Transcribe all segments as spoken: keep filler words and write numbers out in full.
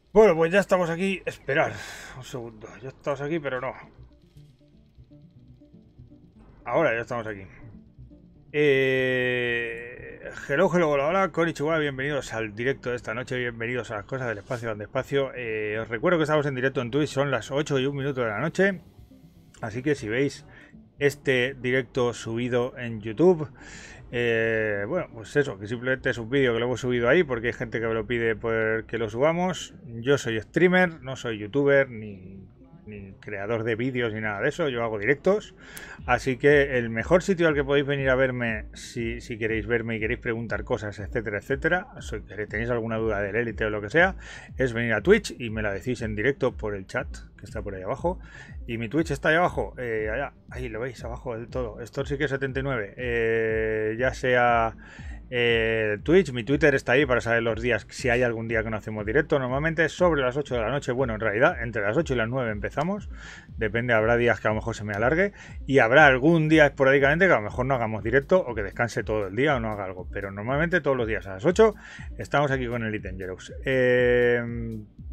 Bueno, pues ya estamos aquí. Esperar un segundo. Ya estamos aquí, pero no. Ahora ya estamos aquí. Eh... Hello, hello, hola, hola, konnichiwa, bienvenidos al directo de esta noche, bienvenidos a las cosas del espacio donde espacio. Eh, os recuerdo que estamos en directo en Twitch, son las ocho y un minuto de la noche. Así que si veis este directo subido en YouTube, eh, bueno, pues eso, que simplemente es un vídeo que lo hemos subido ahí porque hay gente que me lo pide por que lo subamos. Yo soy streamer, no soy youtuber ni, ni creador de vídeos ni nada de eso, yo hago directos. Así que el mejor sitio al que podéis venir a verme si, si queréis verme y queréis preguntar cosas, etcétera, etcétera, si tenéis alguna duda del élite o lo que sea, es venir a Twitch y me la decís en directo por el chat que está por ahí abajo. Y mi Twitch está ahí abajo, eh, allá, ahí lo veis, abajo del todo. Esto sí que es setenta y nueve. Eh, ya sea eh, Twitch, mi Twitter está ahí para saber los días, si hay algún día que no hacemos directo. Normalmente es sobre las ocho de la noche. Bueno, en realidad, entre las ocho y las nueve empezamos. Depende, habrá días que a lo mejor se me alargue. Y habrá algún día esporádicamente que a lo mejor no hagamos directo o que descanse todo el día o no haga algo. Pero normalmente todos los días a las ocho estamos aquí con Elite Dangerous. Eh...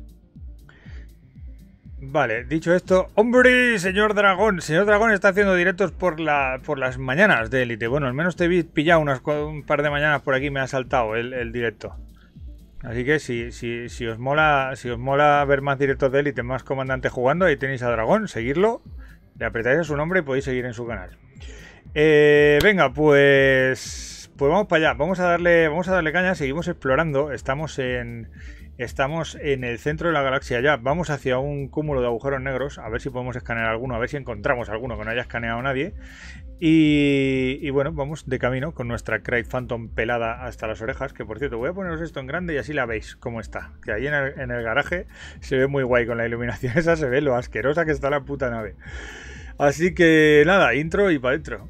Vale, dicho esto, ¡hombre! Señor Dragón, señor Dragón está haciendo directos por la por las mañanas de Elite. Bueno, al menos te he pillado unas, un par de mañanas por aquí, me ha saltado el, el directo. Así que si, si, si os mola si os mola ver más directos de Elite, más comandantes jugando, ahí tenéis a Dragón, seguirlo, le apretáis a su nombre y podéis seguir en su canal. Eh, venga, pues pues vamos para allá, vamos a darle vamos a darle caña, seguimos explorando, estamos en Estamos en el centro de la galaxia ya. Vamos hacia un cúmulo de agujeros negros. A ver si podemos escanear alguno. A ver si encontramos alguno que no haya escaneado nadie. Y, y bueno, vamos de camino con nuestra Craig Phantom pelada hasta las orejas. Que por cierto, voy a poneros esto en grande y así la veis cómo está. Que ahí en el, en el garaje se ve muy guay. Con la iluminación esa se ve lo asquerosa que está la puta nave. Así que nada, intro y para adentro.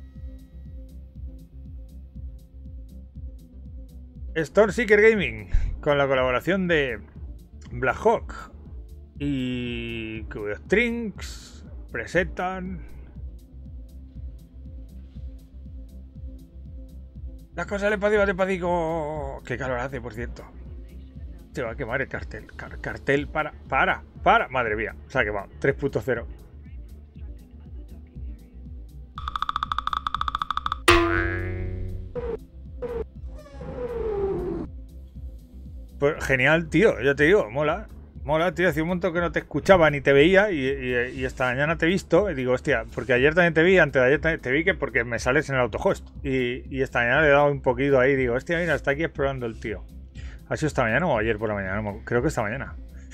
Storm Seeker Gaming, con la colaboración de Black Hawk y Strings presentan las cosas del espacio despacito. Qué calor hace, por cierto. Se va a quemar el cartel. Car cartel para, para, para. Madre mía, se ha quemado. tres punto cero. Pues genial, tío, ya te digo, mola. Mola, tío, hace un montón que no te escuchaba ni te veía y, y, y esta mañana te he visto y digo, hostia, porque ayer también te vi, antes de ayer también te vi que porque me sales en el autohost y, y esta mañana le he dado un poquito ahí y digo, hostia, mira, está aquí explorando el tío. ¿Ha sido esta mañana o ayer por la mañana? No, creo que esta mañana.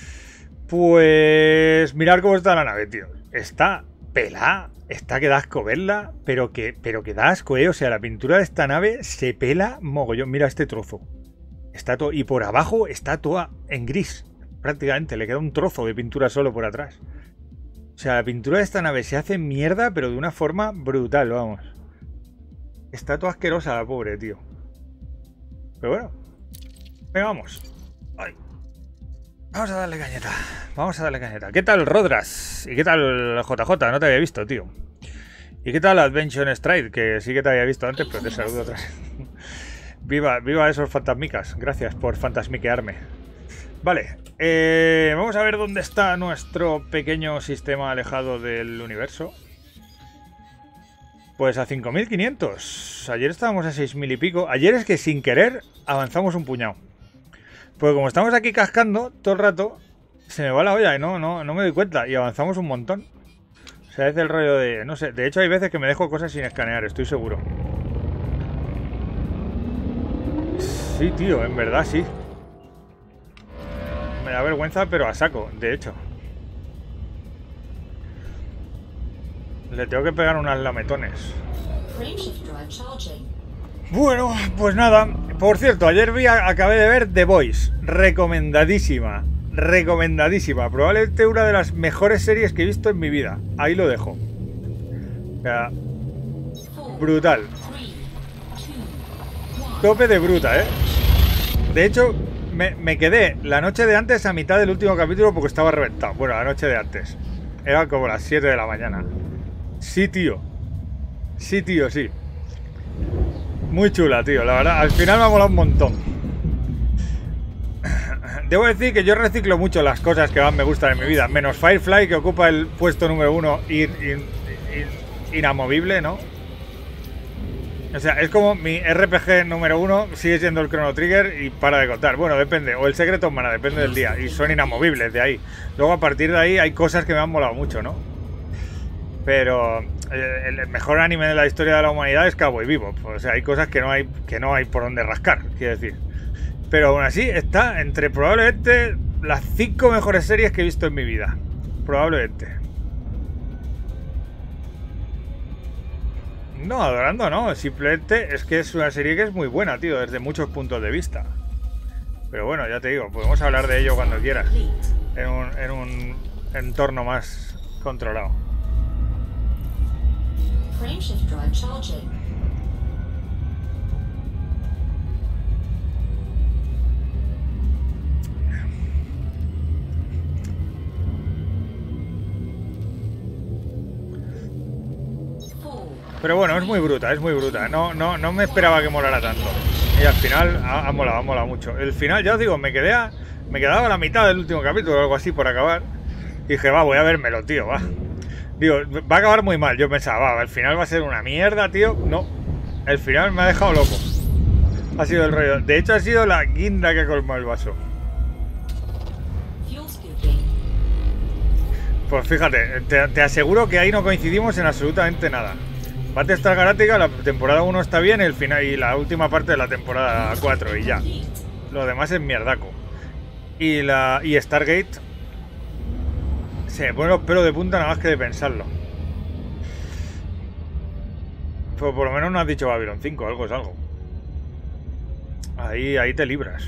Pues mirar cómo está la nave, tío. Está pelada, está que da asco verla, pero que, pero que da asco, eh. O sea, la pintura de esta nave se pela mogollón. Mira este trozo. Está todo, y por abajo está toda en gris. Prácticamente le queda un trozo de pintura solo por atrás. O sea, la pintura de esta nave se hace mierda, pero de una forma brutal, vamos. Está toda asquerosa la pobre, tío. Pero bueno. Venga, vamos. Ay. Vamos a darle cañeta. Vamos a darle cañeta. ¿Qué tal, Rodras? ¿Y qué tal, J J? No te había visto, tío. ¿Y qué tal, Adventure Stride? Que sí que te había visto antes, pero te saludo otra vez. Viva, viva esos fantasmicas. Gracias por fantasmiquearme. Vale, eh, vamos a ver dónde está nuestro pequeño sistema alejado del universo. Pues a cinco mil quinientos. Ayer estábamos a seis mil y pico. Ayer es que sin querer avanzamos un puñado. Pues como estamos aquí cascando todo el rato, se me va la olla y no, no, no me doy cuenta. Y avanzamos un montón. O sea, es el rollo de... No sé, de hecho hay veces que me dejo cosas sin escanear, estoy seguro. Sí, tío, en verdad sí. Me da vergüenza, pero a saco, de hecho. Le tengo que pegar unas lametones. Bueno, pues nada. Por cierto, ayer vi, acabé de ver The Boys. Recomendadísima. Recomendadísima. Probablemente una de las mejores series que he visto en mi vida. Ahí lo dejo. O sea, brutal. Tope de bruta, ¿eh? De hecho, me, me quedé la noche de antes a mitad del último capítulo porque estaba reventado. Bueno, la noche de antes. Era como las siete de la mañana. Sí, tío. Sí, tío, sí. Muy chula, tío. La verdad, al final me ha molado un montón. debo decir que yo reciclo mucho las cosas que más me gustan en mi vida, menos Firefly, que ocupa el puesto número uno in, in, in, inamovible, ¿no? O sea, es como mi R P G número uno sigue siendo el Chrono Trigger y para de contar. Bueno, depende, o el Secret of Mana, depende del día, y son inamovibles de ahí. Luego a partir de ahí hay cosas que me han molado mucho, ¿no? Pero eh, el mejor anime de la historia de la humanidad es Cowboy Bebop. O sea, hay cosas que no hay, que no hay por donde rascar, quiero decir. Pero aún así está entre probablemente las cinco mejores series que he visto en mi vida. Probablemente. No, adorando no. Simplemente es que es una serie que es muy buena, tío, desde muchos puntos de vista. Pero bueno, ya te digo, podemos hablar de ello cuando quieras. En un, en un entorno más controlado. Frameshift drive charging. Pero bueno, es muy bruta, es muy bruta. No, no, no me esperaba que molara tanto. Y al final ha, ha molado, ha molado mucho. El final, ya os digo, me quedé a, me quedaba a la mitad del último capítulo o algo así por acabar. Y dije, va, voy a vérmelo, tío, va. Digo, va a acabar muy mal. Yo pensaba, va, el final va a ser una mierda, tío. No, el final me ha dejado loco. Ha sido el rollo. De hecho, ha sido la guinda que colmó el vaso. Pues fíjate, te, te aseguro que ahí no coincidimos en absolutamente nada. Battlestar Galactica, la temporada uno está bien, el final y la última parte de la temporada cuatro y ya. Lo demás es mierdaco. Y la y Stargate se me pone los pelos de punta nada más que de pensarlo. Pues por lo menos no has dicho Babylon cinco, algo es algo. Ahí, ahí te libras.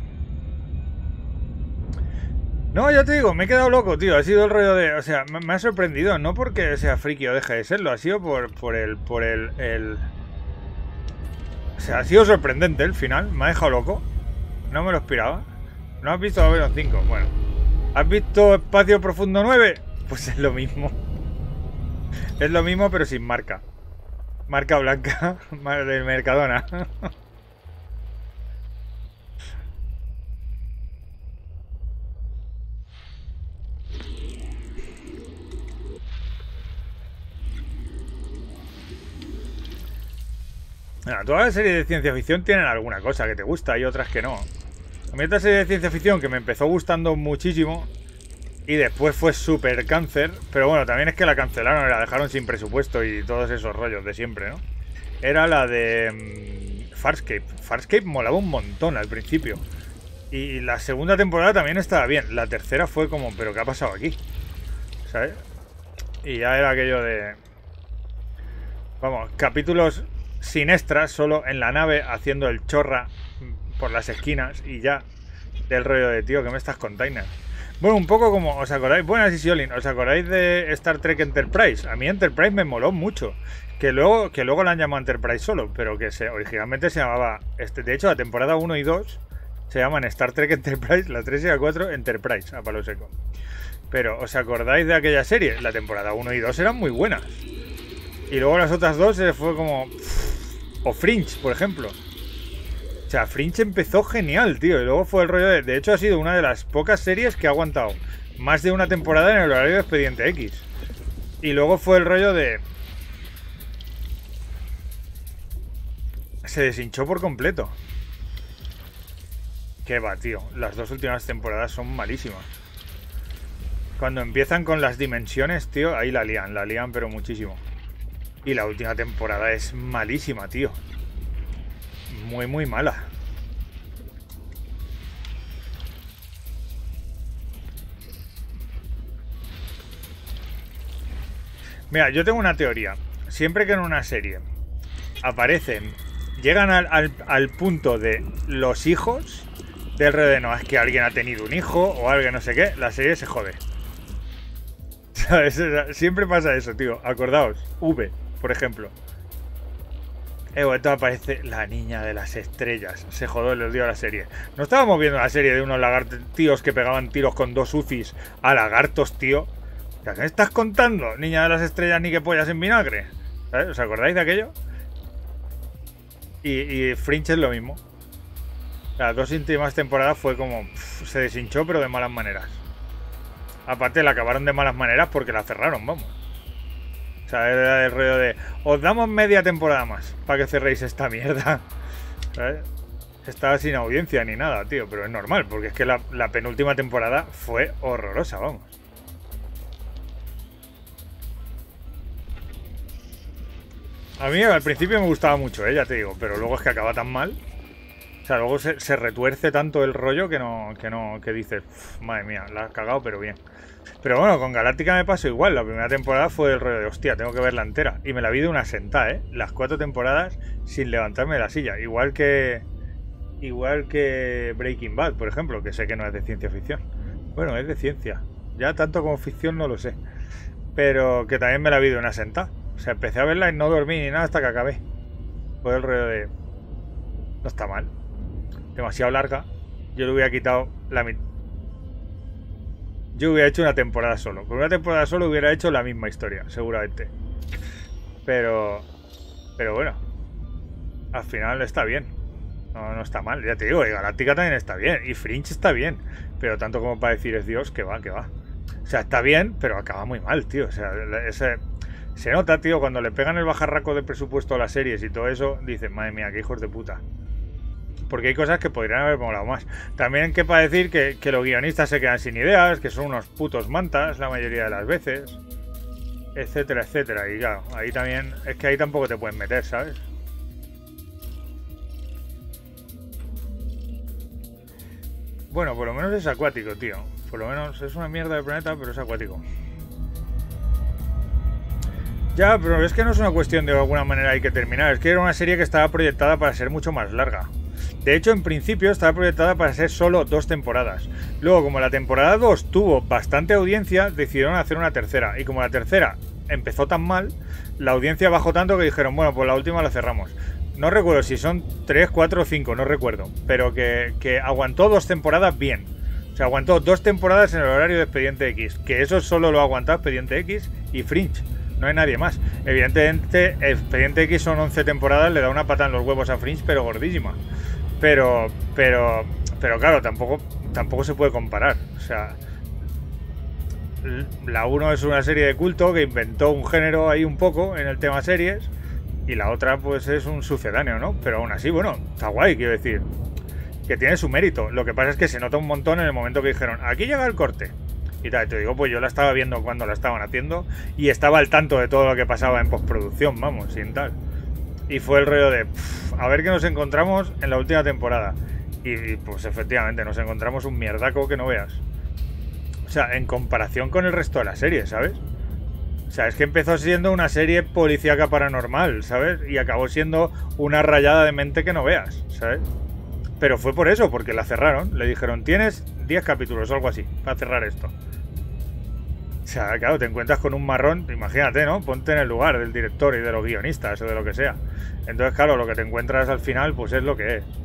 No, ya te digo, me he quedado loco, tío. Ha sido el rollo de... O sea, me, me ha sorprendido. No porque sea friki o deje de serlo. Ha sido por, por el... Por el, el... O sea, ha sido sorprendente el final. Me ha dejado loco. No me lo esperaba. ¿No has visto Babylon cinco? Bueno. ¿Has visto Espacio Profundo nueve? Pues es lo mismo. Es lo mismo, pero sin marca. Marca blanca. Del Mercadona. Bueno, todas las series de ciencia ficción tienen alguna cosa que te gusta y otras que no. A mí esta serie de ciencia ficción que me empezó gustando muchísimo y después fue súper cáncer, pero bueno, también es que la cancelaron y la dejaron sin presupuesto y todos esos rollos de siempre, ¿no? Era la de um, Farscape. Farscape molaba un montón al principio. Y la segunda temporada también estaba bien. La tercera fue como, ¿pero qué ha pasado aquí? ¿Sabes? Y ya era aquello de... Vamos, capítulos... sin extras, solo en la nave haciendo el chorra por las esquinas y ya del rollo de tío, ¿qué me estás contando? Bueno, un poco como, ¿os acordáis? Buenas, Isiolin, ¿os acordáis de Star Trek Enterprise? A mí Enterprise me moló mucho, que luego, que luego la han llamado Enterprise solo, pero que se, originalmente se llamaba, este, de hecho la temporada uno y dos se llaman Star Trek Enterprise, la tres y la cuatro Enterprise, a palo seco. Pero, ¿os acordáis de aquella serie? La temporada uno y dos eran muy buenas. Y luego las otras dos se fue como... O Fringe, por ejemplo. O sea, Fringe empezó genial, tío. Y luego fue el rollo de... De hecho, ha sido una de las pocas series que ha aguantado más de una temporada en el horario de Expediente X. Y luego fue el rollo de... Se deshinchó por completo. Qué va, tío. Las dos últimas temporadas son malísimas. Cuando empiezan con las dimensiones, tío, ahí la lían. La lían, pero muchísimo. Y la última temporada es malísima, tío. Muy, muy mala. Mira, yo tengo una teoría. Siempre que en una serie aparecen, llegan al, al, al punto de los hijos, del rollo de no, es que alguien ha tenido un hijo o alguien no sé qué, la serie se jode. ¿Sabes? Siempre pasa eso, tío. Acordaos, V, por ejemplo. Eh, esto aparece la niña de las estrellas. Se jodó, les dio a la serie. No estábamos viendo la serie de unos lagartos, tíos que pegaban tiros con dos U C Is a lagartos, tío. ¿Qué me estás contando? Niña de las estrellas ni que pollas en vinagre. ¿Sabes? ¿Os acordáis de aquello? Y, y Fringe es lo mismo. Las dos últimas temporadas fue como... Pff, se deshinchó, pero de malas maneras. Aparte, la acabaron de malas maneras porque la cerraron, vamos. O sea, era el rollo de... Os damos media temporada más para que cerréis esta mierda. ¿Sabes? Estaba sin audiencia ni nada, tío. Pero es normal, porque es que la, la penúltima temporada fue horrorosa, vamos. A mí al principio me gustaba mucho, ¿eh? Ya te digo. Pero luego es que acaba tan mal. O sea, luego se, se retuerce tanto el rollo que no... Que no que dices... Madre mía, la has cagado, pero bien. Pero bueno, con Galáctica me pasó igual. La primera temporada fue el rollo de hostia, tengo que verla entera. Y me la vi de una sentada, ¿eh? Las cuatro temporadas sin levantarme de la silla. Igual que... Igual que Breaking Bad, por ejemplo, que sé que no es de ciencia ficción. Bueno, es de ciencia. Ya tanto como ficción no lo sé. Pero que también me la vi de una sentada. O sea, empecé a verla y no dormí ni nada hasta que acabé. Fue el rollo de... No está mal. Demasiado larga. Yo le hubiera quitado la mitad. Yo hubiera hecho una temporada solo. Con una temporada solo hubiera hecho la misma historia, seguramente. Pero... Pero bueno. Al final está bien. No, no está mal. Ya te digo, y Galáctica también está bien. Y Fringe está bien. Pero tanto como para decir es Dios, que va, que va. O sea, está bien, pero acaba muy mal, tío. O sea, ese... Se nota, tío, cuando le pegan el bajarraco de presupuesto a las series y todo eso, dicen, madre mía, qué hijos de puta. Porque hay cosas que podrían haber molado más. También que para decir que, que los guionistas se quedan sin ideas, que son unos putos mantas la mayoría de las veces, etcétera, etcétera. Y claro, ahí también, es que ahí tampoco te pueden meter, ¿sabes? Bueno, por lo menos es acuático, tío. Por lo menos es una mierda de planeta, pero es acuático. Ya, pero es que no es una cuestión de alguna manera hay que terminar. Es que era una serie que estaba proyectada para ser mucho más larga. De hecho, en principio estaba proyectada para ser solo dos temporadas. Luego, como la temporada dos tuvo bastante audiencia, decidieron hacer una tercera. Y como la tercera empezó tan mal, la audiencia bajó tanto que dijeron, bueno, pues la última la cerramos. No recuerdo si son tres, cuatro o cinco, no recuerdo. Pero que, que aguantó dos temporadas bien. O sea, aguantó dos temporadas en el horario de Expediente X. Que eso solo lo ha aguantado Expediente X y Fringe. No hay nadie más. Evidentemente, Expediente X son once temporadas, le da una pata en los huevos a Fringe, pero gordísima. Pero, pero, pero claro, tampoco, tampoco se puede comparar. O sea, la uno es una serie de culto que inventó un género ahí un poco en el tema series, y la otra pues es un sucedáneo, ¿no? Pero aún así, bueno, está guay, quiero decir, que tiene su mérito. Lo que pasa es que se nota un montón en el momento que dijeron, aquí llega el corte. Y tal, te digo, pues yo la estaba viendo cuando la estaban haciendo y estaba al tanto de todo lo que pasaba en postproducción, vamos, sin tal. Y fue el rollo de, pff, a ver qué nos encontramos en la última temporada. Y, y pues efectivamente, nos encontramos un mierdaco que no veas. O sea, en comparación con el resto de la serie, ¿sabes? O sea, es que empezó siendo una serie policíaca paranormal, ¿sabes? Y acabó siendo una rayada de mente que no veas, ¿sabes? Pero fue por eso, porque la cerraron. Le dijeron, tienes diez capítulos o algo así para cerrar esto. O sea, claro, te encuentras con un marrón, imagínate, ¿no? Ponte en el lugar del director y de los guionistas o de lo que sea. Entonces, claro, lo que te encuentras al final, pues es lo que es.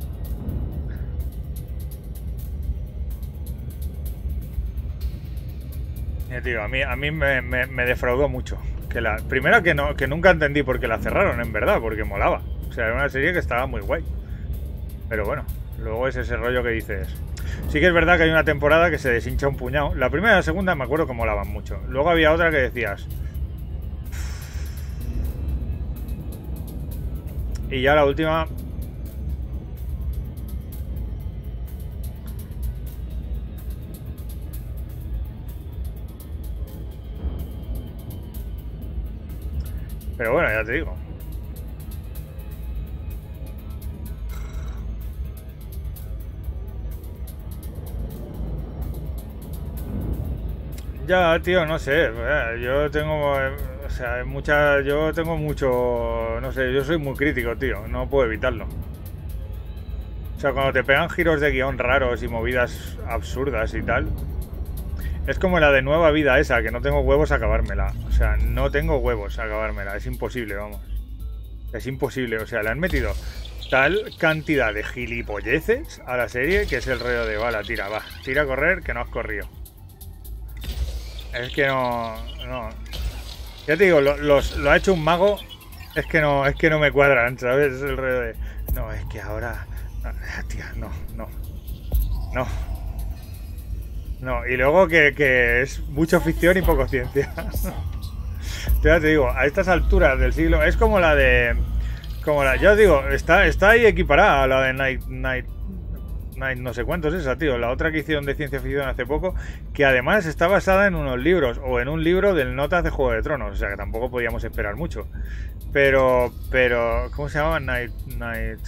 Eh, tío, a mí, a mí me, me, me defraudó mucho. Que la primera que no, que nunca entendí por qué la cerraron, en verdad, porque molaba. O sea, era una serie que estaba muy guay. Pero bueno, luego es ese rollo que dices. Sí que es verdad que hay una temporada que se deshincha un puñado. La primera y la segunda me acuerdo que molaban mucho. Luego había otra que decías... Y ya la última... Pero bueno, ya te digo. Ya, tío, no sé. Yo tengo... O sea, mucha, yo tengo mucho... No sé, yo soy muy crítico, tío. No puedo evitarlo. O sea, cuando te pegan giros de guión raros y movidas absurdas y tal... Es como la de Nueva Vida esa, que no tengo huevos a acabármela. O sea, no tengo huevos a acabármela. Es imposible, vamos. Es imposible. O sea, le han metido tal cantidad de gilipolleces a la serie que es el rollo de, bala, tira, va. Tira a correr, que no has corrido. Es que no... no. Ya te digo, lo, los, lo ha hecho un mago. Es que no es que no me cuadran, ¿sabes? Es el rollo de... No, es que ahora Ah, tía, no, no. No. No, y luego que, que es mucho ficción y poco ciencia. Ya te digo, a estas alturas del siglo... Es como la de... Como la... Ya os digo, está, está ahí equiparada a la de Night... Night... Night no sé cuántos es esa, tío. La otra que hicieron de ciencia ficción hace poco, que además está basada en unos libros, o en un libro del Notas de Juego de Tronos. O sea, que tampoco podíamos esperar mucho. Pero... Pero... ¿Cómo se llamaba? Night... Night...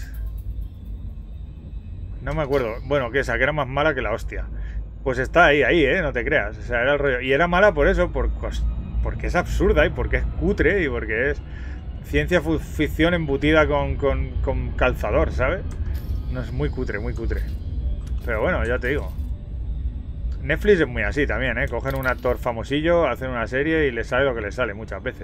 No me acuerdo. Bueno, que esa, que era más mala que la hostia. Pues está ahí, ahí, ¿eh? No te creas. O sea, era el rollo. Y era mala por eso, por, porque es absurda y porque es cutre y porque es ciencia ficción embutida con, con, con calzador, ¿sabes? No, es muy cutre, muy cutre. Pero bueno, ya te digo. Netflix es muy así también, ¿eh? Cogen un actor famosillo, hacen una serie y les sale lo que les sale muchas veces.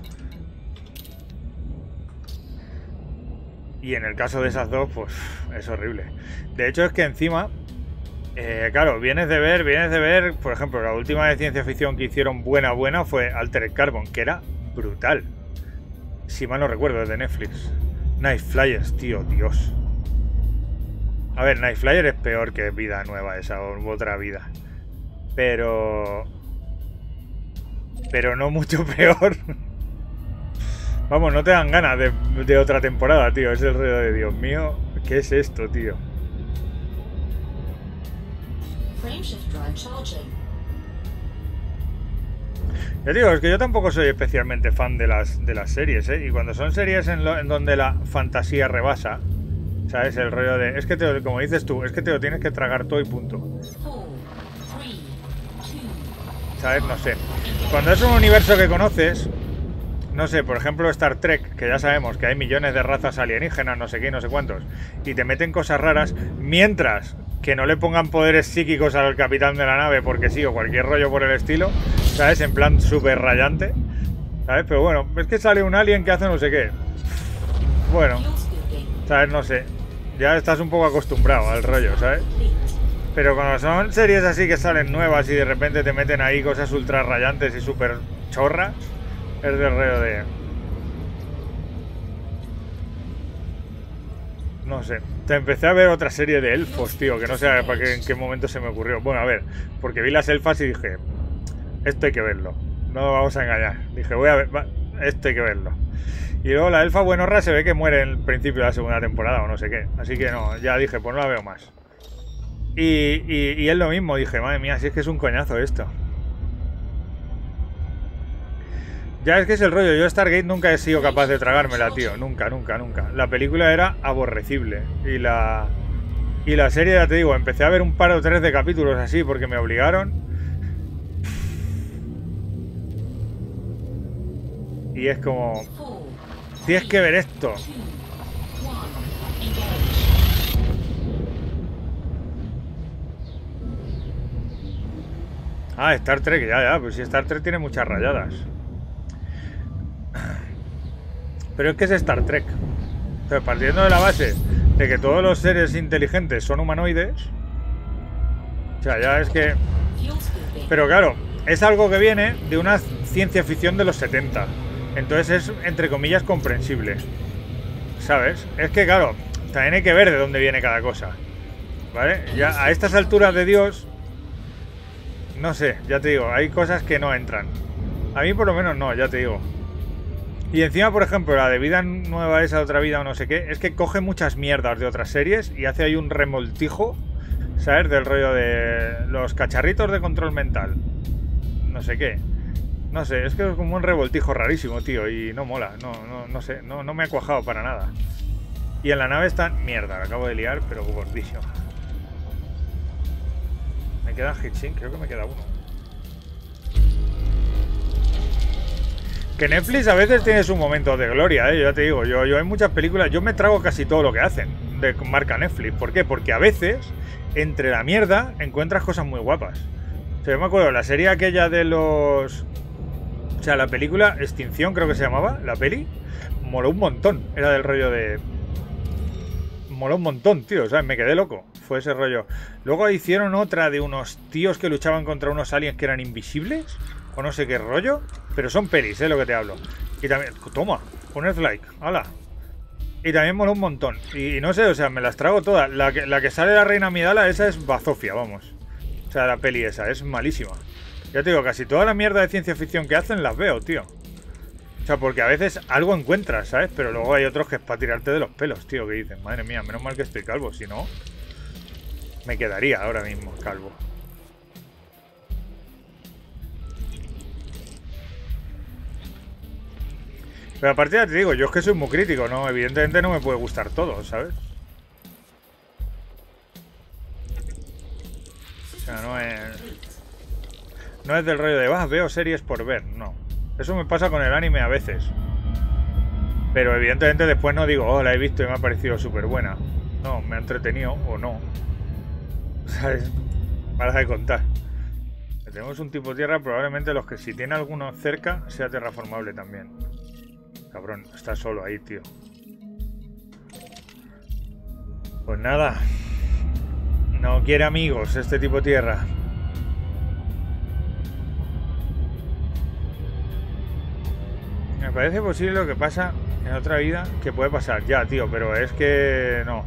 Y en el caso de esas dos, pues es horrible. De hecho, es que encima... Eh, claro, vienes de ver, vienes de ver, por ejemplo, la última de ciencia ficción que hicieron buena, buena fue Altered Carbon, que era brutal. Si mal no recuerdo, es de Netflix. Night Flyers, tío, Dios. A ver, Night Flyer es peor que Vida Nueva, esa, o Otra Vida. Pero... Pero no mucho peor. Vamos, no te dan ganas de, de otra temporada, tío. Es el rollo de Dios mío. ¿Qué es esto, tío? Ya digo, es que yo tampoco soy especialmente fan de las, de las series, ¿eh? Y cuando son series en, lo, en donde la fantasía rebasa, ¿sabes? El rollo de... Es que, te lo, como dices tú, es que te lo tienes que tragar todo y punto. ¿Sabes? No sé. Cuando es un universo que conoces... No sé, por ejemplo Star Trek, que ya sabemos que hay millones de razas alienígenas, no sé qué, no sé cuántos, y te meten cosas raras, mientras que no le pongan poderes psíquicos al capitán de la nave, porque sí, o cualquier rollo por el estilo, ¿sabes? En plan súper rayante, ¿sabes? Pero bueno, es que sale un alien que hace no sé qué. Bueno, ¿sabes? No sé. Ya estás un poco acostumbrado al rollo, ¿sabes? Pero cuando son series así que salen nuevas y de repente te meten ahí cosas ultra rayantes y súper chorras, es del rollo de... No sé. Te empecé a ver otra serie de elfos, tío, que no sé para qué, en qué momento se me ocurrió. Bueno, a ver, porque vi las elfas y dije, esto hay que verlo. No vamos a engañar. Dije, voy a ver, va, esto hay que verlo. Y luego la elfa buenorra se ve que muere en el principio de la segunda temporada o no sé qué. Así que no, ya dije, pues no la veo más. Y, y, y es lo mismo, dije, madre mía, si es que es un coñazo esto. Ya es que es el rollo, yo Stargate nunca he sido capaz de tragármela, tío, nunca, nunca, nunca. La película era aborrecible y la y la serie, ya te digo, empecé a ver un par o tres de capítulos así porque me obligaron. Y es como... Tienes que ver esto. Ah, Star Trek, ya, ya, pues sí, Star Trek tiene muchas rayadas. Pero es que es Star Trek. O sea, partiendo de la base de que todos los seres inteligentes son humanoides. O sea, ya es que... Pero claro, es algo que viene de una ciencia ficción de los setenta. Entonces es, entre comillas, comprensible. ¿Sabes? Es que, claro, también hay que ver de dónde viene cada cosa. ¿Vale? Ya a estas alturas de Dios... No sé, ya te digo, hay cosas que no entran. A mí por lo menos no, ya te digo. Y encima, por ejemplo, la de Vida Nueva, esa Otra Vida o no sé qué, es que coge muchas mierdas de otras series y hace ahí un remoltijo, ¿sabes? Del rollo de los cacharritos de control mental. No sé qué. No sé, es que es como un revoltijo rarísimo, tío, y no mola, no, no, no sé, no, no me ha cuajado para nada. Y en la nave está... Mierda, la acabo de liar, pero gordísimo. Me queda Hitchin, creo que me queda uno. Que Netflix a veces tiene su momento de gloria, ¿eh? Yo ya te digo, yo, yo hay muchas películas, yo me trago casi todo lo que hacen de marca Netflix. ¿Por qué? Porque a veces, entre la mierda, encuentras cosas muy guapas. O sea, yo me acuerdo, la serie aquella de los... O sea, la película Extinción, creo que se llamaba, la peli, moló un montón. Era del rollo de... Moló un montón, tío, o sea, me quedé loco. Fue ese rollo. Luego hicieron otra de unos tíos que luchaban contra unos aliens que eran invisibles. O no sé qué rollo. Pero son pelis, eh, lo que te hablo. Y también, toma, poned like, hala. Y también mola un montón. Y, y no sé, o sea, me las trago todas. La que, la que sale la Reina Amidala, esa es bazofia, vamos. O sea, la peli esa, es malísima. Ya te digo, casi toda la mierda de ciencia ficción que hacen las veo, tío. O sea, porque a veces algo encuentras, ¿sabes? Pero luego hay otros que es para tirarte de los pelos, tío, que dicen, madre mía, menos mal que estoy calvo, si no, me quedaría ahora mismo calvo. Pero aparte ya te digo, yo es que soy muy crítico, ¿no? Evidentemente no me puede gustar todo, ¿sabes? O sea, no es... No es del rollo de, vas, veo series por ver, no. Eso me pasa con el anime a veces. Pero evidentemente después no digo, oh, la he visto y me ha parecido súper buena. No, me ha entretenido o no. ¿Sabes? Para de contar. Tenemos un tipo tierra, probablemente los que si tiene alguno cerca sea terraformable también. Cabrón, está solo ahí, tío. Pues nada. No quiere amigos este tipo tierra. Me parece posible lo que pasa en otra vida, que puede pasar. Ya, tío, pero es que no.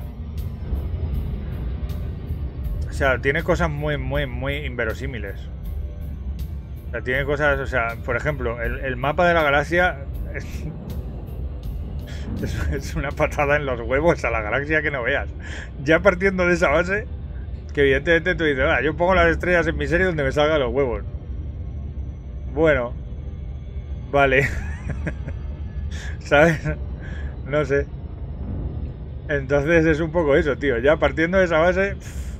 O sea, tiene cosas muy, muy, muy inverosímiles. O sea, tiene cosas, o sea, por ejemplo, el, el mapa de la galaxia es, es, es una patada en los huevos a la galaxia que no veas. Ya partiendo de esa base, que evidentemente tú dices, ah, yo pongo las estrellas en mi serie donde me salgan los huevos. Bueno, vale. ¿Sabes? No sé. Entonces es un poco eso, tío. Ya partiendo de esa base...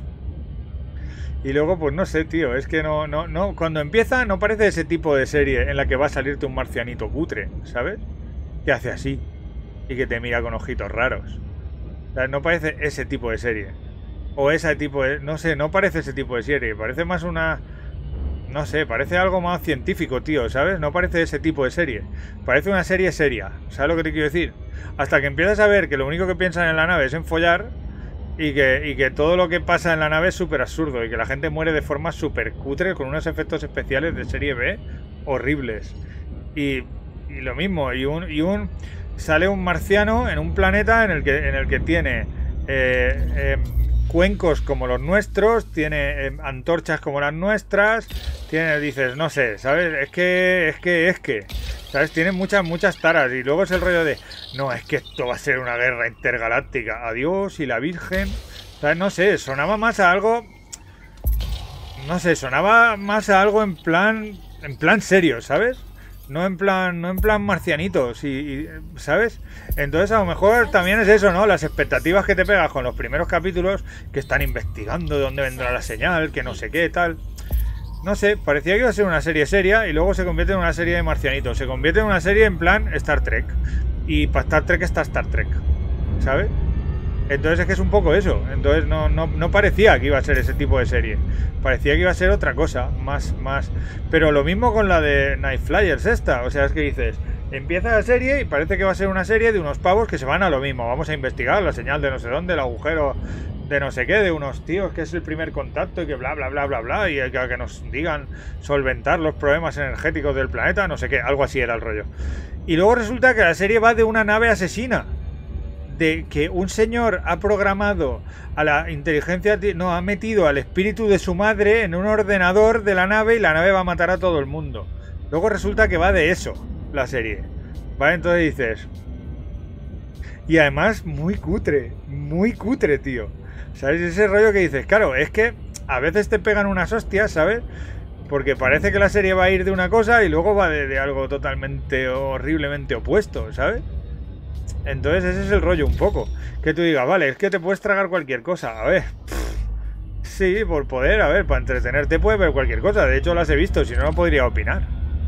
Y luego, pues no sé, tío. Es que no, no, no... Cuando empieza no parece ese tipo de serie en la que va a salirte un marcianito cutre, ¿sabes? Que hace así. Y que te mira con ojitos raros. O sea, no parece ese tipo de serie. O ese tipo de... No sé, no parece ese tipo de serie. Parece más una... No sé, parece algo más científico, tío, ¿sabes? No parece ese tipo de serie. Parece una serie seria. ¿Sabes lo que te quiero decir? Hasta que empiezas a ver que lo único que piensan en la nave es en follar y que, y que todo lo que pasa en la nave es súper absurdo y que la gente muere de forma súper cutre con unos efectos especiales de serie B horribles. Y, y lo mismo, y un, y un... Sale un marciano en un planeta en el que, en el que tiene... Eh, eh, cuencos como los nuestros, tiene eh, antorchas como las nuestras, tiene, dices, no sé, ¿sabes? Es que, es que, es que, ¿sabes? Tiene muchas, muchas taras y luego es el rollo de, no, es que esto va a ser una guerra intergaláctica, adiós y la Virgen, ¿sabes? No sé, sonaba más a algo, no sé, sonaba más a algo en plan, en plan serio, ¿sabes? No en plan, no en plan marcianitos, y, y, ¿sabes? Entonces a lo mejor también es eso, ¿no? Las expectativas que te pegas con los primeros capítulos, que están investigando de dónde vendrá la señal, que no sé qué, tal. No sé, parecía que iba a ser una serie seria y luego se convierte en una serie de marcianitos. Se convierte en una serie en plan Star Trek. Y para Star Trek está Star Trek, ¿sabes? Entonces es que es un poco eso. Entonces no, no, no parecía que iba a ser ese tipo de serie. Parecía que iba a ser otra cosa, más, más. Pero lo mismo con la de Night Flyers esta. O sea, es que dices, empieza la serie y parece que va a ser una serie de unos pavos que se van a lo mismo. Vamos a investigar la señal de no sé dónde, el agujero de no sé qué, de unos tíos que es el primer contacto y que bla, bla, bla, bla, bla. Y que, que nos digan solventar los problemas energéticos del planeta, no sé qué. Algo así era el rollo. Y luego resulta que la serie va de una nave asesina. De que un señor ha programado a la inteligencia, no, ha metido al espíritu de su madre en un ordenador de la nave y la nave va a matar a todo el mundo. Luego resulta que va de eso la serie, ¿vale? Entonces dices... Y además muy cutre, muy cutre, tío. ¿Sabes? Ese rollo que dices, claro, es que a veces te pegan unas hostias, ¿sabes? Porque parece que la serie va a ir de una cosa y luego va de, de algo totalmente horriblemente opuesto, ¿sabes? Entonces ese es el rollo un poco. Que tú digas, vale, es que te puedes tragar cualquier cosa. A ver, pff, sí, por poder, a ver, para entretenerte puedes ver cualquier cosa. De hecho las he visto, si no, no podría opinar.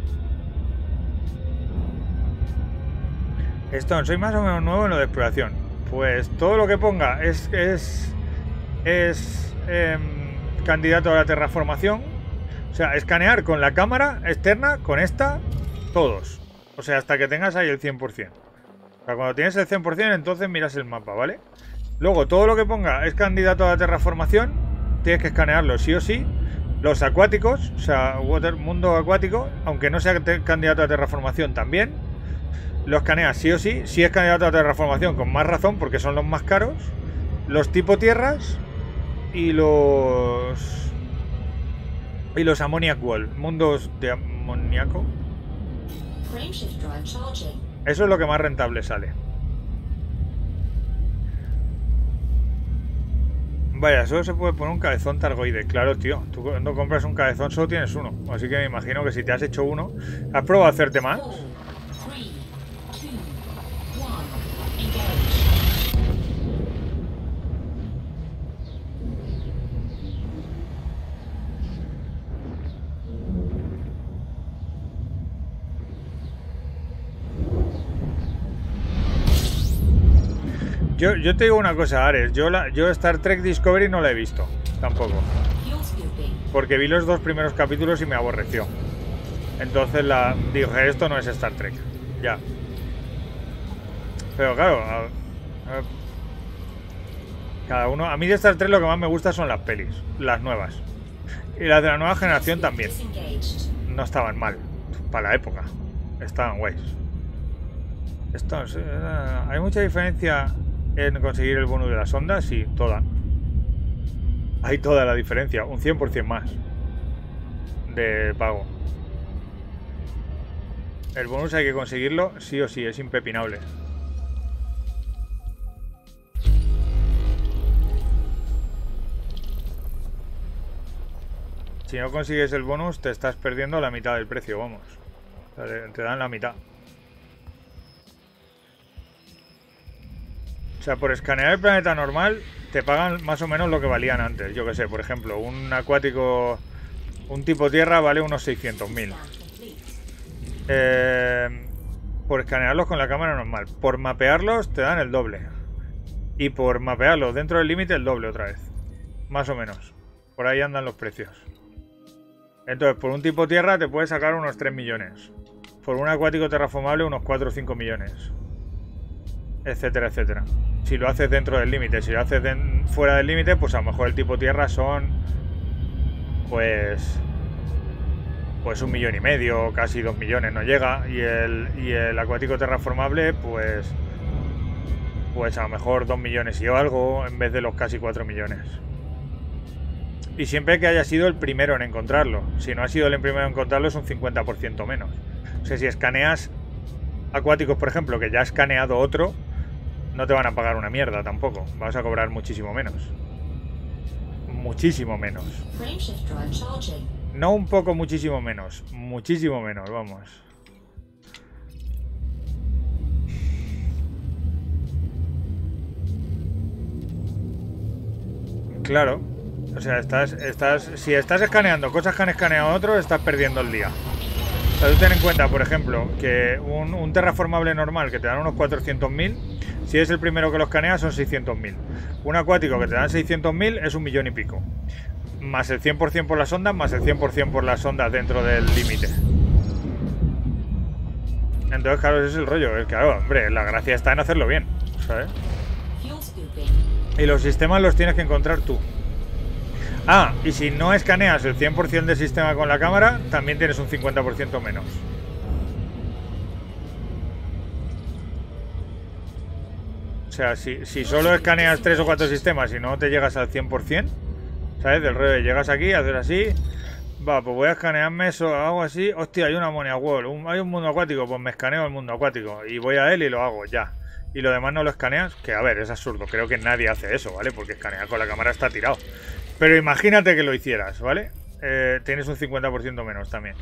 Stone, soy más o menos nuevo en lo de exploración. Pues todo lo que ponga es, es, es eh, candidato a la terraformación. O sea, escanear con la cámara externa, con esta, todos. O sea, hasta que tengas ahí el cien por cien. O sea, cuando tienes el cien por cien, entonces miras el mapa, ¿vale? Luego, todo lo que ponga es candidato a la terraformación, tienes que escanearlo sí o sí. Los acuáticos, o sea, water, mundo acuático, aunque no sea candidato a terraformación también. Lo escaneas sí o sí. Si es candidato a terraformación, con más razón, porque son los más caros. Los tipo tierras y los... Y los Ammoniac Wall. Mundos de amoníaco. Eso es lo que más rentable sale. Vaya, solo se puede poner un cabezón targoide. Claro, tío. Tú cuando compras un cabezón solo tienes uno. Así que me imagino que si te has hecho uno... ¿Has probado a hacerte más? Yo, yo te digo una cosa, Ares. Yo, la, yo Star Trek Discovery no la he visto. Tampoco. Porque vi los dos primeros capítulos y me aborreció. Entonces la dije, esto no es Star Trek. Ya. Pero claro, a, a, cada uno... A mí de Star Trek lo que más me gusta son las pelis. Las nuevas. Y las de la nueva generación también. No estaban mal. Para la época. Estaban guays. Esto, ¿hay mucha diferencia en conseguir el bonus de las ondas? Sí, toda. Hay toda la diferencia. Un cien por cien más de pago. El bonus hay que conseguirlo sí o sí. Es impepinable. Si no consigues el bonus, te estás perdiendo la mitad del precio, vamos. O sea, te dan la mitad. O sea, por escanear el planeta normal, te pagan más o menos lo que valían antes. Yo que sé, por ejemplo, un acuático, un tipo tierra vale unos seiscientos mil. Eh, por escanearlos con la cámara normal. Por mapearlos, te dan el doble. Y por mapearlos dentro del límite, el doble otra vez. Más o menos. Por ahí andan los precios. Entonces, por un tipo tierra te puedes sacar unos tres millones. Por un acuático terraformable unos cuatro o cinco millones. Etcétera, etcétera. Si lo haces dentro del límite. Si lo haces de fuera del límite, pues a lo mejor el tipo tierra son... Pues... Pues un millón y medio, casi dos millones no llega. Y el, y el acuático terraformable, pues... Pues a lo mejor dos millones y algo, en vez de los casi cuatro millones. Y siempre que haya sido el primero en encontrarlo. Si no ha sido el primero en encontrarlo, es un cincuenta por ciento menos. O sea, si escaneas acuáticos, por ejemplo, que ya ha escaneado otro, no te van a pagar una mierda tampoco. Vas a cobrar muchísimo menos. Muchísimo menos. No un poco muchísimo menos. Muchísimo menos, vamos. Claro. O sea, estás, estás, si estás escaneando cosas que han escaneado otros, estás perdiendo el día. O sea, tú ten en cuenta, por ejemplo, que un, un terraformable normal que te dan unos cuatrocientos mil, si es el primero que lo escanea son seiscientos mil. Un acuático que te dan seiscientos mil es un millón y pico. Más el cien por cien por las ondas, más el cien por cien por las ondas dentro del límite. Entonces, claro, ese es el rollo. Es claro, hombre, la gracia está en hacerlo bien, ¿sabes? Y los sistemas los tienes que encontrar tú. Ah, y si no escaneas el cien por cien del sistema con la cámara, también tienes un cincuenta por ciento menos. O sea, si, si solo escaneas tres o cuatro sistemas y no te llegas al cien por cien, ¿sabes? Del rollo, llegas aquí, haces así, va, pues voy a escanearme eso, hago así, hostia, hay una Ammonia Wall, un, hay un mundo acuático, pues me escaneo el mundo acuático y voy a él y lo hago, ya. Y lo demás no lo escaneas, que a ver, es absurdo, creo que nadie hace eso, ¿vale? Porque escanear con la cámara está tirado. Pero imagínate que lo hicieras, ¿vale? Eh, tienes un cincuenta por ciento menos también.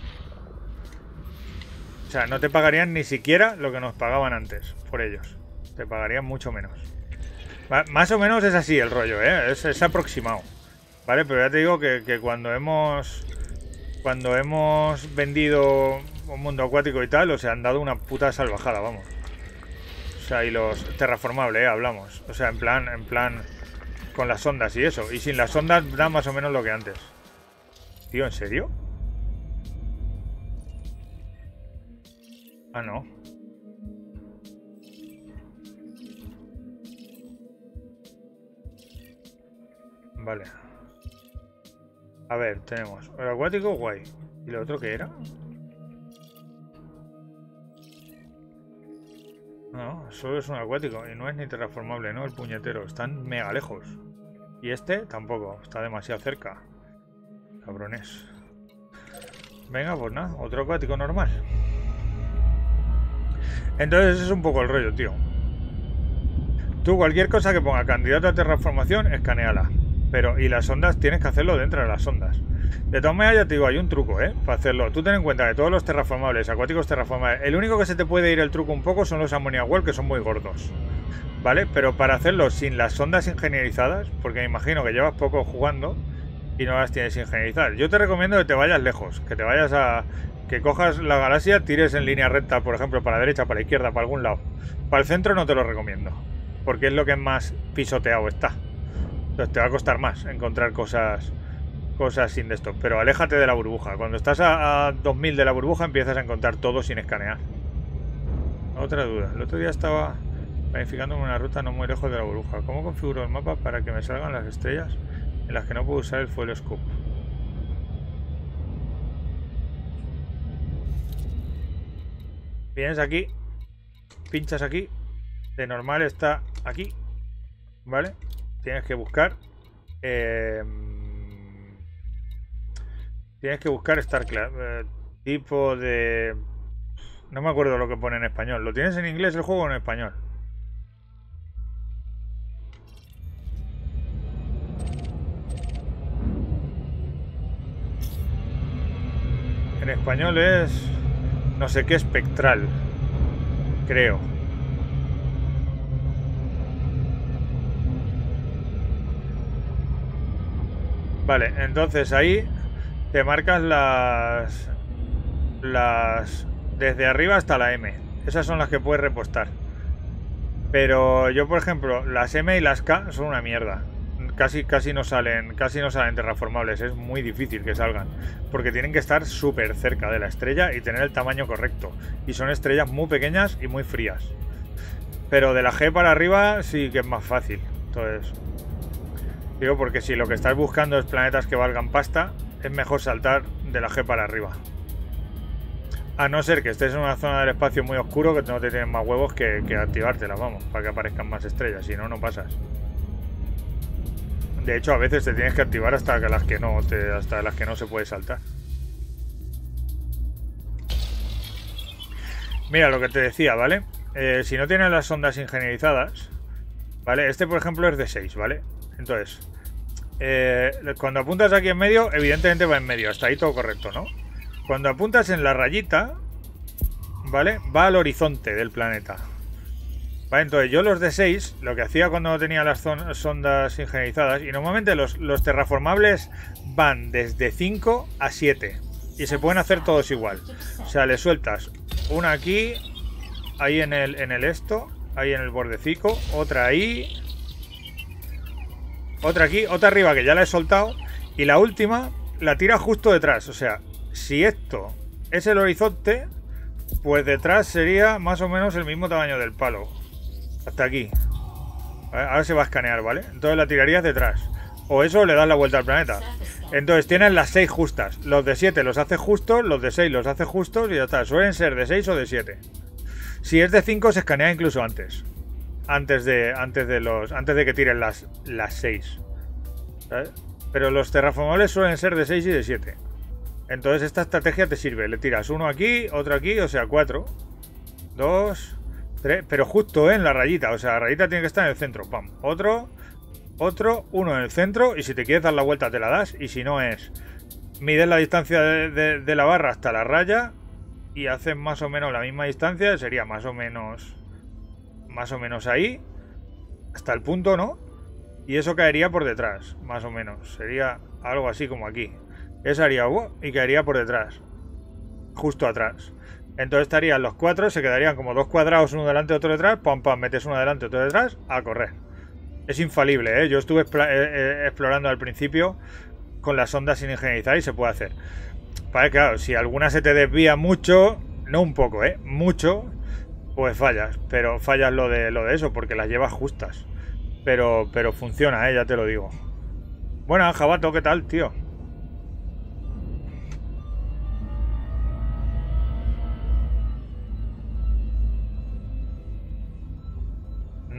O sea, no te pagarían ni siquiera lo que nos pagaban antes por ellos. Te pagarían mucho menos. Va, más o menos es así el rollo, ¿eh? Es, es aproximado. ¿Vale? Pero ya te digo que, que cuando hemos... Cuando hemos vendido un mundo acuático y tal, o sea, han dado una puta salvajada, vamos. O sea, y los terraformables, ¿eh? Hablamos. O sea, en plan... En plan... Con las ondas y eso. Y sin las ondas da más o menos lo que antes. Tío, ¿en serio? Ah, no. Vale. A ver, tenemos el acuático, guay. ¿Y lo otro qué era? No, solo es un acuático y no es ni terraformable, ¿no? El puñetero, están mega lejos. Y este tampoco, está demasiado cerca. Cabrones. Venga, pues nada, otro acuático normal. Entonces ese es un poco el rollo, tío. Tú cualquier cosa que ponga candidato a terraformación, escaneala. Pero, y las ondas tienes que hacerlo dentro de las ondas. De todas maneras, ya te digo, hay un truco, ¿eh? Para hacerlo. Tú ten en cuenta que todos los terraformables, acuáticos terraformables, el único que se te puede ir el truco un poco son los Ammonia World, que son muy gordos. ¿Vale? Pero para hacerlo sin las ondas ingenierizadas, porque me imagino que llevas poco jugando y no las tienes ingenierizadas, yo te recomiendo que te vayas lejos, que te vayas a... que cojas la galaxia, tires en línea recta, por ejemplo, para la derecha, para la izquierda, para algún lado. Para el centro no te lo recomiendo, porque es lo que más pisoteado está. Entonces te va a costar más encontrar cosas cosas sin de esto. Pero aléjate de la burbuja. Cuando estás a, a dos mil de la burbuja empiezas a encontrar todo sin escanear. Otra duda. El otro día estaba planificando una ruta no muy lejos de la burbuja. ¿Cómo configuro el mapa para que me salgan las estrellas en las que no puedo usar el fuel scope? Vienes aquí, pinchas aquí, de normal está aquí, ¿vale? Tienes que buscar eh, tienes que buscar Star Class, eh, tipo de... no me acuerdo lo que pone en español. ¿Lo tienes en inglés el juego o en español? En español es no sé qué espectral, creo. Vale, entonces ahí te marcas las las desde arriba hasta la M. Esas son las que puedes repostar. Pero yo, por ejemplo, las M y las K son una mierda. Casi, casi no salen, casi no salen terraformables. Es muy difícil que salgan, porque tienen que estar súper cerca de la estrella y tener el tamaño correcto. Y son estrellas muy pequeñas y muy frías. Pero de la G para arriba sí que es más fácil. Entonces, digo, porque si lo que estás buscando es planetas que valgan pasta, es mejor saltar de la G para arriba. A no ser que estés en una zona del espacio muy oscuro que no te tienen más huevos que, que activártela, vamos, para que aparezcan más estrellas. Si no, no pasas. De hecho, a veces te tienes que activar hasta que las que no te, hasta las que no se puede saltar. Mira lo que te decía, ¿vale? Eh, si no tienes las ondas ingenierizadas, ¿vale? Este, por ejemplo, es de seis, ¿vale? Entonces, eh, cuando apuntas aquí en medio, evidentemente va en medio. Hasta ahí todo correcto, ¿no? Cuando apuntas en la rayita, ¿vale? Va al horizonte del planeta. Vale, entonces yo los de seis, lo que hacía cuando tenía las sondas ingenierizadas, y normalmente los, los terraformables van desde cinco a siete. Y se pueden hacer todos igual. O sea, le sueltas una aquí, ahí en el, en el esto, ahí en el bordecico, otra ahí, otra aquí, otra arriba que ya la he soltado, y la última la tira justo detrás. O sea, si esto es el horizonte, pues detrás sería más o menos el mismo tamaño del palo. Hasta aquí. Ahora se va a escanear, ¿vale? Entonces la tirarías detrás. O eso, le das la vuelta al planeta. Entonces tienes las seis justas. Los de siete los haces justos, los de seis los haces justos y ya está. Suelen ser de seis o de siete. Si es de cinco se escanea incluso antes. Antes de antes de los antes de que tiren las las seis. ¿Sabes? Pero los terraformables suelen ser de seis y de siete. Entonces esta estrategia te sirve. Le tiras uno aquí, otro aquí, o sea, cuatro. Dos, tres, pero justo ¿eh? En la rayita. O sea, la rayita tiene que estar en el centro. Pam. Otro, otro, uno en el centro. Y si te quieres dar la vuelta te la das. Y si no es, mides la distancia de, de, de la barra hasta la raya y haces más o menos la misma distancia. Sería más o menos, más o menos ahí. Hasta el punto, ¿no? Y eso caería por detrás, más o menos. Sería algo así como aquí. Eso haría uh, y caería por detrás. Justo atrás. Entonces estarían los cuatro, se quedarían como dos cuadrados, uno delante, otro detrás. Pam, pam, metes uno delante, otro detrás, a correr. Es infalible, ¿eh? Yo estuve eh, explorando al principio con las ondas sin ingenierizar y se puede hacer. Vale, claro, si alguna se te desvía mucho, no un poco, ¿eh? Mucho, pues fallas. Pero fallas lo de, lo de eso, porque las llevas justas. Pero, pero funciona, ¿eh? Ya te lo digo. Bueno, Jabato, ¿qué tal, tío?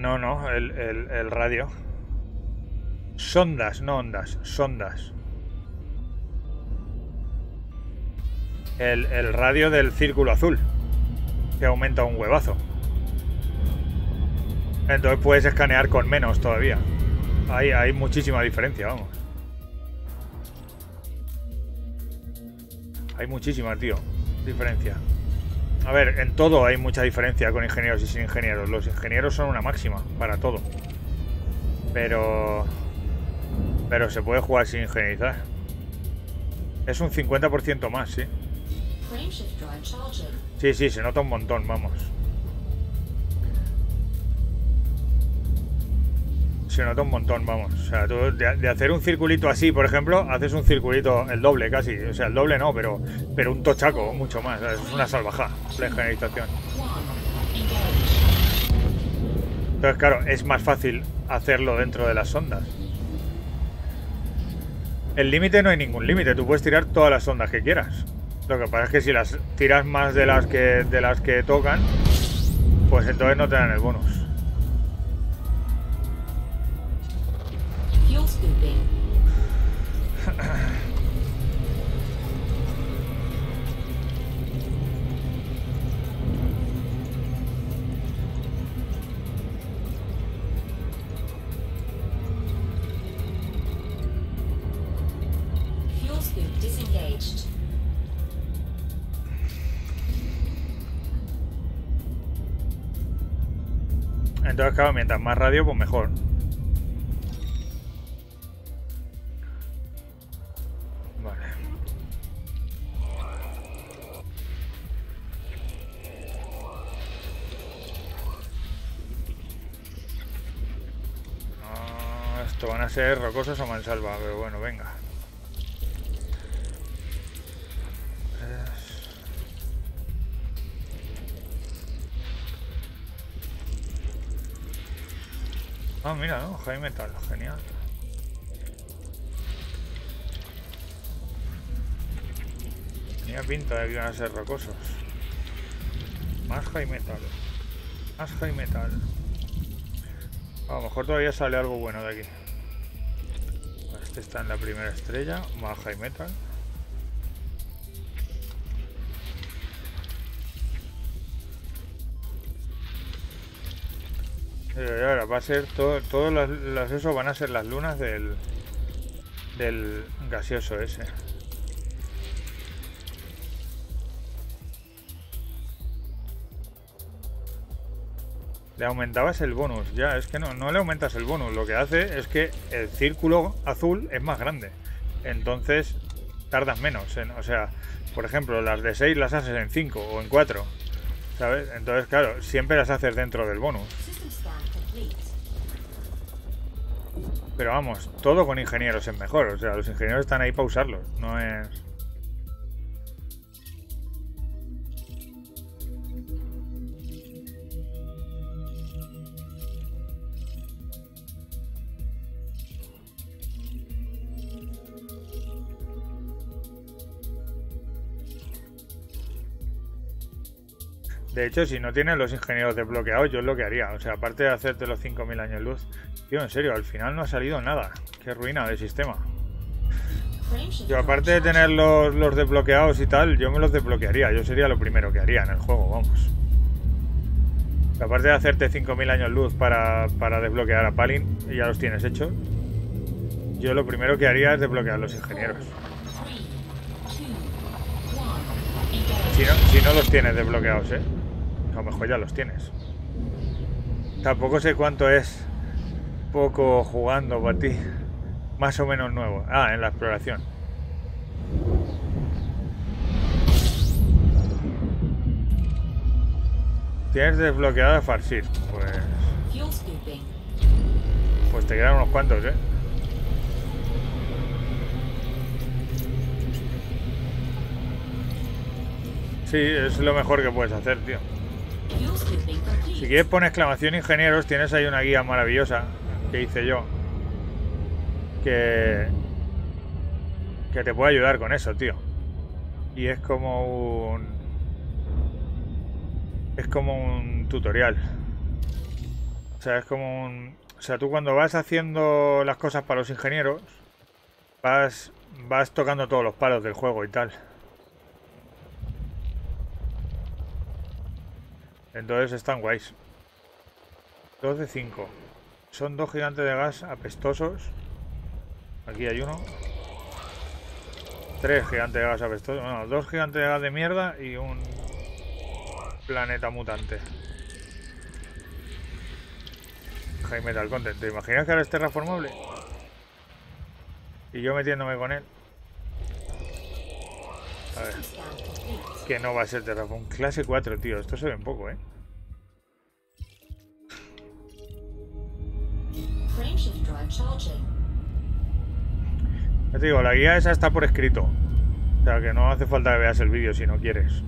No, no, el, el, el radio. Sondas, no ondas, sondas. El, el radio del círculo azul, que aumenta un huevazo. Entonces puedes escanear con menos todavía. Hay, hay muchísima diferencia, vamos. Hay muchísima, tío, diferencia. A ver, en todo hay mucha diferencia con ingenieros y sin ingenieros. Los ingenieros son una máxima para todo. Pero... Pero se puede jugar sin ingenierizar. Es un cincuenta por ciento más, sí. Sí, sí, se nota un montón, vamos. Se nota un montón, vamos. O sea, tú de, de hacer un circulito así, por ejemplo, haces un circulito el doble casi. O sea, el doble no, pero, pero un tochaco, mucho más. Es una salvajada la ingenierización. Entonces, claro, es más fácil hacerlo dentro de las sondas. El límite no hay ningún límite. Tú puedes tirar todas las sondas que quieras. Lo que pasa es que si las tiras más de las que, de las que tocan, pues entonces no te dan el bonus. Entonces, claro, mientras más radio, pues mejor. Vale. Ah, esto van a ser rocosos o mansalva, pero bueno, venga. Ah, mira, ¿no? High metal, genial. Tenía pinta de que iban a ser rocosos. Más high metal. Más high metal. A lo mejor todavía sale algo bueno de aquí. Este está en la primera estrella. Más high metal. Y ahora va a ser todo, todos las, las eso van a ser las lunas del del gaseoso ese. Le aumentabas el bonus, ya, es que no, no le aumentas el bonus, lo que hace es que el círculo azul es más grande, entonces tardas menos, en, o sea, por ejemplo, las de seis las haces en cinco o en cuatro, ¿sabes? Entonces, claro, siempre las haces dentro del bonus. Pero vamos, todo con ingenieros es mejor, o sea, los ingenieros están ahí para usarlos, no es... De hecho, si no tienes los ingenieros desbloqueados, yo es lo que haría. O sea, aparte de hacerte los cinco mil años luz. Tío, en serio, al final no ha salido nada. Qué ruina de sistema. Yo aparte de tener los, los desbloqueados y tal, yo me los desbloquearía. Yo sería lo primero que haría en el juego, vamos. Aparte de hacerte cinco mil años luz para, para desbloquear a Palin, y ya los tienes hechos, yo lo primero que haría es desbloquear los ingenieros. Si no, si no los tienes desbloqueados, ¿eh? A lo mejor ya los tienes. Tampoco sé cuánto es poco jugando para ti. Más o menos nuevo. Ah, en la exploración. Tienes desbloqueado a Farseer. Pues... Pues te quedan unos cuantos, ¿eh? Sí, es lo mejor que puedes hacer, tío. Si quieres poner exclamación ingenieros, tienes ahí una guía maravillosa que hice yo. Que... Que te puede ayudar con eso, tío. Y es como un... Es como un tutorial. sea, es como un... O sea, tú cuando vas haciendo las cosas para los ingenieros, vas, vas tocando todos los palos del juego y tal. Entonces están guays. dos de cinco. Son dos gigantes de gas apestosos. Aquí hay uno. Tres gigantes de gas apestosos. Bueno, dos gigantes de gas de mierda y un planeta mutante. High Metal Content. ¿Te imaginas que ahora es terraformable? Y yo metiéndome con él. A ver. Que no va a ser terraform. Clase cuatro, tío. Esto se ve un poco, ¿eh? Ya te digo, la guía esa está por escrito. O sea, que no hace falta que veas el vídeo si no quieres.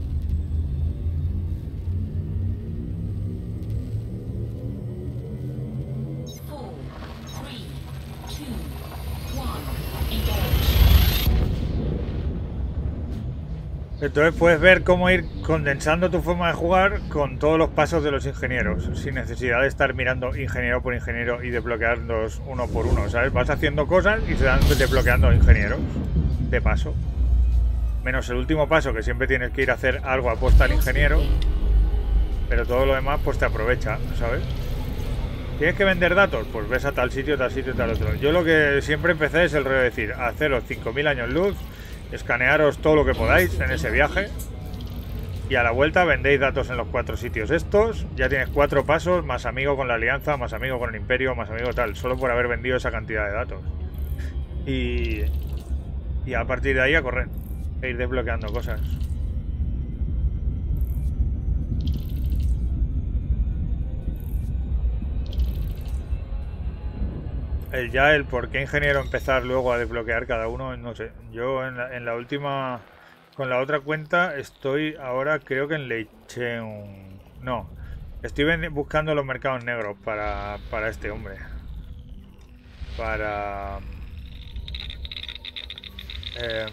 Entonces puedes ver cómo ir condensando tu forma de jugar con todos los pasos de los ingenieros, sin necesidad de estar mirando ingeniero por ingeniero y desbloquearlos uno por uno, ¿sabes? Vas haciendo cosas y se van desbloqueando ingenieros de paso. Menos el último paso, que siempre tienes que ir a hacer algo a posta al ingeniero, pero todo lo demás pues te aprovecha, ¿sabes? ¿Tienes que vender datos? Pues ves a tal sitio, tal sitio, tal otro. Yo lo que siempre empecé es el rollo de decir, haceros cinco mil años luz, escanearos todo lo que podáis en ese viaje y a la vuelta vendéis datos en los cuatro sitios estos. Ya tienes cuatro pasos, más amigo con la alianza, más amigo con el imperio, más amigo tal, solo por haber vendido esa cantidad de datos. Y, y a partir de ahí a correr e ir desbloqueando cosas. El ya el por qué ingeniero empezar luego a desbloquear cada uno, no sé. Yo en la, en la última, con la otra cuenta, estoy ahora creo que en le eché un... No, estoy buscando los mercados negros para, para este hombre. Para... Eh,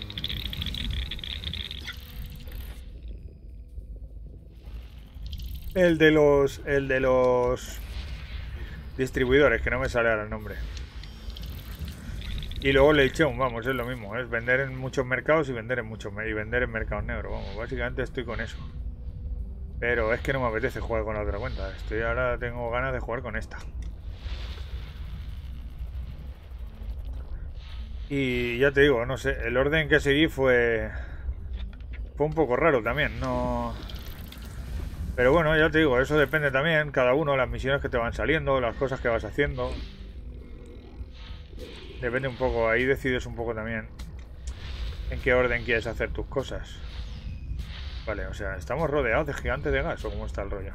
el de los... El de los... distribuidores, que no me sale ahora el nombre. Y luego le eché un, vamos, es lo mismo, es vender en muchos mercados y vender en muchos y vender en mercados negros, vamos, básicamente estoy con eso. Pero es que no me apetece jugar con la otra cuenta, estoy ahora tengo ganas de jugar con esta. Y ya te digo, no sé, el orden que seguí fue fue un poco raro también, no. Pero bueno, ya te digo, eso depende también, cada uno, las misiones que te van saliendo, las cosas que vas haciendo. Depende un poco, ahí decides un poco también en qué orden quieres hacer tus cosas. Vale, o sea, ¿estamos rodeados de gigantes de gas o cómo está el rollo?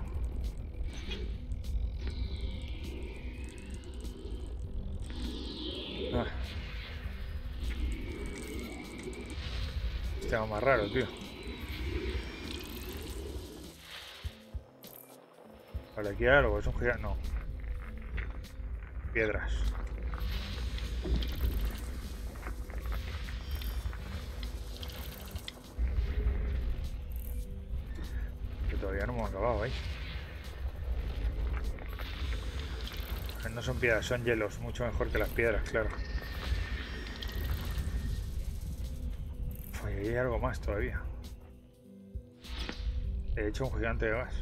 Ah. Este va más raro, tío. Vale, aquí hay algo, es un gigante... No. Piedras. Que todavía no hemos acabado ahí. No son piedras, son hielos, mucho mejor que las piedras, claro. Uy, hay algo más todavía. He hecho un gigante de gas.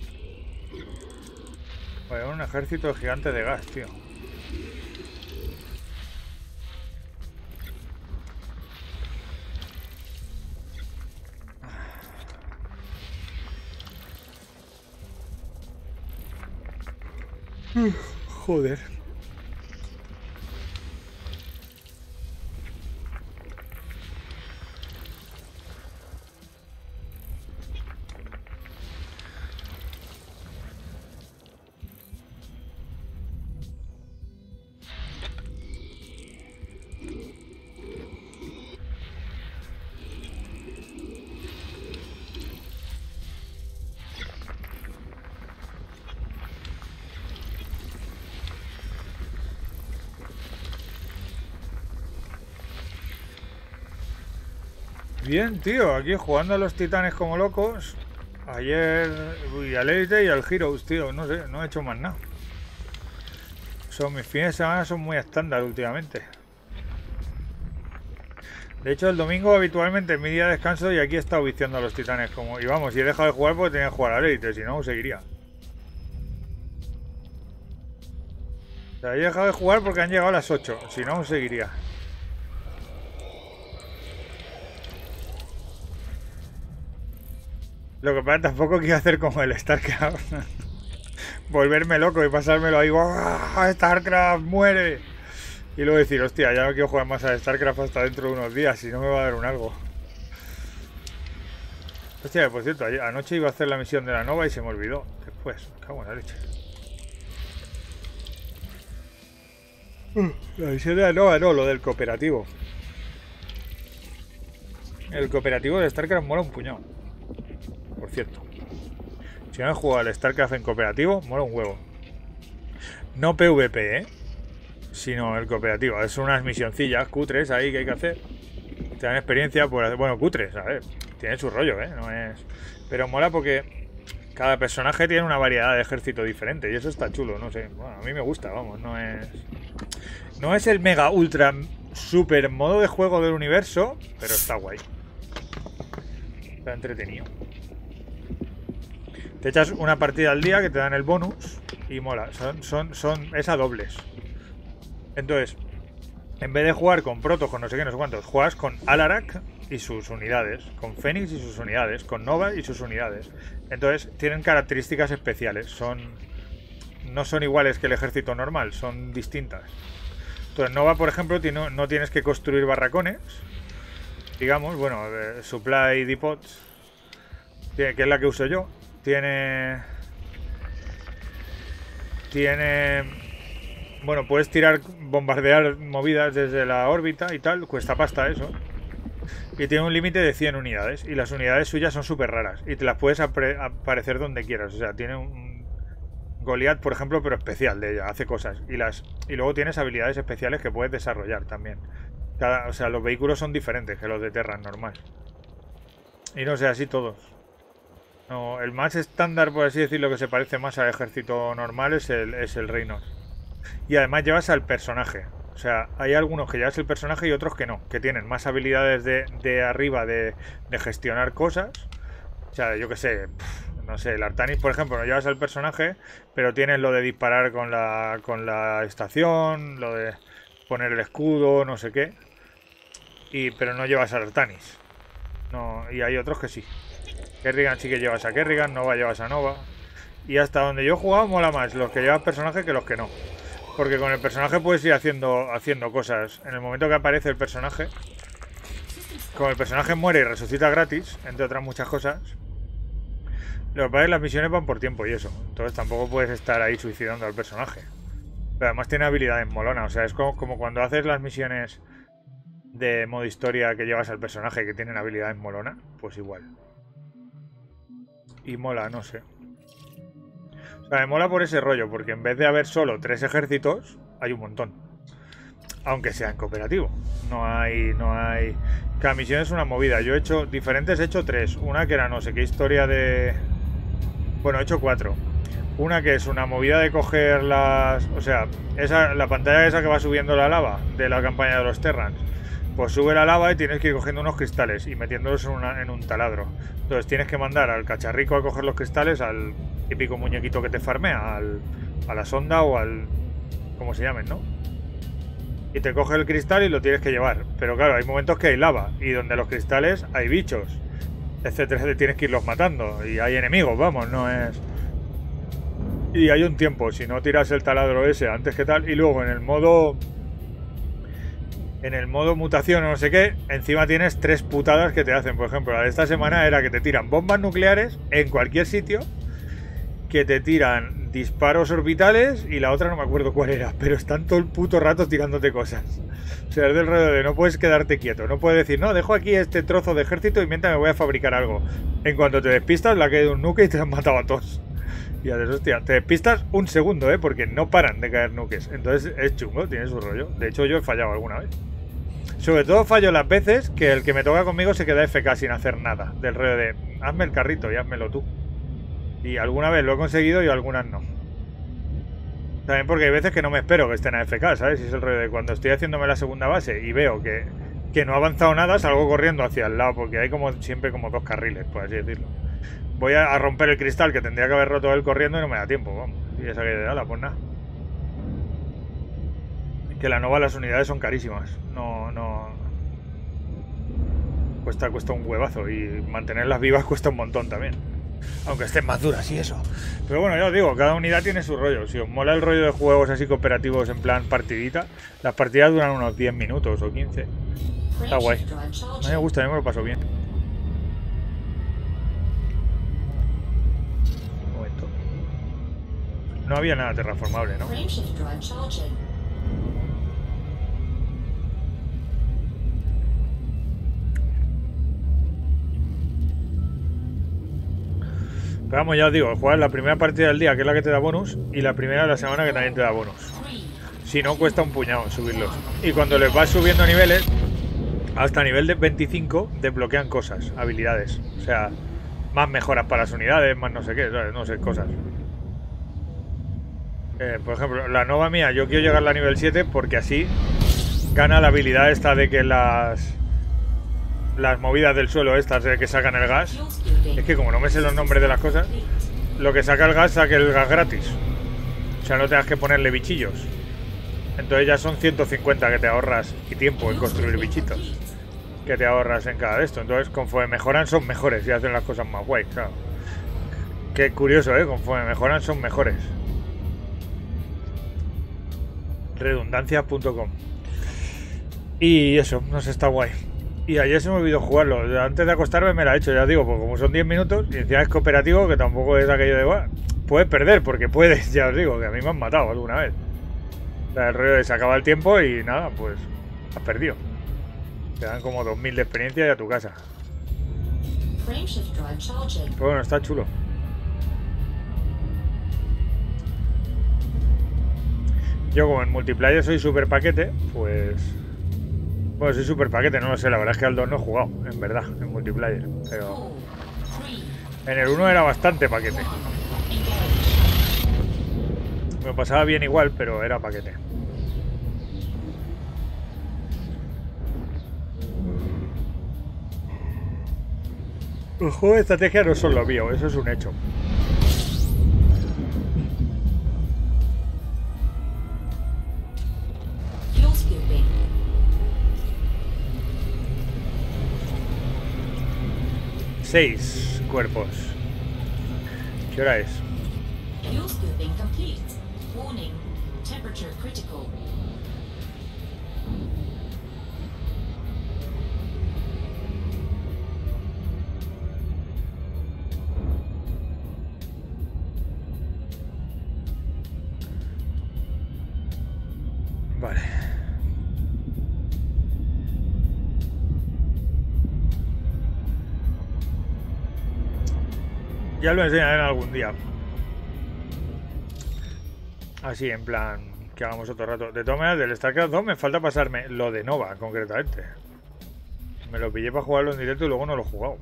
Vale, un ejército de gigantes de gas, tío. Joder. Bien, tío, aquí jugando a los titanes como locos. Ayer, uy, al Elite y al Heroes, tío, no sé, no he hecho más nada. son mis fines de semana son muy estándar últimamente. De hecho, el domingo habitualmente es mi día de descanso y aquí he estado viciando a los titanes. Como, y vamos, y he dejado de jugar porque tenía que jugar al Elite, si no, seguiría. O sea, he dejado de jugar porque han llegado a las ocho, si no, seguiría. Lo que pasa tampoco quiero hacer como el StarCraft. Volverme loco y pasármelo ahí. ¡Oh, StarCraft muere! Y luego decir, hostia, ya no quiero jugar más a StarCraft hasta dentro de unos días, si no me va a dar un algo. Hostia, por cierto, anoche iba a hacer la misión de la Nova y se me olvidó. Después, me cago en la leche. La misión de la Nova no, lo del cooperativo. El cooperativo de StarCraft mola un puñado. Por cierto. Si no he jugado al StarCraft en cooperativo, mola un huevo. No PvP, ¿eh? Sino el cooperativo. Es unas misioncillas cutres ahí que hay que hacer. Te dan experiencia por hacer... Bueno, cutres, a ver. Tiene su rollo, ¿eh? No es... Pero mola porque cada personaje tiene una variedad de ejército diferente. Y eso está chulo, no sé. Bueno, a mí me gusta, vamos. No es... No es el mega ultra super modo de juego del universo, pero está guay. Está entretenido. Te echas una partida al día que te dan el bonus y mola. Son, son, son, es a dobles. Entonces, en vez de jugar con Protoss, con no sé qué, no sé cuántos, juegas con Alarak y sus unidades, con Fénix y sus unidades, con Nova y sus unidades. Entonces, tienen características especiales. Son, no son iguales que el ejército normal, son distintas. Entonces, Nova, por ejemplo, tiene, no tienes que construir barracones. Digamos, bueno, eh, Supply Depots, que es la que uso yo. Tiene... Tiene... Bueno, puedes tirar, bombardear movidas desde la órbita y tal. Cuesta pasta eso. Y tiene un límite de cien unidades. Y las unidades suyas son súper raras. Y te las puedes aparecer donde quieras. O sea, tiene un Goliath, por ejemplo, pero especial de ella. Hace cosas. Y las y luego tienes habilidades especiales que puedes desarrollar también. Cada, o sea, los vehículos son diferentes que los de Terran normal. Y no sé, así todos. No, el más estándar, por así decirlo, que se parece más al ejército normal es el, es el Reynor. Y además llevas al personaje. O sea, hay algunos que llevas el personaje y otros que no. Que tienen más habilidades de, de arriba de, de gestionar cosas. O sea, yo que sé, pff, no sé, el Artanis, por ejemplo, no llevas al personaje, pero tienes lo de disparar con la, con la estación, lo de poner el escudo, no sé qué. Y, pero no llevas al Artanis. No, y hay otros que sí. Kerrigan sí que llevas a Kerrigan, Nova llevas a Nova. Y hasta donde yo he jugado mola más los que llevan personaje que los que no. Porque con el personaje puedes ir haciendo, haciendo cosas. En el momento que aparece el personaje, como el personaje muere y resucita gratis, entre otras muchas cosas, lo que pasa es que las misiones van por tiempo y eso. Entonces tampoco puedes estar ahí suicidando al personaje. Pero además tiene habilidades molonas. O sea, es como, como cuando haces las misiones de modo historia que llevas al personaje que tienen habilidades molonas, pues igual. Y mola, no sé. O sea, me mola por ese rollo, porque en vez de haber solo tres ejércitos, hay un montón. Aunque sea en cooperativo. No hay, no hay... Cada misión es una movida. Yo he hecho diferentes, he hecho tres. Una que era no sé qué historia de... Bueno, he hecho cuatro. Una que es una movida de coger las... O sea, esa, la pantalla esa que va subiendo la lava de la campaña de los Terrans. Pues sube la lava y tienes que ir cogiendo unos cristales y metiéndolos en, una, en un taladro. Entonces tienes que mandar al cacharrico a coger los cristales, al típico muñequito que te farmea, al, a la sonda o al... ¿Cómo se llamen, no? Y te coge el cristal y lo tienes que llevar. Pero claro, hay momentos que hay lava y donde los cristales hay bichos, etcétera. Tienes que irlos matando y hay enemigos, vamos, no es... Y hay un tiempo, si no tiras el taladro ese antes que tal. Y luego en el modo... En el modo mutación o no sé qué, encima tienes tres putadas que te hacen. Por ejemplo, la de esta semana era que te tiran bombas nucleares en cualquier sitio, que te tiran disparos orbitales y la otra no me acuerdo cuál era, pero están todo el puto rato tirándote cosas. O sea, es del rollo de no puedes quedarte quieto, no puedes decir, no, dejo aquí este trozo de ejército y mientras me voy a fabricar algo. En cuanto te despistas, le ha caído un nuke y te han matado a todos. Y haces, hostia, te despistas un segundo, ¿eh? Porque no paran de caer nukes. Entonces es chungo, tiene su rollo. De hecho, yo he fallado alguna vez. Sobre todo fallo las veces que el que me toca conmigo se queda F K sin hacer nada. Del rollo de, hazme el carrito y házmelo tú. Y alguna vez lo he conseguido y algunas no. También porque hay veces que no me espero que estén A F K, ¿sabes? Y es el rollo de cuando estoy haciéndome la segunda base y veo que, que no ha avanzado nada, salgo corriendo hacia el lado, porque hay como siempre como dos carriles, por así decirlo. Voy a, a romper el cristal que tendría que haber roto él corriendo y no me da tiempo, vamos. Y esa que de ala, pues nada. Que la Nova las unidades son carísimas. No, no... Cuesta, cuesta un huevazo y mantenerlas vivas cuesta un montón también. Aunque estén más duras y eso. Pero bueno, ya os digo, cada unidad tiene su rollo. Si os mola el rollo de juegos así cooperativos en plan partidita, las partidas duran unos diez minutos o quince. Está guay. A mí me gusta, a mí me lo paso bien. Un momento. No había nada terraformable, ¿no? Pero vamos, ya os digo, juegas la primera partida del día, que es la que te da bonus, y la primera de la semana, que también te da bonus. Si no, cuesta un puñado subirlos. Y cuando les vas subiendo niveles, hasta nivel de veinticinco, desbloquean cosas, habilidades. O sea, más mejoras para las unidades, más no sé qué, ¿sabes? No sé, cosas. Eh, por ejemplo, la Nova mía, yo quiero llegar a nivel siete porque así gana la habilidad esta de que las... las movidas del suelo estas de que sacan el gas, es que como no me sé los nombres de las cosas, lo que saca el gas, saca el gas gratis, o sea, no tengas que ponerle bichillos. Entonces ya son ciento cincuenta que te ahorras y tiempo en construir bichitos que te ahorras en cada de esto. Entonces conforme mejoran son mejores y hacen las cosas más guay, claro. Qué curioso, eh, conforme mejoran son mejores. redundancias punto com. Y eso, no sé, está guay. Y ayer se me olvidó jugarlo. Antes de acostarme me la he hecho, ya digo, porque como son diez minutos y encima es cooperativo, que tampoco es aquello de... Bueno, puedes perder, porque puedes, ya os digo, que a mí me han matado alguna vez. O sea, el rollo de se acaba el tiempo y nada, pues has perdido. Te dan como dos mil de experiencia y a tu casa. Pero bueno, está chulo. Yo como en multiplayer soy super paquete, pues... Bueno, soy super paquete, no lo sé, la verdad es que al dos no he jugado, en verdad, en multiplayer. Pero... en el uno era bastante paquete. Me pasaba bien igual, pero era paquete. Los juegos de estrategia no son lo mío, eso es un hecho. Seis cuerpos. ¿Qué hora es? Vale. Ya lo enseñaré algún día. Así, en plan, que hagamos otro rato. De todas maneras, del StarCraft dos me falta pasarme lo de Nova, concretamente. Me lo pillé para jugarlo en directo y luego no lo he jugado.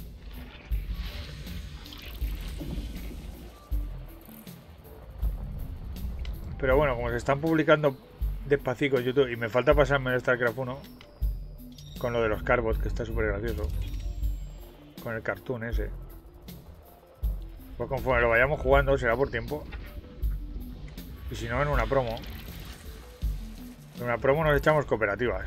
Pero bueno, como se están publicando despacito en YouTube y me falta pasarme el StarCraft uno con lo de los carbots, que está súper gracioso. Con el cartoon ese. Pues conforme lo vayamos jugando, será por tiempo. Y si no, en una promo. En una promo nos echamos cooperativas.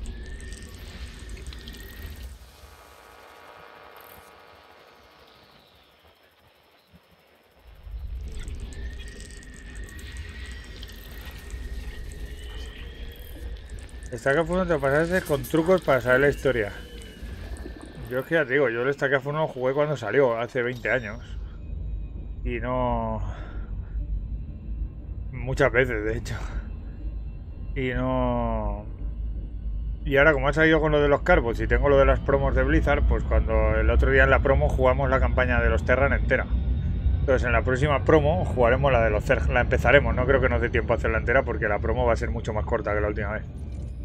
StarCraft uno te lo pasaste con trucos para saber la historia. Yo es que ya te digo, yo el StarCraft uno lo jugué cuando salió, hace veinte años. Y no... muchas veces, de hecho. Y no... Y ahora como ha salido con lo de los carbots y tengo lo de las promos de Blizzard, pues cuando el otro día en la promo jugamos la campaña de los Terran entera. Entonces en la próxima promo jugaremos la de los Terran. La empezaremos, no creo que nos dé tiempo a hacerla entera porque la promo va a ser mucho más corta que la última vez.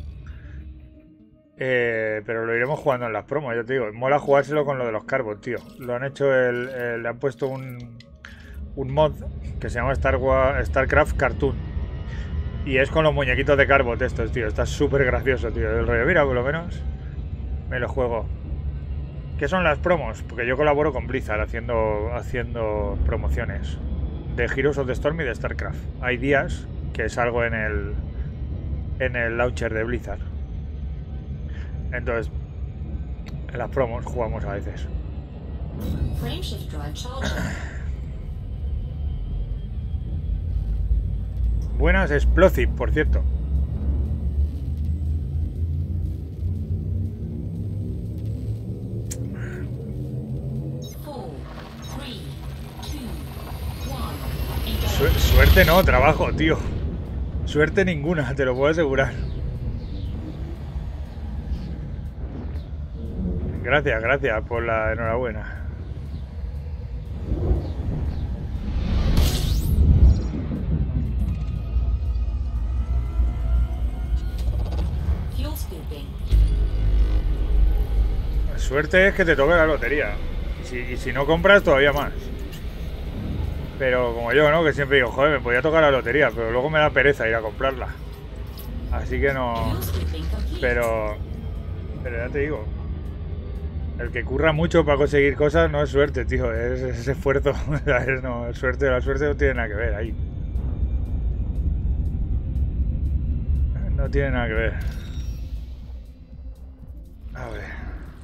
Eh, pero lo iremos jugando en las promos, ya te digo. Mola jugárselo con lo de los carbots, tío. Lo han hecho, el, el, le han puesto un... un mod que se llama Star Wars, StarCraft Cartoon. Y es con los muñequitos de Carbot estos, tío. Está súper gracioso, tío. El rollo, mira, por lo menos me lo juego. ¿Qué son las promos? Porque yo colaboro con Blizzard haciendo, haciendo promociones de Heroes of the Storm y de StarCraft. Hay días que salgo en el en el launcher de Blizzard. Entonces, en las promos jugamos a veces. Buenas, Explosive, por cierto. Su suerte no, trabajo, tío. Suerte ninguna, te lo puedo asegurar. Gracias, gracias por la enhorabuena. Suerte es que te toque la lotería. Y si, y si no compras, todavía más. Pero como yo, ¿no? Que siempre digo, joder, me podía tocar la lotería, pero luego me da pereza ir a comprarla. Así que no... Pero... Pero ya te digo. El que curra mucho para conseguir cosas no es suerte, tío. Es, es esfuerzo. No, suerte, la suerte no tiene nada que ver ahí. No tiene nada que ver. A ver.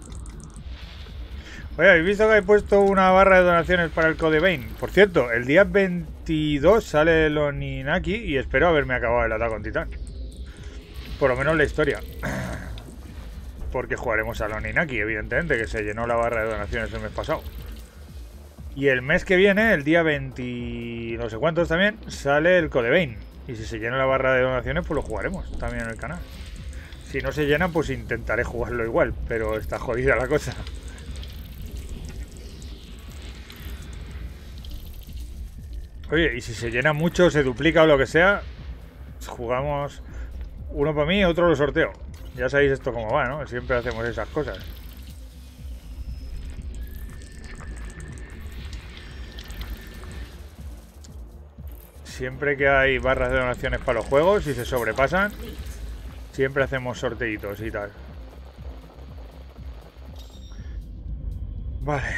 Oye, ¿habéis visto que he puesto una barra de donaciones para el Code Vein? Por cierto, el día veintidós sale el Oninaki y espero haberme acabado el Attack on Titan. Por lo menos la historia. Porque jugaremos al Oninaki, evidentemente, que se llenó la barra de donaciones el mes pasado. Y el mes que viene, el día veinte, no sé cuántos también, sale el Code Vein. Y si se llena la barra de donaciones, pues lo jugaremos también en el canal. Si no se llena, pues intentaré jugarlo igual, pero está jodida la cosa. Oye, y si se llena mucho, se duplica o lo que sea, jugamos uno para mí, otro lo sorteo. Ya sabéis esto cómo va, ¿no? Siempre hacemos esas cosas. Siempre que hay barras de donaciones para los juegos y se sobrepasan, siempre hacemos sorteitos y tal. Vale.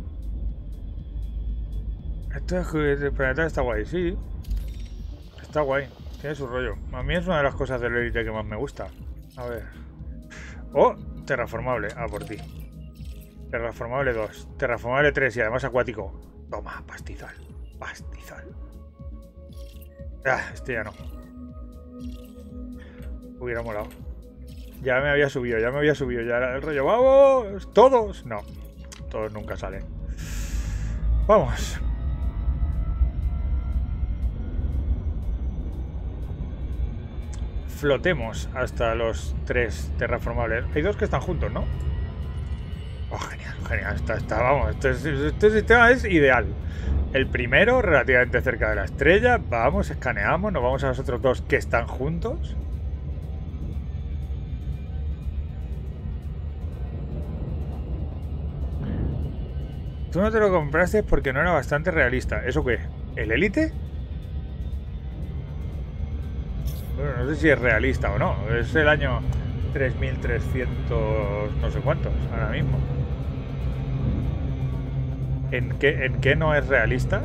Esto es planetario, está guay, sí. Está guay, tiene su rollo. A mí es una de las cosas del Elite que más me gusta. A ver. Oh, terraformable. Ah, por ti. Terraformable dos. Terraformable tres y además acuático. Toma, pastizal. Pastizal. Ah, este ya no. Hubiera molado. Ya me había subido, ya me había subido. Ya era el rollo. ¡Vamos! ¡Todos! No. Todos nunca salen. Vamos. Flotemos hasta los tres terraformables. Hay dos que están juntos, ¿no? Oh, genial, genial. Está, está, vamos, este, este sistema es ideal. El primero, relativamente cerca de la estrella. Vamos, escaneamos, nos vamos a los otros dos que están juntos. Tú no te lo compraste porque no era bastante realista. ¿Eso qué? ¿El Elite? Bueno, no sé si es realista o no. Es el año tres mil trescientos no sé cuántos, ahora mismo. ¿En qué, en qué no es realista?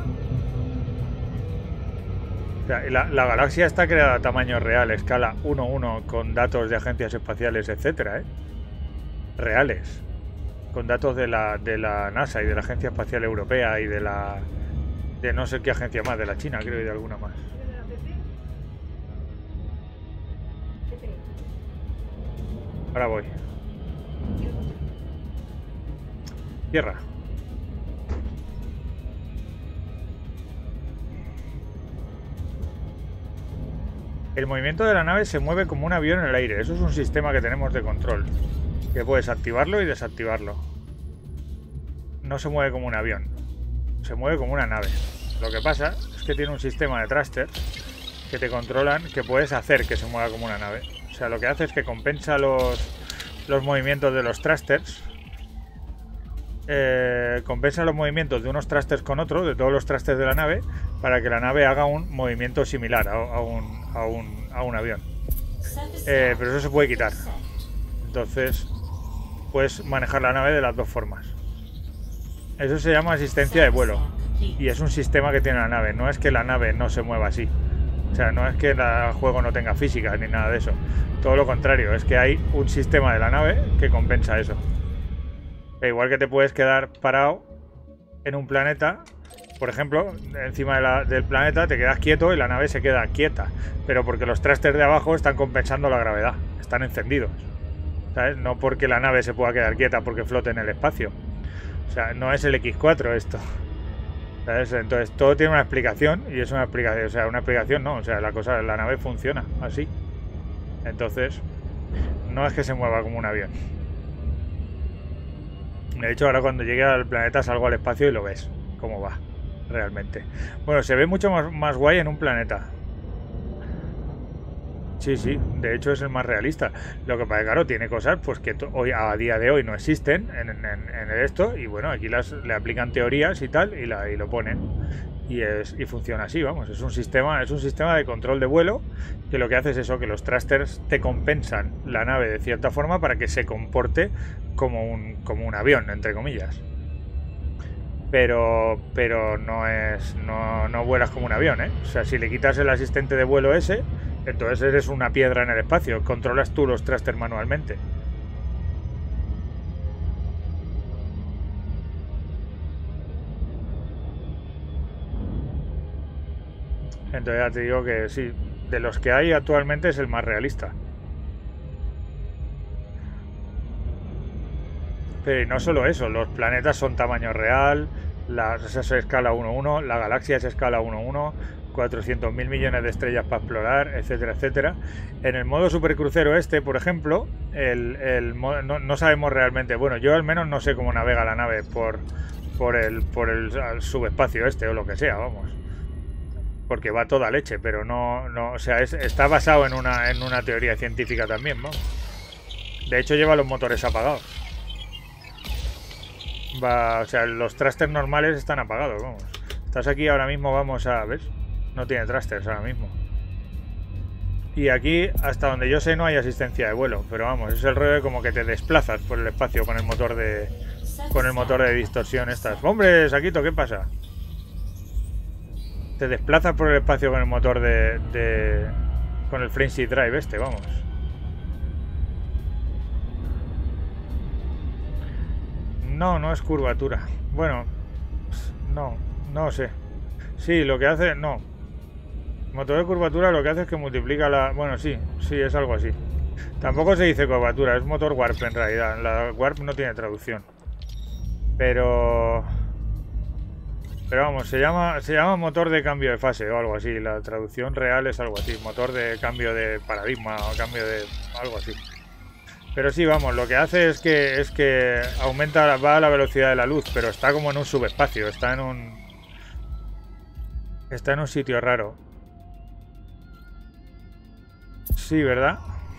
O sea, la, la galaxia está creada a tamaño real, escala uno uno, con datos de agencias espaciales, etcétera, ¿eh? Reales. Con datos de la, de la NASA y de la Agencia Espacial Europea y de la... de no sé qué agencia más, de la China, creo, y de alguna más. Ahora voy. Tierra. El movimiento de la nave se mueve como un avión en el aire. Eso es un sistema que tenemos de control. Que puedes activarlo y desactivarlo. No se mueve como un avión. Se mueve como una nave. Lo que pasa es que tiene un sistema de thrusters que te controlan, que puedes hacer que se mueva como una nave. O sea, lo que hace es que compensa los, los movimientos de los thrusters eh, compensa los movimientos de unos trasters con otros, de todos los trasters de la nave, para que la nave haga un movimiento similar a, a, un, a, un, a un avión. Eh, pero eso se puede quitar. Entonces puedes manejar la nave de las dos formas. Eso se llama asistencia de vuelo. Y es un sistema que tiene la nave. No es que la nave no se mueva así. O sea, no es que el juego no tenga física ni nada de eso. Todo lo contrario, es que hay un sistema de la nave que compensa eso. E igual que te puedes quedar parado en un planeta, por ejemplo, encima de la, del planeta te quedas quieto y la nave se queda quieta. Pero porque los trasters de abajo están compensando la gravedad. Están encendidos. ¿Sabes? No porque la nave se pueda quedar quieta porque flote en el espacio. O sea, no es el equis cuatro esto. ¿Sabes? Entonces todo tiene una explicación y es una explicación, o sea, una explicación no, o sea, la cosa, la nave funciona así. Entonces, no es que se mueva como un avión. De hecho, ahora cuando llegue al planeta salgo al espacio y lo ves cómo va realmente. Bueno, se ve mucho más, más guay en un planeta. Sí, sí, de hecho es el más realista. Lo que pasa es que, claro, tiene cosas pues que hoy a día de hoy no existen en, en, en el esto. Y bueno, aquí las, le aplican teorías y tal y, la, y lo ponen. Y, es, y funciona así, vamos. Es un sistema, es un sistema de control de vuelo que lo que hace es eso, que los thrusters te compensan la nave de cierta forma para que se comporte como un, como un avión, entre comillas. Pero, pero no es, no, no vuelas como un avión, ¿eh? O sea, si le quitas el asistente de vuelo ese, entonces eres una piedra en el espacio. Controlas tú los thrusters manualmente. Entonces ya te digo que sí, de los que hay actualmente es el más realista. Pero y no solo eso, los planetas son tamaño real, la, es escala uno uno, la galaxia es escala uno uno, cuatrocientos mil millones de estrellas para explorar, etcétera, etcétera. En el modo supercrucero este, por ejemplo, el, el, no, no sabemos realmente, bueno, yo al menos no sé cómo navega la nave por, por, el, por el subespacio este o lo que sea, vamos. Porque va toda leche, pero no, no o sea, es, está basado en una, en una teoría científica también, vamos. De hecho lleva los motores apagados. Va, o sea, los thrusters normales están apagados, vamos. Estás aquí ahora mismo, vamos a... ¿Ves? No tiene thrusters ahora mismo. Y aquí, hasta donde yo sé, no hay asistencia de vuelo. Pero vamos, es el rollo de como que te desplazas por el espacio con el motor de... Con el motor de distorsión estas. ¡Hombre, Saquito! ¿Qué pasa? Te desplazas por el espacio con el motor de... de con el Frenzy Drive este, vamos. No, no es curvatura. Bueno, no, no sé. Sí, lo que hace... No. Motor de curvatura lo que hace es que multiplica la... Bueno, sí, sí, es algo así. Tampoco se dice curvatura, es motor warp en realidad. La warp no tiene traducción. Pero... Pero vamos, se llama, se llama motor de cambio de fase o algo así. La traducción real es algo así. Motor de cambio de paradigma o cambio de... algo así. Pero sí, vamos, lo que hace es que es que aumenta, va a la velocidad de la luz, pero está como en un subespacio, está en un... Está en un sitio raro. Sí, ¿verdad?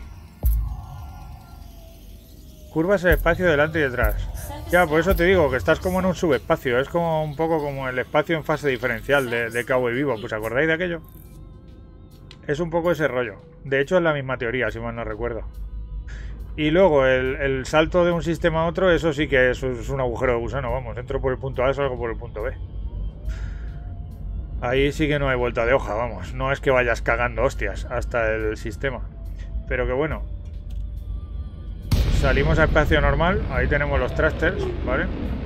Curvas el espacio delante y detrás. Ya, por eso te digo que estás como en un subespacio, es como un poco como el espacio en fase diferencial de, de Cowboy Vivo, ¿pues acordáis de aquello? Es un poco ese rollo. De hecho es la misma teoría, si mal no recuerdo. Y luego el, el salto de un sistema a otro, eso sí que es, es un agujero de gusano, vamos, entro por el punto A, salgo por el punto B. Ahí sí que no hay vuelta de hoja, vamos, no es que vayas cagando hostias hasta el sistema. Pero que bueno. Salimos a espacio normal, ahí tenemos los thrusters, ¿vale?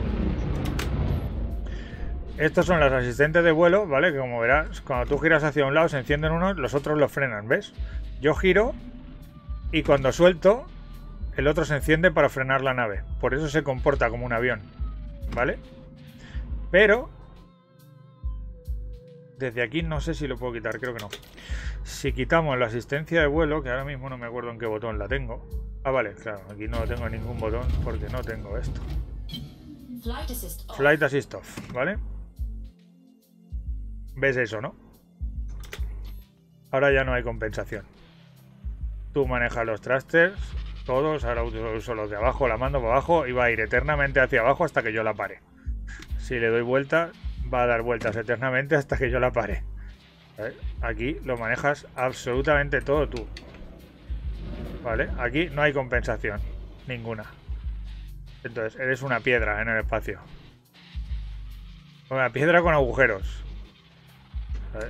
Estos son los asistentes de vuelo, ¿vale? Que como verás, cuando tú giras hacia un lado se encienden unos, los otros los frenan, ¿ves? Yo giro y cuando suelto... El otro se enciende para frenar la nave. Por eso se comporta como un avión. ¿Vale? Pero... Desde aquí no sé si lo puedo quitar, creo que no. Si quitamos la asistencia de vuelo, que ahora mismo no me acuerdo en qué botón la tengo. Ah, vale, claro, aquí no tengo ningún botón porque no tengo esto. Flight Assist Off, Flight Assist Off, ¿vale? ¿Ves eso, no? Ahora ya no hay compensación. Tú manejas los thrusters todos. Ahora uso los de abajo, la mando para abajo y va a ir eternamente hacia abajo hasta que yo la pare. Si le doy vuelta, va a dar vueltas eternamente hasta que yo la pare. ¿Vale? Aquí lo manejas absolutamente todo tú. ¿Vale? Aquí no hay compensación ninguna. Entonces, eres una piedra en el espacio. Una piedra con agujeros. ¿Vale?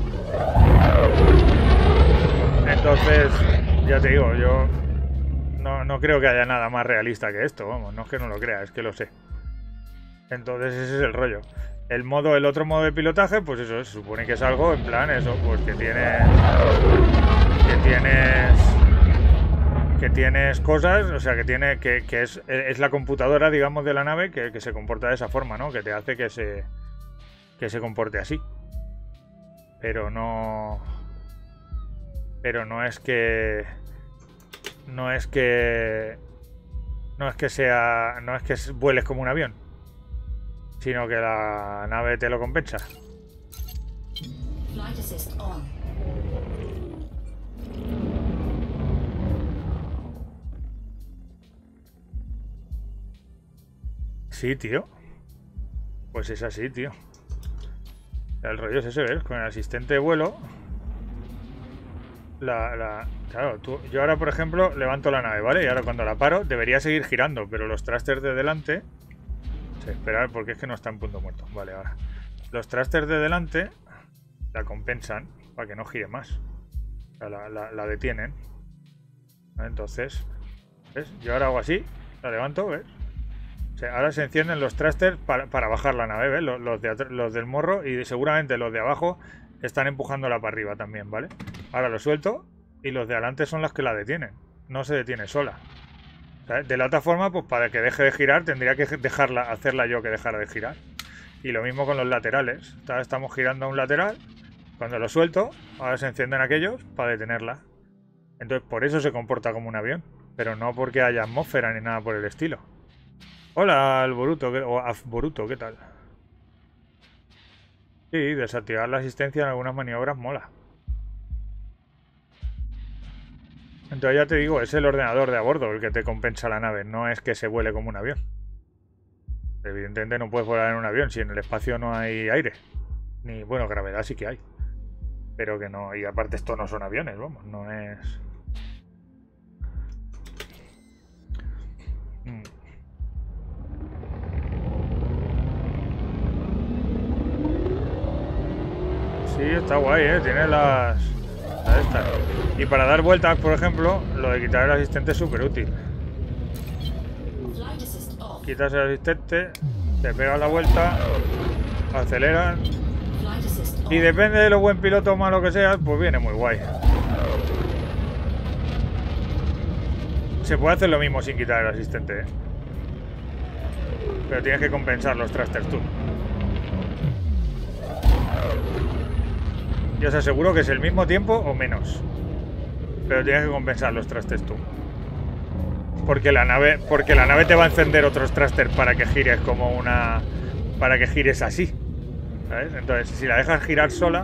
Entonces, ya te digo, yo no, no creo que haya nada más realista que esto. Vamos, no es que no lo crea, es que lo sé. Entonces ese es el rollo. El modo, el otro modo de pilotaje, pues eso, se supone que es algo en plan eso, pues que tienes que tienes que tienes cosas, o sea, que tiene que, que es, es la computadora, digamos, de la nave que, que se comporta de esa forma, ¿no? Que te hace que se que se comporte así. Pero no pero no es que no es que no es que sea no es que vueles como un avión, sino que la nave te lo compensa. Flight assist on. Sí, tío. Pues es así, tío. El rollo es ese, ¿ves? Con el asistente de vuelo. La, la... Claro, tú... yo ahora, por ejemplo, levanto la nave, ¿vale? Y ahora cuando la paro, debería seguir girando, pero los thrusters de delante... Sí, esperar, porque es que no está en punto muerto. Vale, ahora. Los thrusters de delante la compensan para que no gire más. O sea, la, la, la detienen. Entonces, ¿ves? Yo ahora hago así, la levanto, ¿ves? O sea, ahora se encienden los thrusters para, para bajar la nave, ¿ves? Los, los, de, los del morro y seguramente los de abajo están empujándola para arriba también, ¿vale? Ahora lo suelto y los de adelante son las que la detienen. No se detiene sola. ¿Sabes? De la otra forma, pues para que deje de girar tendría que dejarla, hacerla yo que dejara de girar. Y lo mismo con los laterales. Estamos girando a un lateral. Cuando lo suelto, ahora se encienden aquellos para detenerla. Entonces por eso se comporta como un avión. Pero no porque haya atmósfera ni nada por el estilo. Hola, Alboruto, o Afboruto, ¿qué tal? Sí, desactivar la asistencia en algunas maniobras mola. Entonces ya te digo, es el ordenador de a bordo el que te compensa la nave, no es que se vuele como un avión. Evidentemente no puedes volar en un avión si en el espacio no hay aire. Ni, bueno, gravedad sí que hay. Pero que no, y aparte esto no son aviones, vamos, no es... Mm. Sí, está guay, ¿eh? Tiene las... las estas. Y para dar vueltas, por ejemplo, lo de quitar el asistente es súper útil. Quitas el asistente, te pegas la vuelta, aceleras. Y depende de lo buen piloto o malo que seas, pues viene muy guay. Se puede hacer lo mismo sin quitar el asistente, ¿eh? Pero tienes que compensar los thrusters tú. Y os aseguro que es el mismo tiempo o menos. Pero tienes que compensar los thrusters tú. Porque la nave, porque la nave te va a encender otros thrusters para que gires como una... Para que gires así. ¿Sabes? Entonces, si la dejas girar sola,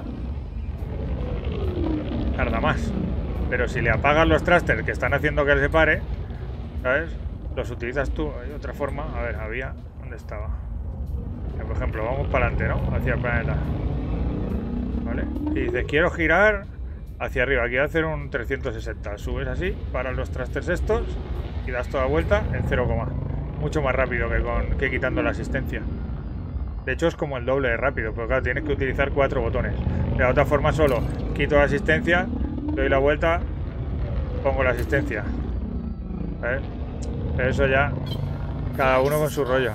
tarda más. Pero si le apagas los thrusters que están haciendo que se pare, ¿sabes? Los utilizas tú. Hay otra forma. A ver, había... ¿Dónde estaba? Por ejemplo, vamos para adelante, ¿no? Hacia el planeta. ¿Vale? Y dices, quiero girar hacia arriba. Quiero hacer un trescientos sesenta. Subes así, paras los thrusters estos y das toda vuelta en cero, mucho más rápido que, con, que quitando la asistencia. De hecho es como el doble de rápido, pero claro, tienes que utilizar cuatro botones. De la otra forma solo quito la asistencia, doy la vuelta, pongo la asistencia. ¿Sabes? Pero eso ya, cada uno con su rollo.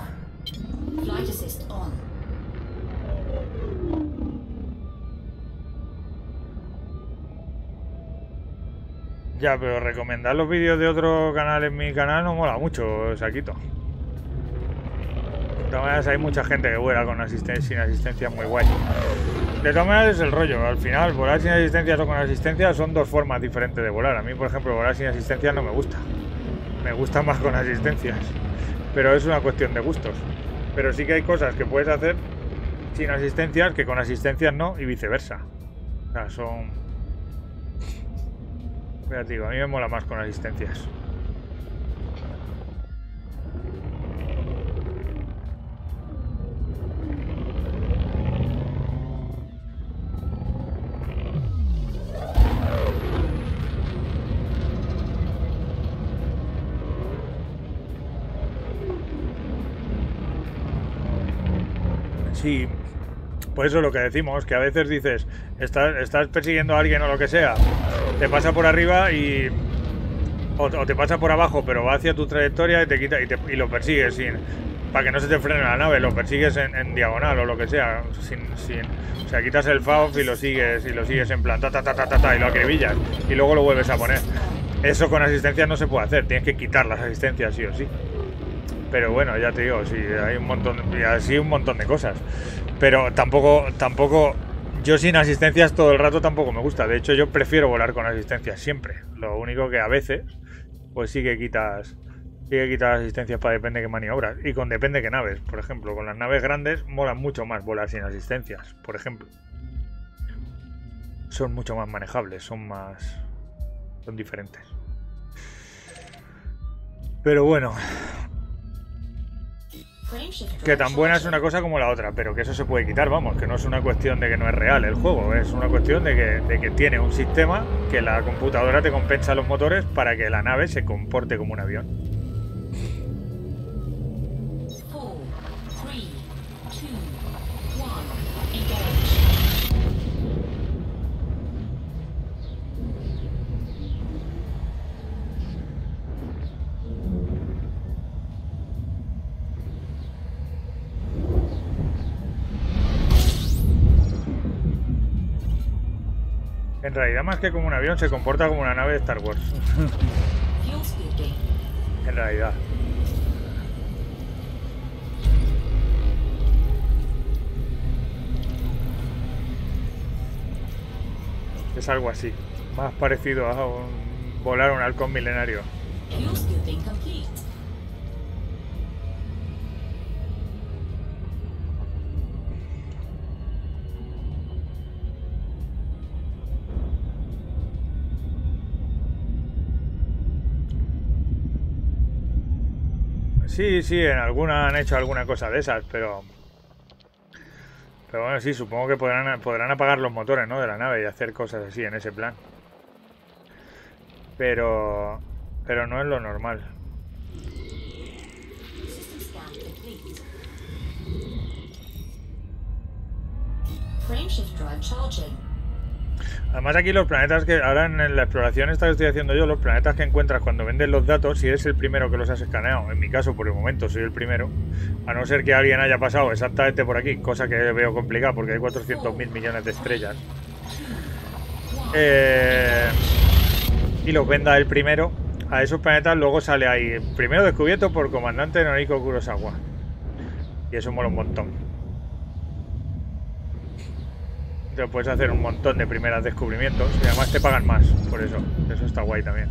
Ya, pero recomendar los vídeos de otro canal en mi canal no mola mucho, Saquito. De todas maneras hay mucha gente que vuela con asistencia, sin asistencia muy guay. De todas maneras es el rollo. Al final, volar sin asistencia o con asistencia son dos formas diferentes de volar. A mí, por ejemplo, volar sin asistencia no me gusta. Me gusta más con asistencias. Pero es una cuestión de gustos. Pero sí que hay cosas que puedes hacer sin asistencias que con asistencias no y viceversa. O sea, son... Digo, a mí me mola más con asistencias. Sí, por eso lo que decimos, que a veces dices, estás, estás persiguiendo a alguien o lo que sea, te pasa por arriba y... O, o te pasa por abajo, pero va hacia tu trayectoria y te quita y, te, y lo persigues sin... Para que no se te frene la nave, lo persigues en, en diagonal o lo que sea, sin, sin... O sea, quitas el F A O F y lo sigues, y lo sigues en plan ta ta ta ta ta, ta y lo acribillas y luego lo vuelves a poner. Eso con asistencias no se puede hacer, tienes que quitar las asistencias sí o sí. Pero bueno, ya te digo, sí, hay un montón, y así un montón de cosas. Pero tampoco, tampoco, yo sin asistencias todo el rato tampoco me gusta. De hecho, yo prefiero volar con asistencias siempre. Lo único que a veces, pues sí que quitas, sí que quitas asistencias para depende de qué maniobras. Y con depende de qué naves. Por ejemplo, con las naves grandes mola mucho más volar sin asistencias, por ejemplo. Son mucho más manejables, son más, son diferentes. Pero bueno, que tan buena es una cosa como la otra, pero que eso se puede quitar, vamos, que no es una cuestión de que no es real el juego, es una cuestión de que, de que tiene un sistema que la computadora te compensa los motores para que la nave se comporte como un avión. En realidad, más que como un avión, se comporta como una nave de Star Wars. En realidad. Es algo así. Más parecido a un, volar un halcón milenario. Sí, sí, en alguna han hecho alguna cosa de esas, pero... Pero bueno, sí, supongo que podrán, podrán apagar los motores, ¿no?, de la nave y hacer cosas así en ese plan. Pero... Pero no es lo normal. Además aquí los planetas que... Ahora en la exploración esta que estoy haciendo yo, los planetas que encuentras cuando vendes los datos, si eres el primero que los has escaneado, en mi caso por el momento soy el primero, a no ser que alguien haya pasado exactamente por aquí, cosa que veo complicada porque hay cuatrocientos mil millones de estrellas, eh, y los venda el primero, a esos planetas luego sale ahí, primero descubierto por comandante Noriko Kurosawa, y eso mola un montón. Te puedes hacer un montón de primeros descubrimientos y además te pagan más, por eso. Eso está guay también.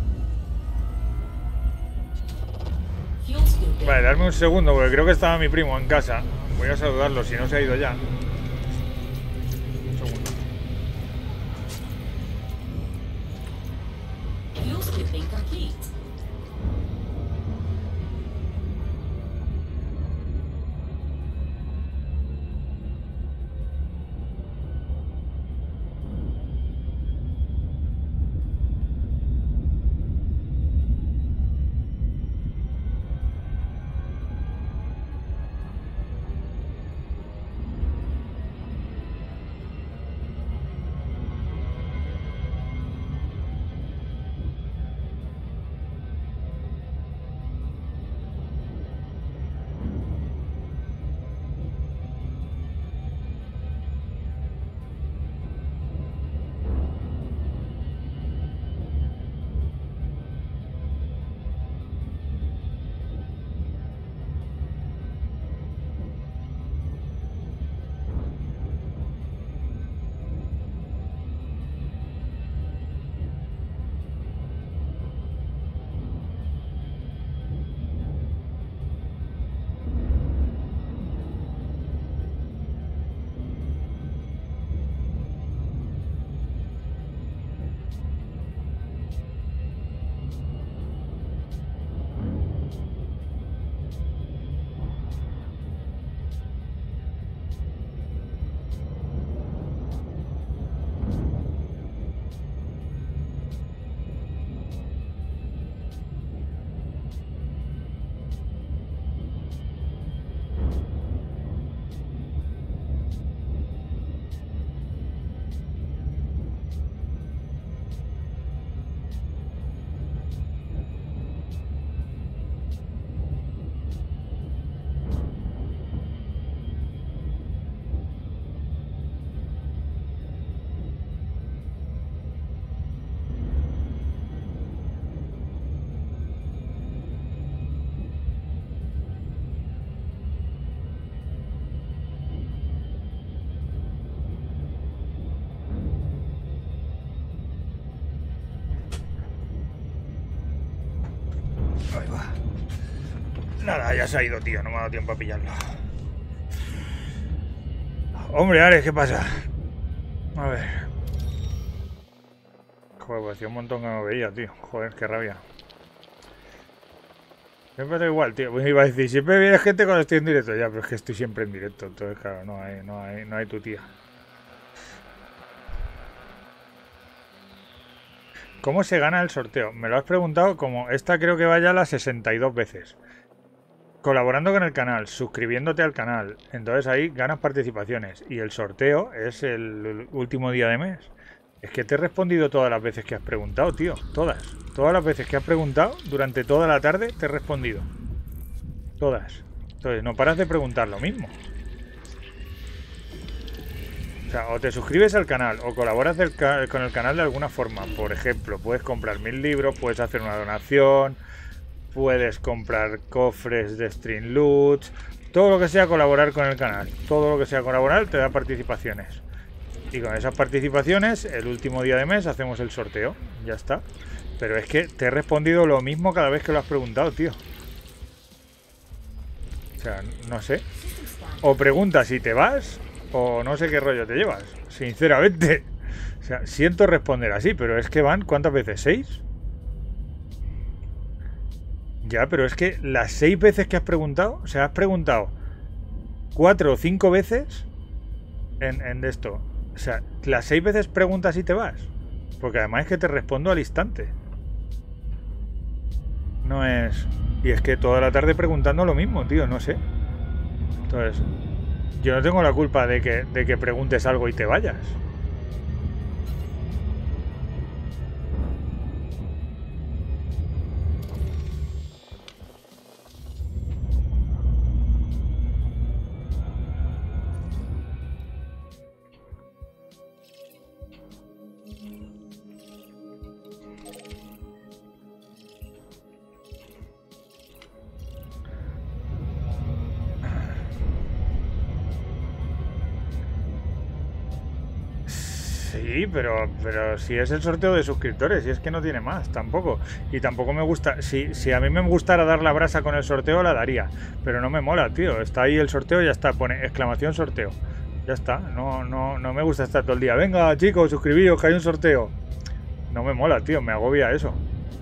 Vale, darme un segundo porque creo que estaba mi primo en casa. Voy a saludarlo si no se ha ido ya. Un segundo. Nada, ya se ha ido, tío. No me ha dado tiempo a pillarlo. Hombre, Ares, ¿qué pasa? A ver. Joder, pues hacía un montón que no veía, tío. Joder, qué rabia. Siempre da igual, tío. Pues iba a decir, siempre viene gente cuando estoy en directo. Ya, pero es que estoy siempre en directo. Entonces, claro, no hay, no hay, no hay tu tía. ¿Cómo se gana el sorteo? Me lo has preguntado como esta creo que vaya a las sesenta y dos veces. Colaborando con el canal, suscribiéndote al canal. Entonces ahí ganas participaciones. Y el sorteo es el último día de mes. Es que te he respondido todas las veces que has preguntado, tío. Todas. Todas las veces que has preguntado, durante toda la tarde te he respondido. Todas. Entonces no paras de preguntar lo mismo. O sea, o te suscribes al canal o colaboras del ca con el canal de alguna forma. Por ejemplo, puedes comprar mil libros, puedes hacer una donación, puedes comprar cofres de Stream Loot, todo lo que sea colaborar con el canal. Todo lo que sea colaborar te da participaciones. Y con esas participaciones, el último día de mes hacemos el sorteo. Ya está. Pero es que te he respondido lo mismo cada vez que lo has preguntado, tío. O sea, no sé. O preguntas si te vas, o no sé qué rollo te llevas. Sinceramente. O sea, siento responder así, pero es que van, ¿cuántas veces? ¿Seis? Ya, pero es que las seis veces que has preguntado, o sea, has preguntado cuatro o cinco veces en, en esto. O sea, las seis veces preguntas y te vas. Porque además es que te respondo al instante. No es... Y es que toda la tarde preguntando lo mismo, tío, no sé. Entonces, yo no tengo la culpa de que, de que preguntes algo y te vayas. Sí, pero, pero si es el sorteo de suscriptores, y es que no tiene más, tampoco. Y tampoco me gusta, si, si a mí me gustara dar la brasa con el sorteo, la daría. Pero no me mola, tío. Está ahí el sorteo y ya está, pone exclamación sorteo. Ya está, no, no, no me gusta estar todo el día. Venga, chicos, suscribíos, que hay un sorteo. No me mola, tío, me agobia eso.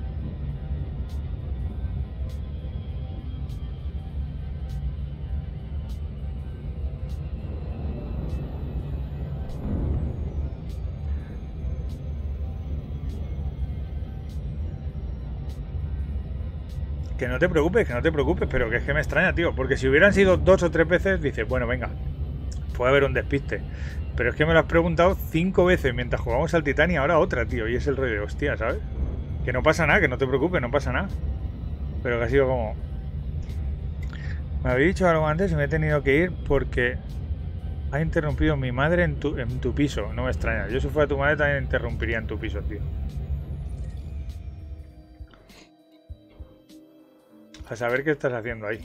Que no te preocupes, que no te preocupes, pero que es que me extraña, tío. Porque si hubieran sido dos o tres veces, dices, bueno, venga, puede haber un despiste. Pero es que me lo has preguntado cinco veces mientras jugamos al Titán y ahora otra, tío. Y es el rollo de hostia, ¿sabes? Que no pasa nada, que no te preocupes, no pasa nada. Pero que ha sido como... Me habéis dicho algo antes y me he tenido que ir porque ha interrumpido mi madre en tu, en tu piso. No me extraña. Yo si fuera tu madre también interrumpiría en tu piso, tío. A saber qué estás haciendo ahí.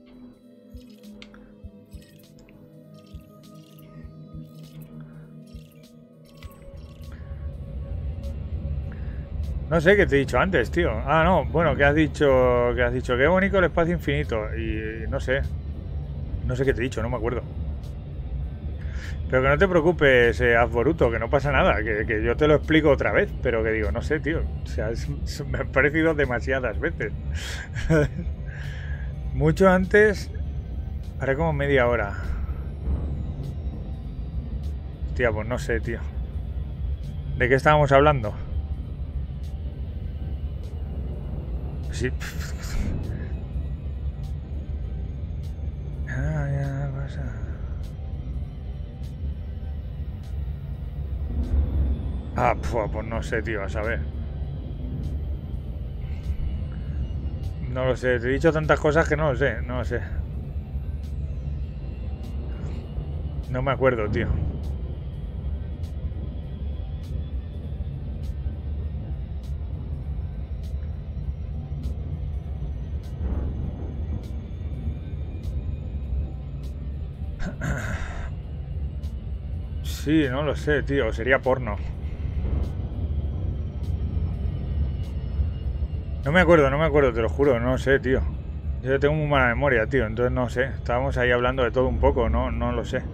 No sé qué te he dicho antes, tío. Ah, no, bueno, que has dicho que has dicho qué bonito el espacio infinito. Y no sé. No sé qué te he dicho, no me acuerdo. Pero que no te preocupes, eh, Azboruto, que no pasa nada, que, que yo te lo explico otra vez, pero que digo, no sé, tío. O sea, es, es, me ha parecido demasiadas veces. Mucho antes, haré como media hora. Tía, pues no sé, tío. ¿De qué estábamos hablando? Sí. Ah, ya pasa. Ah, puf, pues no sé, tío, a saber. No lo sé, te he dicho tantas cosas que no lo sé, no lo sé. No me acuerdo, tío. Sí, no lo sé, tío, sería porno. No me acuerdo, no me acuerdo, te lo juro, no sé, tío. Yo tengo muy mala memoria, tío, entonces no sé. Estábamos ahí hablando de todo un poco, no, no lo sé.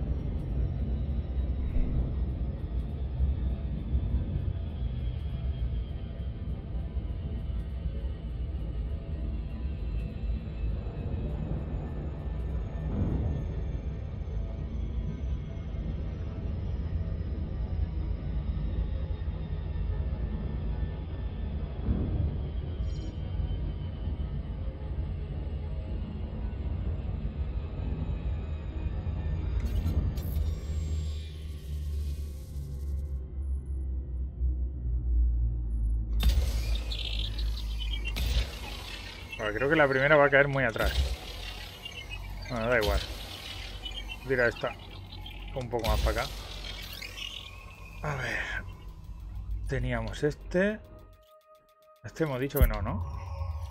Creo que la primera va a caer muy atrás. Bueno, da igual. Tira esta un poco más para acá. A ver. Teníamos este. Este hemos dicho que no, ¿no?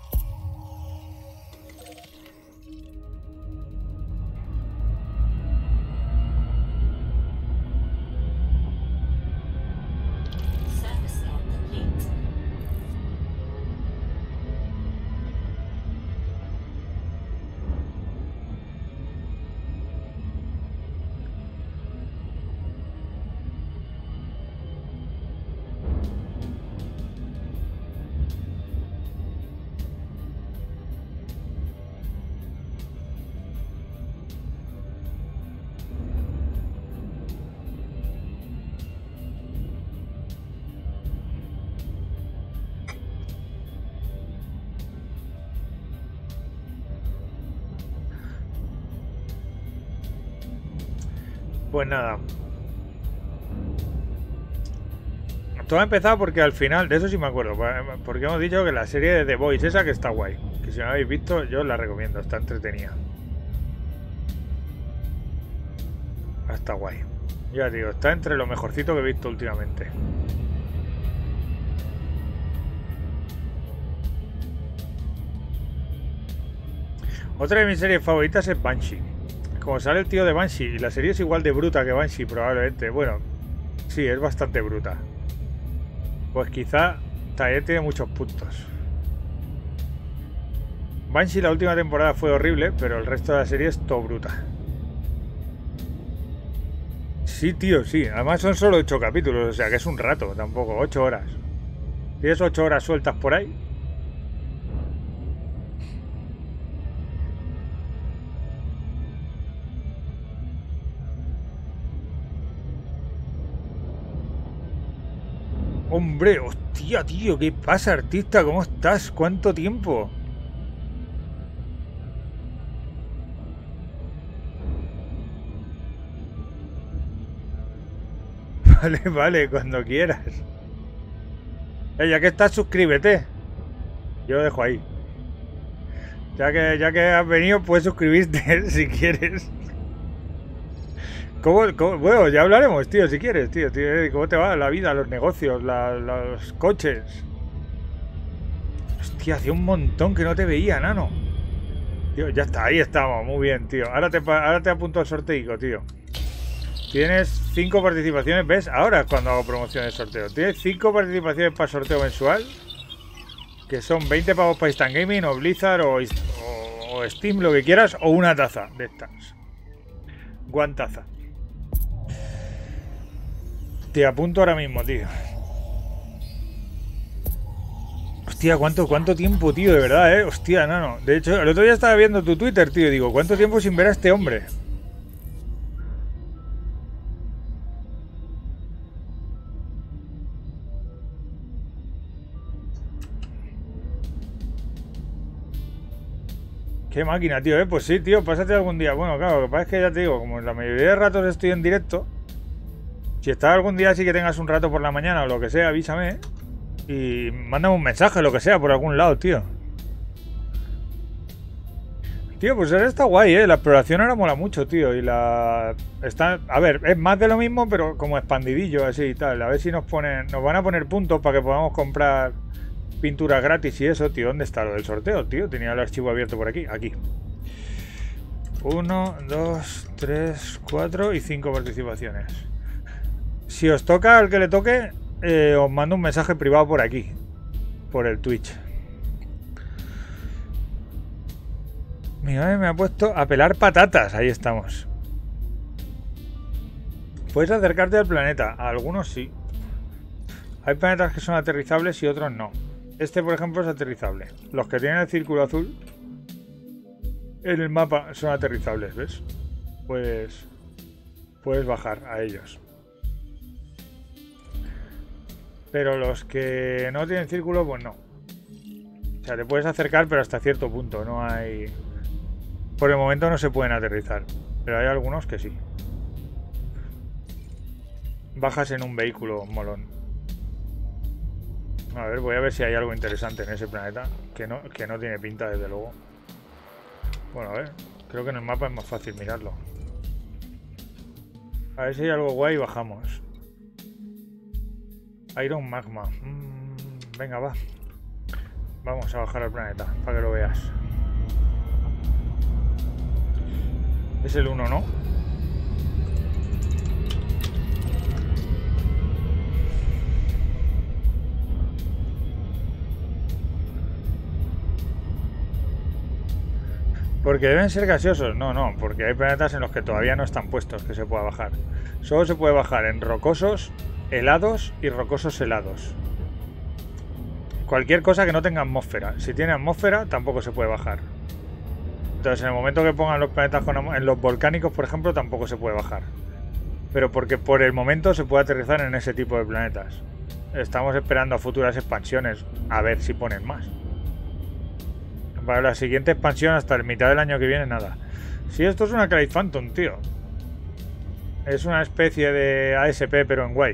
Pues nada. Todo ha empezado porque al final, de eso sí me acuerdo, porque hemos dicho que la serie de The Boys, esa que está guay, que si no la habéis visto yo la recomiendo, está entretenida. Está guay. Ya digo, está entre lo mejorcito que he visto últimamente. Otra de mis series favoritas es Banshee. Como sale el tío de Banshee, y la serie es igual de bruta que Banshee probablemente. Bueno, sí, es bastante bruta. Pues quizá también tiene muchos puntos. Banshee la última temporada fue horrible, pero el resto de la serie es todo bruta. Sí, tío, sí. Además son solo ocho capítulos, o sea que es un rato, tampoco, ocho horas. ¿Tienes ocho horas sueltas por ahí? Hombre, hostia, tío, ¿qué pasa, artista? ¿Cómo estás? ¿Cuánto tiempo? Vale, vale, cuando quieras. Eh, ya que estás, suscríbete. Yo lo dejo ahí. Ya que, ya que has venido, puedes suscribirte si quieres. ¿Cómo, cómo? Bueno, ya hablaremos, tío, si quieres, tío, tío. ¿Cómo te va la vida, los negocios, la, los coches? Hostia, hacía un montón que no te veía, nano. Tío, ya está, ahí estamos, muy bien, tío. Ahora te, ahora te apunto al sorteo, tío. Tienes cinco participaciones, ¿ves? Ahora es cuando hago promoción de sorteo. Tienes cinco participaciones para sorteo mensual, que son veinte pavos para Instant Gaming, o Blizzard, o, o, o Steam, lo que quieras, o una taza de estas. Guantaza. Te apunto ahora mismo, tío. Hostia, ¿cuánto, cuánto tiempo, tío, de verdad, eh. Hostia, nano. De hecho, el otro día estaba viendo tu Twitter, tío, y digo, ¿cuánto tiempo sin ver a este hombre? Qué máquina, tío, eh. Pues sí, tío, pásate algún día. Bueno, claro, lo que pasa es que ya te digo, como la mayoría de ratos estoy en directo. Si estás algún día así que tengas un rato por la mañana o lo que sea, avísame. Y mándame un mensaje, lo que sea, por algún lado, tío. Tío, pues ahora está guay, ¿eh? La exploración ahora mola mucho, tío. Y la... está... A ver, es más de lo mismo, pero como expandidillo, así y tal. A ver si nos ponen... Nos van a poner puntos para que podamos comprar pinturas gratis y eso, tío. ¿Dónde está lo del sorteo, tío? Tenía el archivo abierto por aquí. Aquí. Uno, dos, tres, cuatro y cinco participaciones. Si os toca al que le toque, eh, os mando un mensaje privado por aquí, por el Twitch. Mi madre me ha puesto a pelar patatas. Ahí estamos. Puedes acercarte al planeta. A algunos sí. Hay planetas que son aterrizables y otros no. Este, por ejemplo, es aterrizable. Los que tienen el círculo azul en el mapa son aterrizables, ¿ves? Pues puedes bajar a ellos. Pero los que no tienen círculo, pues no. O sea, te puedes acercar, pero hasta cierto punto. No hay... Por el momento no se pueden aterrizar. Pero hay algunos que sí. Bajas en un vehículo molón. A ver, voy a ver si hay algo interesante en ese planeta. Que no, que no tiene pinta, desde luego. Bueno, a ver. Creo que en el mapa es más fácil mirarlo. A ver si hay algo guay y bajamos. Iron Magma. Mm, venga, va. Vamos a bajar al planeta, para que lo veas. Es el uno, ¿no? Porque deben ser gaseosos. No, no, porque hay planetas en los que todavía no están puestos que se pueda bajar. Solo se puede bajar en rocosos, helados y rocosos helados. Cualquier cosa que no tenga atmósfera. Si tiene atmósfera, tampoco se puede bajar. Entonces, en el momento que pongan los planetas con, en los volcánicos, por ejemplo, tampoco se puede bajar. Pero porque por el momento se puede aterrizar en ese tipo de planetas. Estamos esperando a futuras expansiones a ver si ponen más. Para la siguiente expansión, hasta el mitad del año que viene, nada. Si esto es una Clyde Phantom, tío. Es una especie de A S P, pero en guay.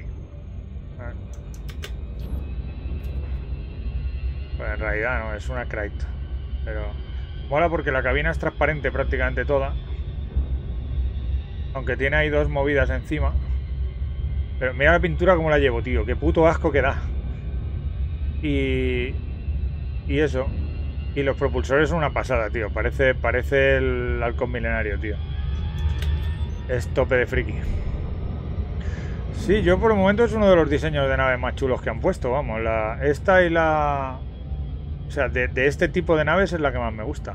Pues en realidad no, es una Clyde. Pero mola porque la cabina es transparente prácticamente toda. Aunque tiene ahí dos movidas encima. Pero mira la pintura como la llevo, tío. Qué puto asco que da. Y... Y eso... Y los propulsores son una pasada, tío. Parece, parece el halcón milenario, tío. Es tope de friki. Sí, yo por el momento es uno de los diseños de naves más chulos que han puesto, vamos. La, esta y la... O sea, de, de este tipo de naves es la que más me gusta.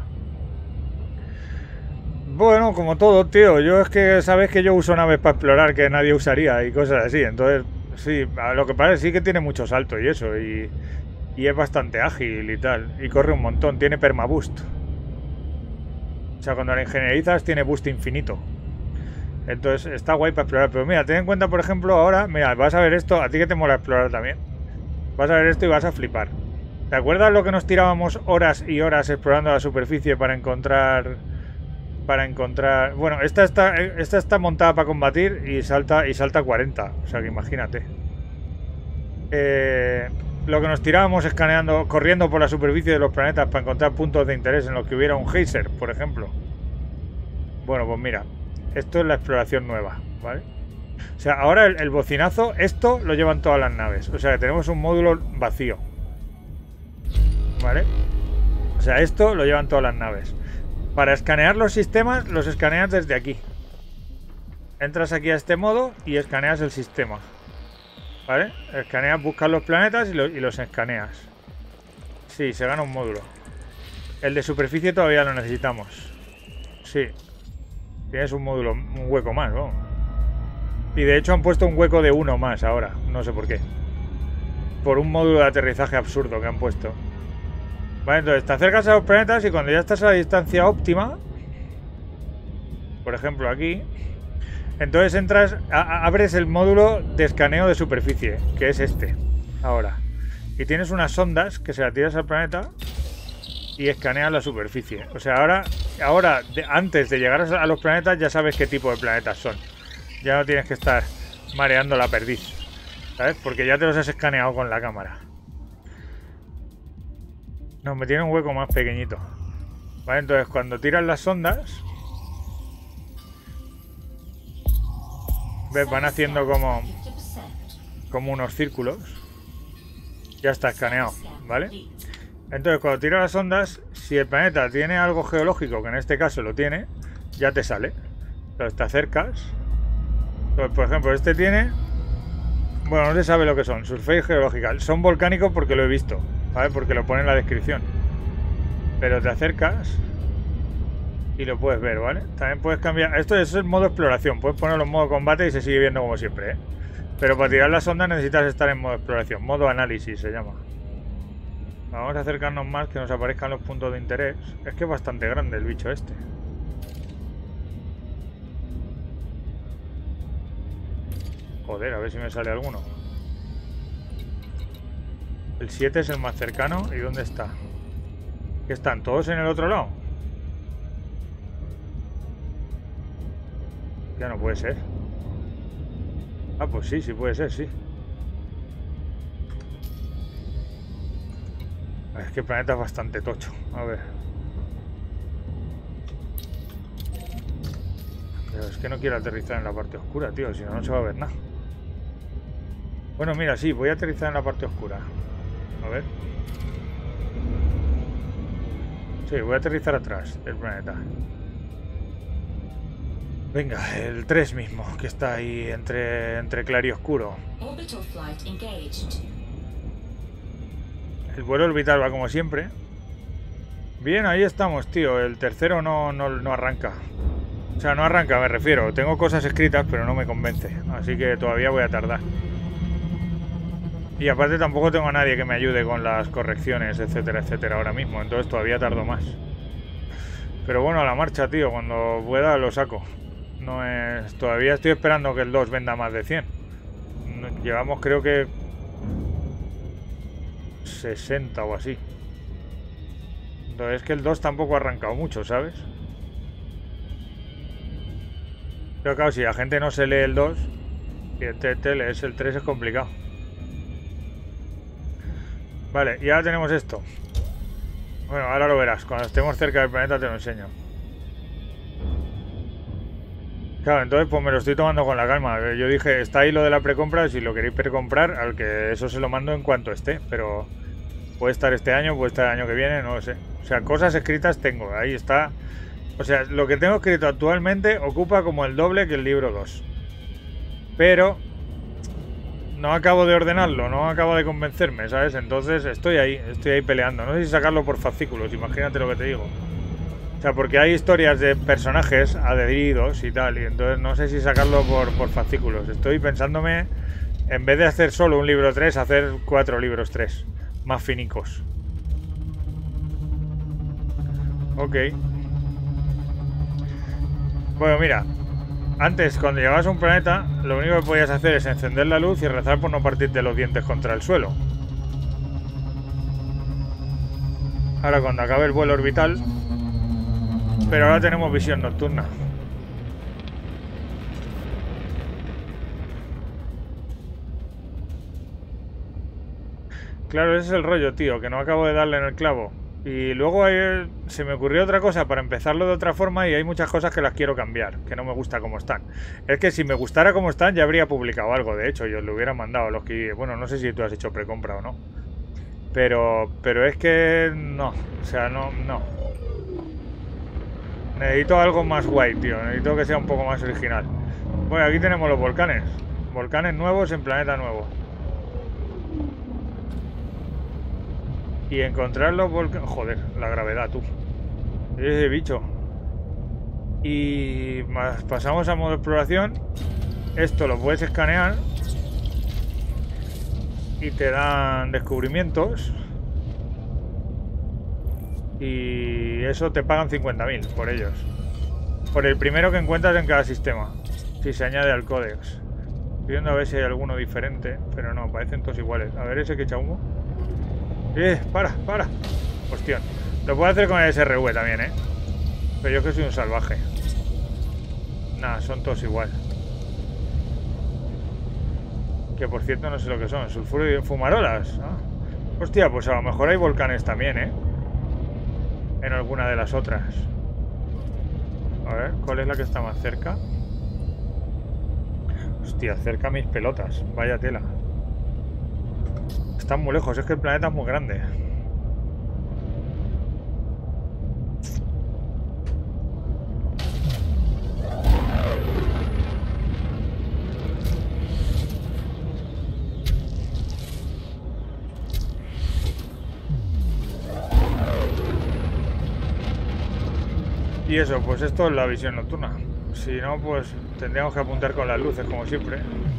Bueno, como todo, tío. Yo es que sabes que yo uso naves para explorar que nadie usaría y cosas así. Entonces, sí, a lo que parece sí que tiene mucho salto y eso. Y... Y es bastante ágil y tal. Y corre un montón. Tiene permaboost. O sea, cuando la ingenierizas tiene boost infinito. Entonces está guay para explorar. Pero mira, ten en cuenta, por ejemplo, ahora... Mira, vas a ver esto. A ti que te mola explorar también. Vas a ver esto y vas a flipar. ¿Te acuerdas lo que nos tirábamos horas y horas explorando la superficie para encontrar... Para encontrar... Bueno, esta está, esta está montada para combatir y salta, y salta cuarenta. O sea, que imagínate. Eh... Lo que nos tirábamos escaneando, corriendo por la superficie de los planetas para encontrar puntos de interés en los que hubiera un geyser, por ejemplo. Bueno, pues mira, esto es la exploración nueva, ¿vale? O sea, ahora el, el bocinazo, esto lo llevan todas las naves. O sea, que tenemos un módulo vacío, ¿vale? O sea, esto lo llevan todas las naves. Para escanear los sistemas, los escaneas desde aquí. Entras aquí a este modo y escaneas el sistema. ¿Vale? Escaneas, buscas los planetas y, lo, y los escaneas. Sí, se gana un módulo. El de superficie todavía lo necesitamos. Sí. Tienes un módulo, un hueco más, ¿no? Y de hecho han puesto un hueco de uno más ahora. No sé por qué. Por un módulo de aterrizaje absurdo que han puesto. Vale, entonces te acercas a los planetas y cuando ya estás a la distancia óptima, por ejemplo aquí... Entonces entras, a, abres el módulo de escaneo de superficie, que es este, ahora. Y tienes unas sondas que se las tiras al planeta y escaneas la superficie. O sea, ahora, ahora de, antes de llegar a los planetas ya sabes qué tipo de planetas son. Ya no tienes que estar mareando la perdiz, ¿sabes? Porque ya te los has escaneado con la cámara. No, me tiene un hueco más pequeñito. Vale, entonces cuando tiras las sondas... ¿Ves? Van haciendo como como unos círculos. Ya está escaneado, ¿vale? Entonces cuando tiras las ondas, si el planeta tiene algo geológico, que en este caso lo tiene, ya te sale. Entonces te acercas. Entonces, por ejemplo, este tiene... Bueno, no se sabe lo que son. Surface geológica. Son volcánicos porque lo he visto, ¿vale? Porque lo pone en la descripción. Pero te acercas Y lo puedes ver, ¿vale? También puedes cambiar... Esto es el modo exploración. Puedes ponerlo en modo combate y se sigue viendo como siempre, ¿eh? Pero para tirar la sonda necesitas estar en modo exploración. Modo análisis se llama. Vamos a acercarnos más, que nos aparezcan los puntos de interés. Es que es bastante grande el bicho este. Joder, a ver si me sale alguno. El siete es el más cercano. ¿Y dónde está? ¿Que están todos en el otro lado? Ya no puede ser. Ah, pues sí, sí puede ser, sí. Es que el planeta es bastante tocho. A ver. Pero es que no quiero aterrizar en la parte oscura, tío. Si no, no se va a ver nada. Bueno, mira, sí, voy a aterrizar en la parte oscura. A ver. Sí, voy a aterrizar atrás del planeta. Venga, el tres mismo, que está ahí entre, entre claro y oscuro. El vuelo orbital va como siempre. Bien, ahí estamos, tío. El tercero no, no, no arranca. O sea, no arranca, me refiero. Tengo cosas escritas, pero no me convence. Así que todavía voy a tardar. Y aparte tampoco tengo a nadie que me ayude con las correcciones, etcétera, etcétera, ahora mismo. Entonces todavía tardo más. Pero bueno, a la marcha, tío. Cuando pueda lo saco. No es... Todavía estoy esperando que el dos venda más de cien. Llevamos creo que sesenta o así. Entonces es que el dos tampoco ha arrancado mucho, ¿sabes? Pero claro, si la gente no se lee el dos y te, te lees el tres, es complicado. Vale, y ahora tenemos esto. Bueno, ahora lo verás. Cuando estemos cerca del planeta te lo enseño. Claro, entonces pues me lo estoy tomando con la calma. Yo dije, está ahí lo de la precompra, si lo queréis precomprar, al que eso se lo mando en cuanto esté, pero puede estar este año, puede estar el año que viene, no lo sé. O sea, cosas escritas tengo, ahí está. O sea, lo que tengo escrito actualmente ocupa como el doble que el libro dos. Pero no acabo de ordenarlo, no acabo de convencerme, ¿sabes? Entonces estoy ahí, estoy ahí peleando. No sé si sacarlo por fascículos, imagínate lo que te digo. O sea, porque hay historias de personajes adheridos y tal, y entonces no sé si sacarlo por, por fascículos. Estoy pensándome, en vez de hacer solo un libro tres, hacer cuatro libros tres, más finicos. Ok. Bueno, mira, antes cuando llegabas a un planeta, lo único que podías hacer es encender la luz y rezar por no partirte los dientes contra el suelo. Ahora cuando acabe el vuelo orbital... Pero ahora tenemos visión nocturna. Claro, ese es el rollo, tío, que no acabo de darle en el clavo. Y luego hay, se me ocurrió otra cosa para empezarlo de otra forma y hay muchas cosas que las quiero cambiar, que no me gusta como están. Es que si me gustara como están ya habría publicado algo, de hecho, yo lo hubiera mandado a los que... Bueno, no sé si tú has hecho precompra o no. Pero, pero es que no, o sea, no, no. Necesito algo más guay, tío. Necesito que sea un poco más original. Bueno, aquí tenemos los volcanes. Volcanes nuevos en planeta nuevo. Y encontrar los volcanes... Joder, la gravedad, tú. Ese bicho. Y más, pasamos a modo exploración. Esto lo puedes escanear. Y te dan descubrimientos. Y eso te pagan cincuenta mil por ellos. Por el primero que encuentras en cada sistema. Si se añade al códex. Estoy viendo a ver si hay alguno diferente. Pero no, parecen todos iguales. A ver ese que echa humo. Eh, para, para. Hostia. Lo puedo hacer con el S R V también, eh. Pero yo que soy un salvaje. Nada, son todos igual. Que por cierto no sé lo que son. Sulfuro y fumarolas. ¿Ah? Hostia, pues a lo mejor hay volcanes también, eh. En alguna de las otras. A ver, ¿cuál es la que está más cerca? Hostia, cerca mis pelotas. Vaya tela. Están muy lejos, es que el planeta es muy grande. Y eso, pues esto es la visión nocturna. Si no, pues tendríamos que apuntar con las luces, como siempre.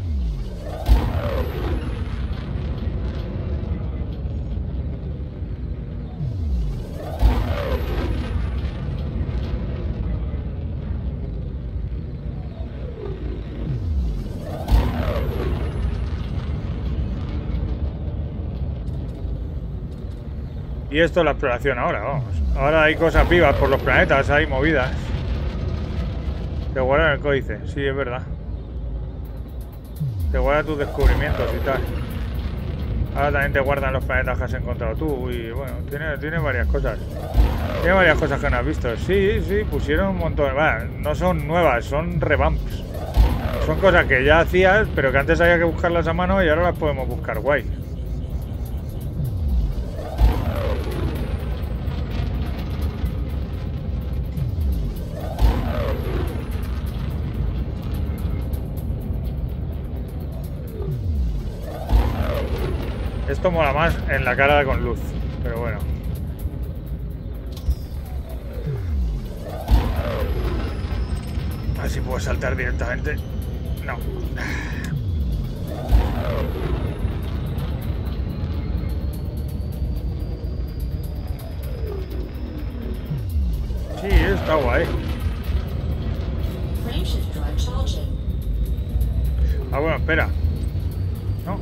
Y esto es la exploración ahora, vamos. Ahora hay cosas vivas por los planetas, hay movidas. Te guardan el códice, sí, es verdad. Te guarda tus descubrimientos y tal. Ahora también te guardan los planetas que has encontrado tú. Y bueno, tiene, tiene varias cosas. Tiene varias cosas que no has visto. Sí, sí, pusieron un montón. Bueno, no son nuevas, son revamps. Son cosas que ya hacías, pero que antes había que buscarlas a mano y ahora las podemos buscar guay. Esto mola más en la cara con luz, pero bueno. Así puedo saltar directamente. No. Sí, está guay. Ah, bueno, espera. No.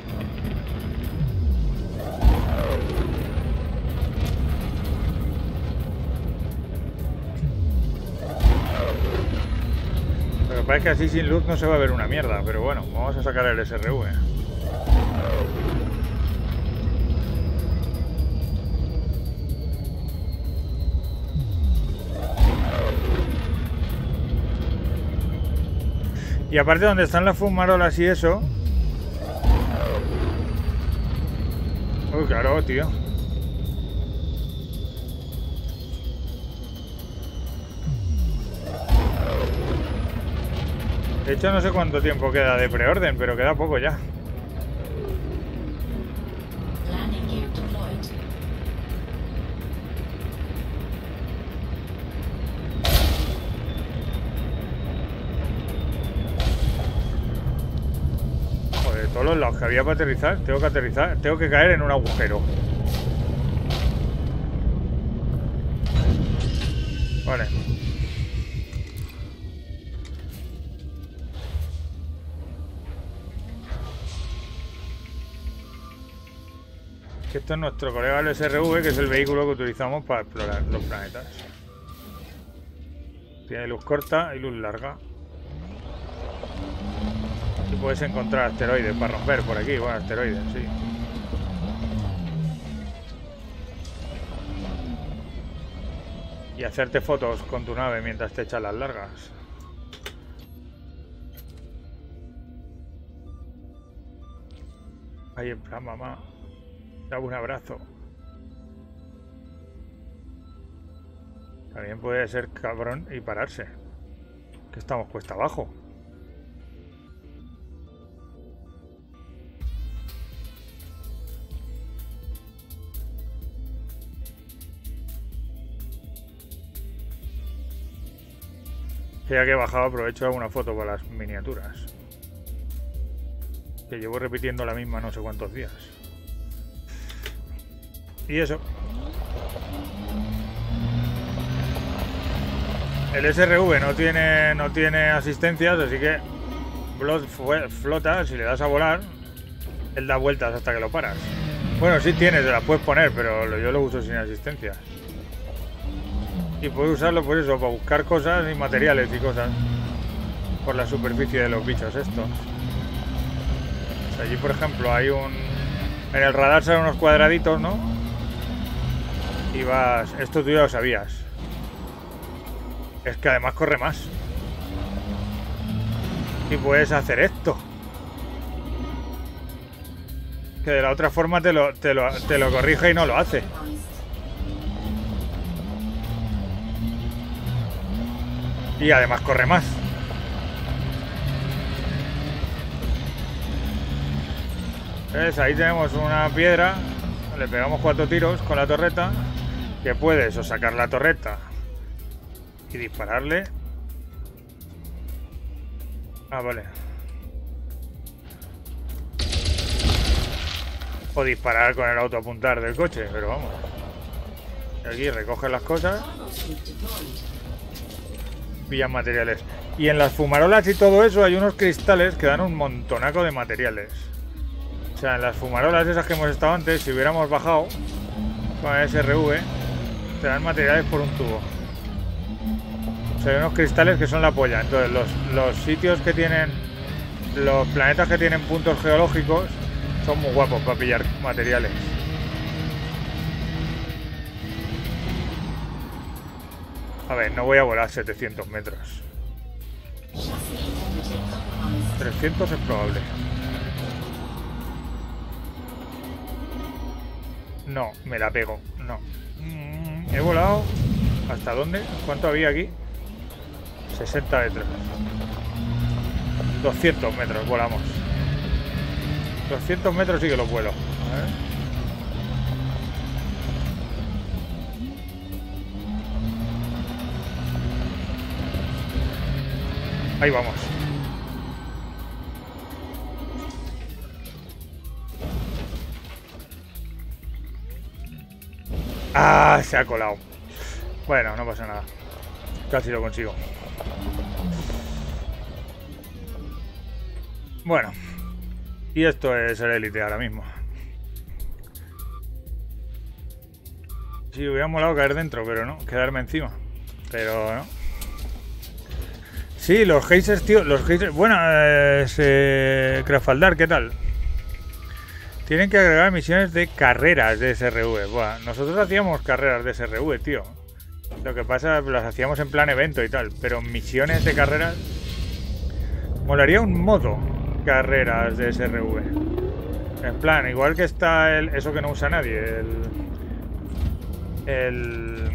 Pero parece que así sin luz no se va a ver una mierda, pero bueno, vamos a sacar el S R V. Y aparte donde están las fumarolas y eso... Uy, claro, tío. De hecho, no sé cuánto tiempo queda de preorden, pero queda poco ya. Joder, todos los lados que había para aterrizar, tengo que aterrizar, tengo que caer en un agujero. Vale. Esto es nuestro colega el S R V, que es el vehículo que utilizamos para explorar los planetas. Tiene luz corta y luz larga. Y puedes encontrar asteroides para romper por aquí. Bueno, asteroides, sí. Y hacerte fotos con tu nave mientras te echas las largas. Ahí en plan, mamá. Dame un abrazo. También puede ser cabrón y pararse. Que estamos cuesta abajo. Ya que he bajado, aprovecho alguna foto para las miniaturas. Que llevo repitiendo la misma no sé cuántos días. Y eso. El S R V no tiene, no tiene asistencias, así que flota, si le das a volar, él da vueltas hasta que lo paras. Bueno, sí tienes, te las puedes poner, pero yo lo uso sin asistencias. Y puedes usarlo por eso, para buscar cosas y materiales y cosas por la superficie de los bichos estos. O sea, allí, por ejemplo, hay un... En el radar salen unos cuadraditos, ¿no? Y vas... Esto tú ya lo sabías. Es que además corre más. Y puedes hacer esto. Que de la otra forma te lo, te lo, te lo corrige y no lo hace. Y además corre más. ¿Ves? Ahí tenemos una piedra. Le pegamos cuatro tiros con la torreta. Que puedes o sacar la torreta y dispararle. Ah, vale. O disparar con el autoapuntar del coche, pero vamos. Aquí recogen las cosas. Pillan materiales. Y en las fumarolas y todo eso hay unos cristales que dan un montonaco de materiales. O sea, en las fumarolas esas que hemos estado antes, si hubiéramos bajado con el S R V, te dan materiales por un tubo. O sea, hay unos cristales que son la polla. Entonces, los, los sitios que tienen, los planetas que tienen puntos geológicos, son muy guapos para pillar materiales. A ver, no voy a volar setecientos metros. trescientos es probable. No, me la pego. No. Mm, he volado. ¿Hasta dónde? ¿Cuánto había aquí? sesenta metros. doscientos metros volamos. doscientos metros sí que los vuelo. A ver. Ahí vamos. Ah, se ha colado. Bueno, no pasa nada. Casi lo consigo. Bueno. Y esto es el élite ahora mismo. Sí, hubiera molado caer dentro, pero no. Quedarme encima. Pero no. Sí, los geysers, tío. Los geysers. Bueno, eh, Crafaldar, ¿qué tal? Tienen que agregar misiones de carreras de S R V. Buah, nosotros hacíamos carreras de S R V, tío. Lo que pasa es que las hacíamos en plan evento y tal. Pero misiones de carreras... Molaría un modo carreras de S R V. En plan, igual que está el... Eso que no usa nadie. El... El...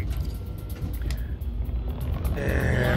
Eh,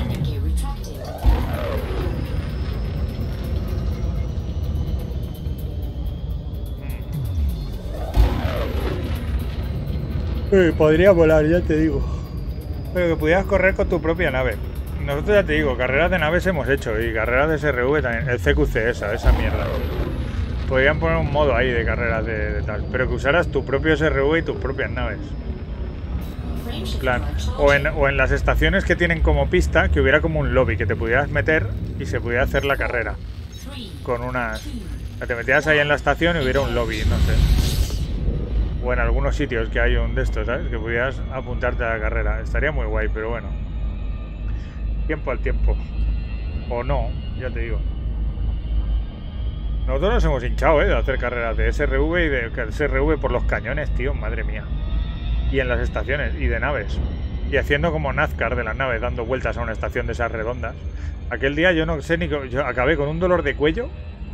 Eh, podría volar, ya te digo. Pero que pudieras correr con tu propia nave. Nosotros ya te digo, carreras de naves hemos hecho. Y carreras de S R V también. El C Q C esa, esa mierda. Podrían poner un modo ahí de carreras de, de tal. Pero que usaras tu propio S R V y tus propias naves. En plan, o en, o en las estaciones que tienen como pista, que hubiera como un lobby que te pudieras meter y se pudiera hacer la carrera. Con unas... O sea, te metías ahí en la estación y hubiera un lobby, no sé. O en algunos sitios que hay un de estos, ¿sabes? Que pudieras apuntarte a la carrera. Estaría muy guay, pero bueno. Tiempo al tiempo. O no, ya te digo. Nosotros nos hemos hinchado, ¿eh? De hacer carreras de S R V y de S R V por los cañones, tío. Madre mía. Y en las estaciones y de naves. Y haciendo como NASCAR de las naves, dando vueltas a una estación de esas redondas. Aquel día yo no sé ni... Yo acabé con un dolor de cuello.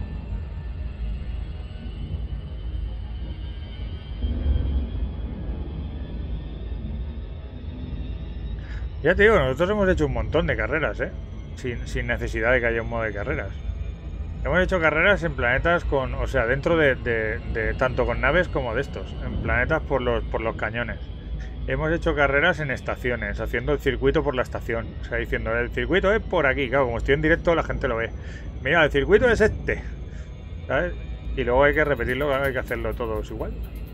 Ya te digo, nosotros hemos hecho un montón de carreras, ¿eh? Sin, sin necesidad de que haya un modo de carreras. Hemos hecho carreras en planetas con... O sea, dentro de, de, de tanto con naves como de estos. En planetas por los, por los cañones. Hemos hecho carreras en estaciones, haciendo el circuito por la estación. O sea, diciendo, el circuito es por aquí. Claro, como estoy en directo la gente lo ve. Mira, el circuito es este. ¿Sabes? Y luego hay que repetirlo, hay que hacerlo todos igual.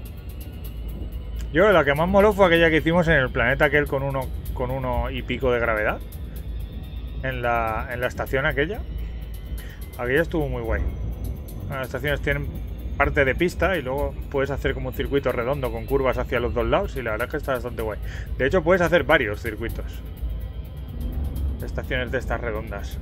Yo, la que más moló fue aquella que hicimos en el planeta aquel con uno, con uno y pico de gravedad. En la, en la estación aquella. Aquella estuvo muy guay. Las estaciones tienen parte de pista y luego puedes hacer como un circuito redondo con curvas hacia los dos lados y la verdad es que está bastante guay. De hecho, puedes hacer varios circuitos. Estaciones de estas redondas.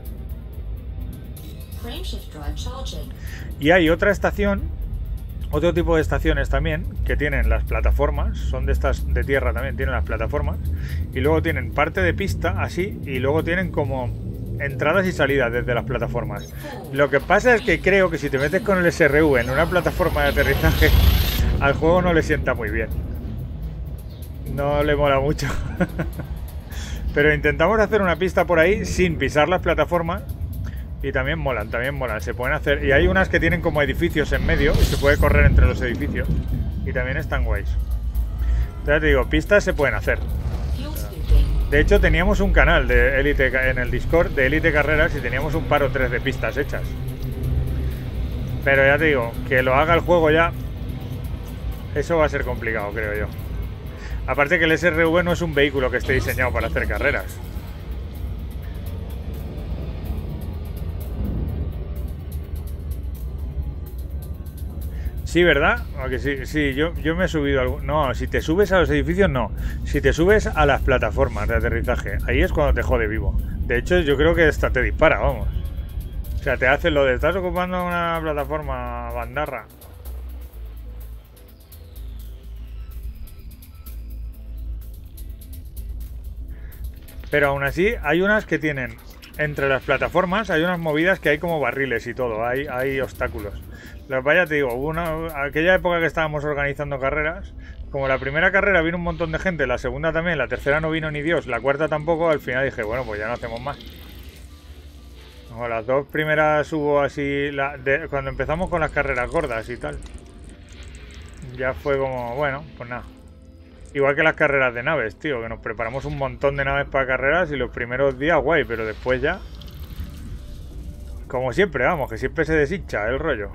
Y hay otra estación... Otro tipo de estaciones también que tienen las plataformas, son de estas de tierra también, tienen las plataformas y luego tienen parte de pista así y luego tienen como entradas y salidas desde las plataformas. Lo que pasa es que creo que si te metes con el S R V en una plataforma de aterrizaje al juego no le sienta muy bien. No le mola mucho. Pero intentamos hacer una pista por ahí sin pisar las plataformas. Y también molan, también molan, se pueden hacer. Y hay unas que tienen como edificios en medio y se puede correr entre los edificios. Y también están guays. Entonces te digo, pistas se pueden hacer. De hecho, teníamos un canal de Elite en el Discord de Elite Carreras y teníamos un par o tres de pistas hechas. Pero ya te digo, que lo haga el juego ya, eso va a ser complicado, creo yo. Aparte que el S R V no es un vehículo que esté diseñado para hacer carreras. Sí, ¿verdad? Aunque sí, sí, yo, yo me he subido algo. No, si te subes a los edificios, no. Si te subes a las plataformas de aterrizaje, ahí es cuando te jode vivo. De hecho, yo creo que hasta te dispara, vamos. O sea, te hace lo de estás ocupando una plataforma bandarra. Pero aún así, hay unas que tienen. Entre las plataformas hay unas movidas que hay como barriles y todo. Hay, hay obstáculos. Lo que vaya, te digo, hubo una, aquella época que estábamos organizando carreras, como la primera carrera vino un montón de gente, la segunda también, la tercera no vino ni Dios, la cuarta tampoco, al final dije, bueno, pues ya no hacemos más. No, las dos primeras hubo así, la, de, cuando empezamos con las carreras gordas y tal, ya fue como, bueno, pues nada. Igual que las carreras de naves, tío, que nos preparamos un montón de naves para carreras y los primeros días guay, pero después ya, como siempre, vamos, que siempre se deshincha el rollo.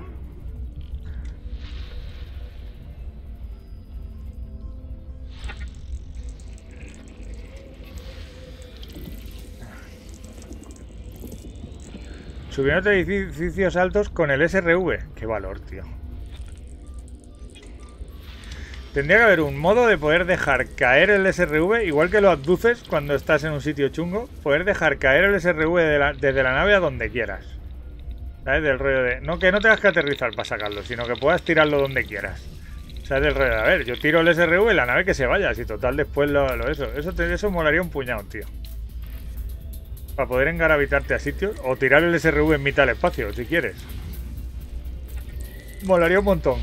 Subiendo edificios altos con el S R V. Qué valor, tío. Tendría que haber un modo de poder dejar caer el S R V, igual que lo abduces cuando estás en un sitio chungo. Poder dejar caer el S R V de la, desde la nave a donde quieras. ¿Sabes? Del rollo de... No que no tengas que aterrizar para sacarlo, sino que puedas tirarlo donde quieras. ¿Sabes? Del rollo de... A ver, yo tiro el S R V y la nave que se vaya. Si total después lo... lo eso. Eso, te, eso molaría un puñado, tío. Para poder engarabitarte a sitios. O tirar el S R V en mitad del espacio, si quieres. Molaría un montón.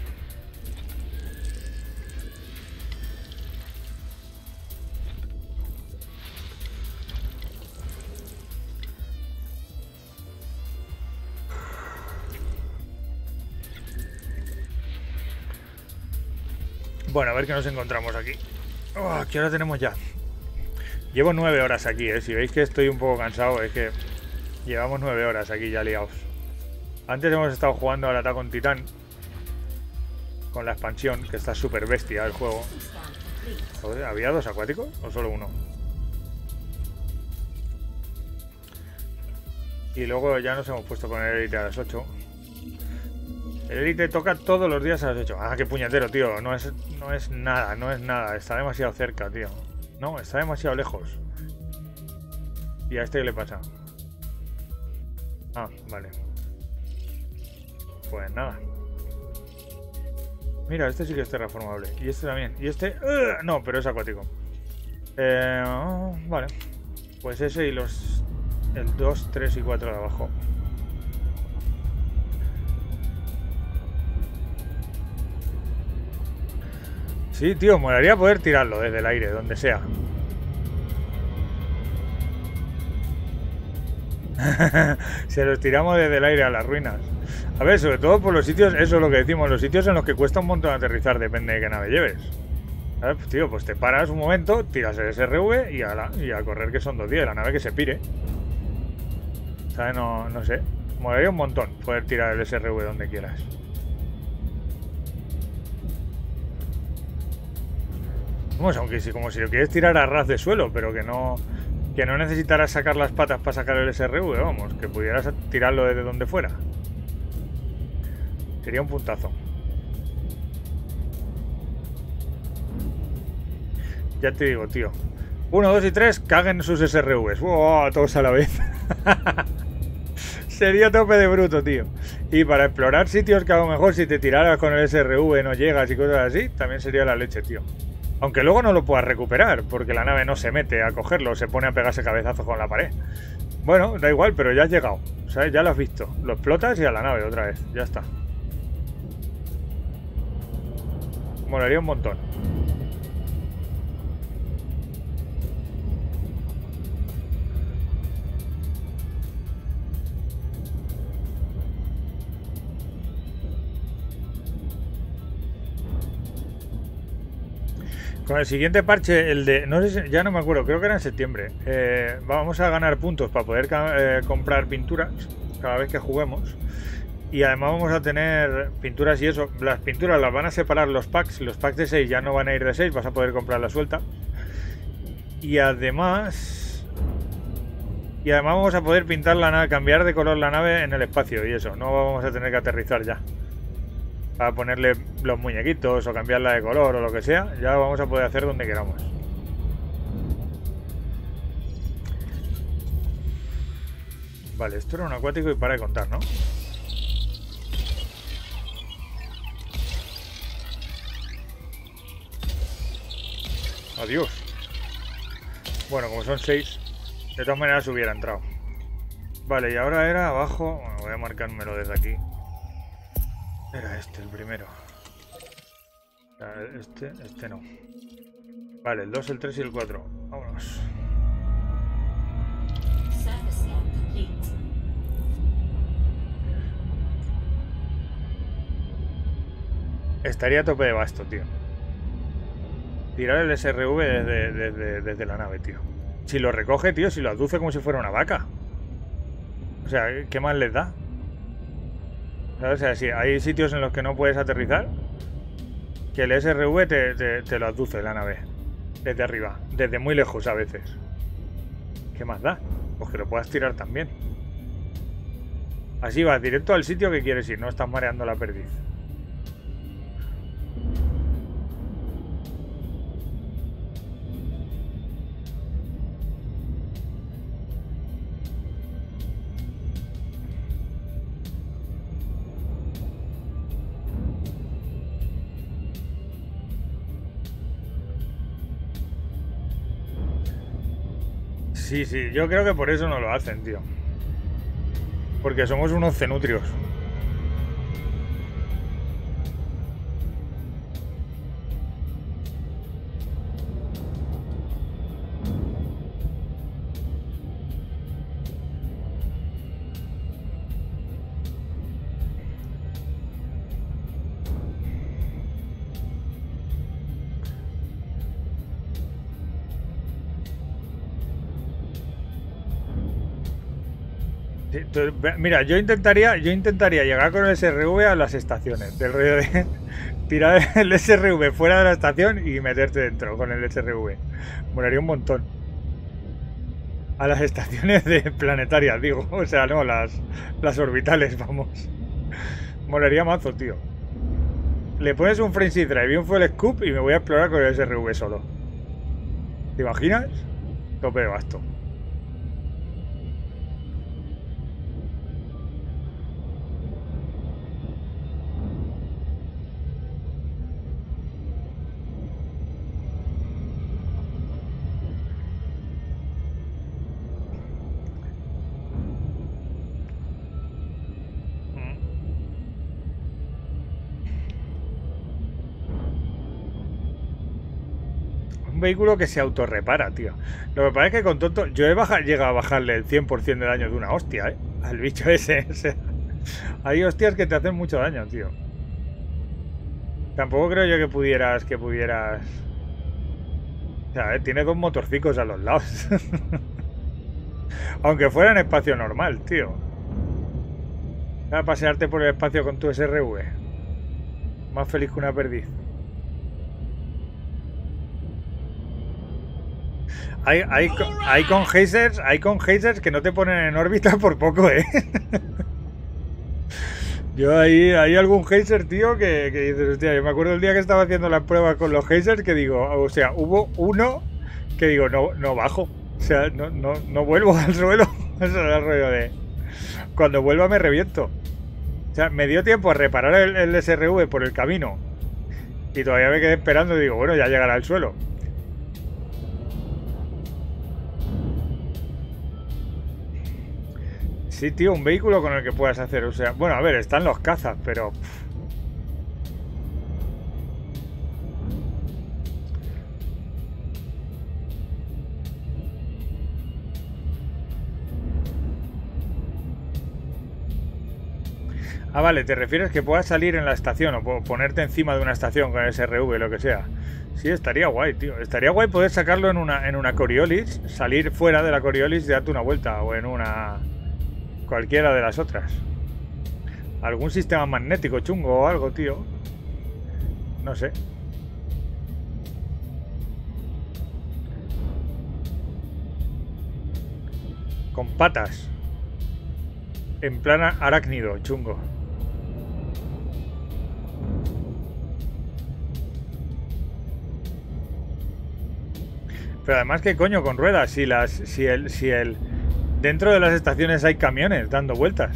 Bueno, a ver qué nos encontramos aquí. Oh, ¿qué hora tenemos ya? Llevo nueve horas aquí, ¿eh? Si veis que estoy un poco cansado, es que llevamos nueve horas aquí ya liados. Antes hemos estado jugando al Attack on Titan con la expansión, que está súper bestia el juego. Joder, ¿había dos acuáticos o solo uno? Y luego ya nos hemos puesto con el Elite a las ocho. El Elite toca todos los días a las ocho. Ah, qué puñetero, tío. No es, no es nada, no es nada. Está demasiado cerca, tío. No, está demasiado lejos. ¿Y a este qué le pasa? Ah, vale. Pues nada. Mira, este sí que es terraformable. Y este también. Y este... ¡Uh! No, pero es acuático. Eh, oh, vale. Pues ese y los... El dos, tres y cuatro de abajo. Sí, tío, molaría poder tirarlo desde el aire, donde sea. Se los tiramos desde el aire a las ruinas. A ver, sobre todo por los sitios, eso es lo que decimos, los sitios en los que cuesta un montón aterrizar, depende de qué nave lleves. ¿Sabes? Pues, tío, pues te paras un momento, tiras el S R V y a, la, y a correr, que son dos días, la nave que se pire. ¿Sabes? No, no sé. Molaría un montón poder tirar el S R V donde quieras. Vamos, aunque sí, como si lo quieres tirar a ras de suelo, pero que no que no necesitaras sacar las patas para sacar el S R V, vamos, que pudieras tirarlo desde donde fuera. Sería un puntazo. Ya te digo, tío. Uno, dos y tres, caguen sus S R Vs. ¡Wow! Todos a la vez. Sería tope de bruto, tío. Y para explorar sitios que a lo mejor si te tiraras con el S R V no llegas y cosas así, también sería la leche, tío. Aunque luego no lo puedas recuperar, porque la nave no se mete a cogerlo, se pone a pegarse cabezazos con la pared. Bueno, da igual, pero ya has llegado, ¿sabes? Ya lo has visto. Lo explotas y a la nave otra vez, ya está. Molaría un montón. Con el siguiente parche, el de... no sé si, ya no me acuerdo, creo que era en septiembre. Eh, vamos a ganar puntos para poder eh, comprar pinturas cada vez que juguemos. Y además vamos a tener pinturas y eso. Las pinturas las van a separar los packs. Los packs de seis ya no van a ir de seis, vas a poder comprarla suelta. Y además... Y además vamos a poder pintar la nave, cambiar de color la nave en el espacio y eso. No vamos a tener que aterrizar ya. Para ponerle los muñequitos o cambiarla de color o lo que sea, ya lo vamos a poder hacer donde queramos. Vale, esto era un acuático y para de contar, ¿no? Adiós. Bueno, como son seis, de todas maneras hubiera entrado. Vale, y ahora era abajo. Bueno, voy a marcármelo desde aquí. Era este el primero. Este, este no. Vale, el dos, el tres y el cuatro. Vámonos. Estaría a tope de basto, tío. Tirar el S R V desde, desde, desde la nave, tío. Si lo recoge, tío, si lo aduce como si fuera una vaca. O sea, ¿qué más les da? O sea, si hay sitios en los que no puedes aterrizar, que el S R V te, te, te lo aduce la nave. Desde arriba, desde muy lejos a veces. ¿Qué más da? Pues que lo puedas tirar también. Así vas directo al sitio que quieres ir, no estás mareando la perdiz. Sí, sí, yo creo que por eso no lo hacen, tío. Porque somos unos cenutrios. Mira, yo intentaría yo intentaría llegar con el S R V a las estaciones, del rollo de tirar el S R V fuera de la estación y meterte dentro con el S R V. Molaría un montón. A las estaciones de planetarias, digo. O sea, no, las, las orbitales, vamos. Molaría mazo, tío. Le pones un frenzy drive y un fuel scoop y me voy a explorar con el S R V solo. ¿Te imaginas? Tope de basto. Un vehículo que se autorrepara, tío. Lo que pasa es que con tonto... Yo he baja, llegado a bajarle el cien por cien del daño de una hostia, ¿eh? Al bicho ese. O sea, hay hostias que te hacen mucho daño, tío. Tampoco creo yo que pudieras... Que pudieras... O sea, ¿eh? Tiene dos motorcicos a los lados. Aunque fuera en espacio normal, tío. Vas a pasearte por el espacio con tu S R V. Más feliz que una perdiz. Hay, hay, hay con hazers, hay con hazers que no te ponen en órbita por poco, ¿eh? Yo ahí, hay algún hazer, tío, que, que dices, hostia, yo me acuerdo el día que estaba haciendo las pruebas con los hazers que digo, o sea, hubo uno que digo, no, no bajo, o sea, no, no, no vuelvo al suelo. Eso era el rollo de, cuando vuelva me reviento. O sea, me dio tiempo a reparar el, el S R V por el camino y todavía me quedé esperando y digo, bueno, ya llegará al suelo. Sí, tío, un vehículo con el que puedas hacer, o sea, bueno, a ver, están los cazas, pero... Ah, vale, te refieres que puedas salir en la estación o ponerte encima de una estación con el S R V, lo que sea. Sí, estaría guay, tío. Estaría guay poder sacarlo en una, en una Coriolis, salir fuera de la Coriolis y darte una vuelta, o en una... cualquiera de las otras. Algún sistema magnético chungo o algo, tío. No sé. Con patas. En plan arácnido, chungo. Pero además, ¿qué coño con ruedas? Si las, si el, si el, dentro de las estaciones hay camiones dando vueltas.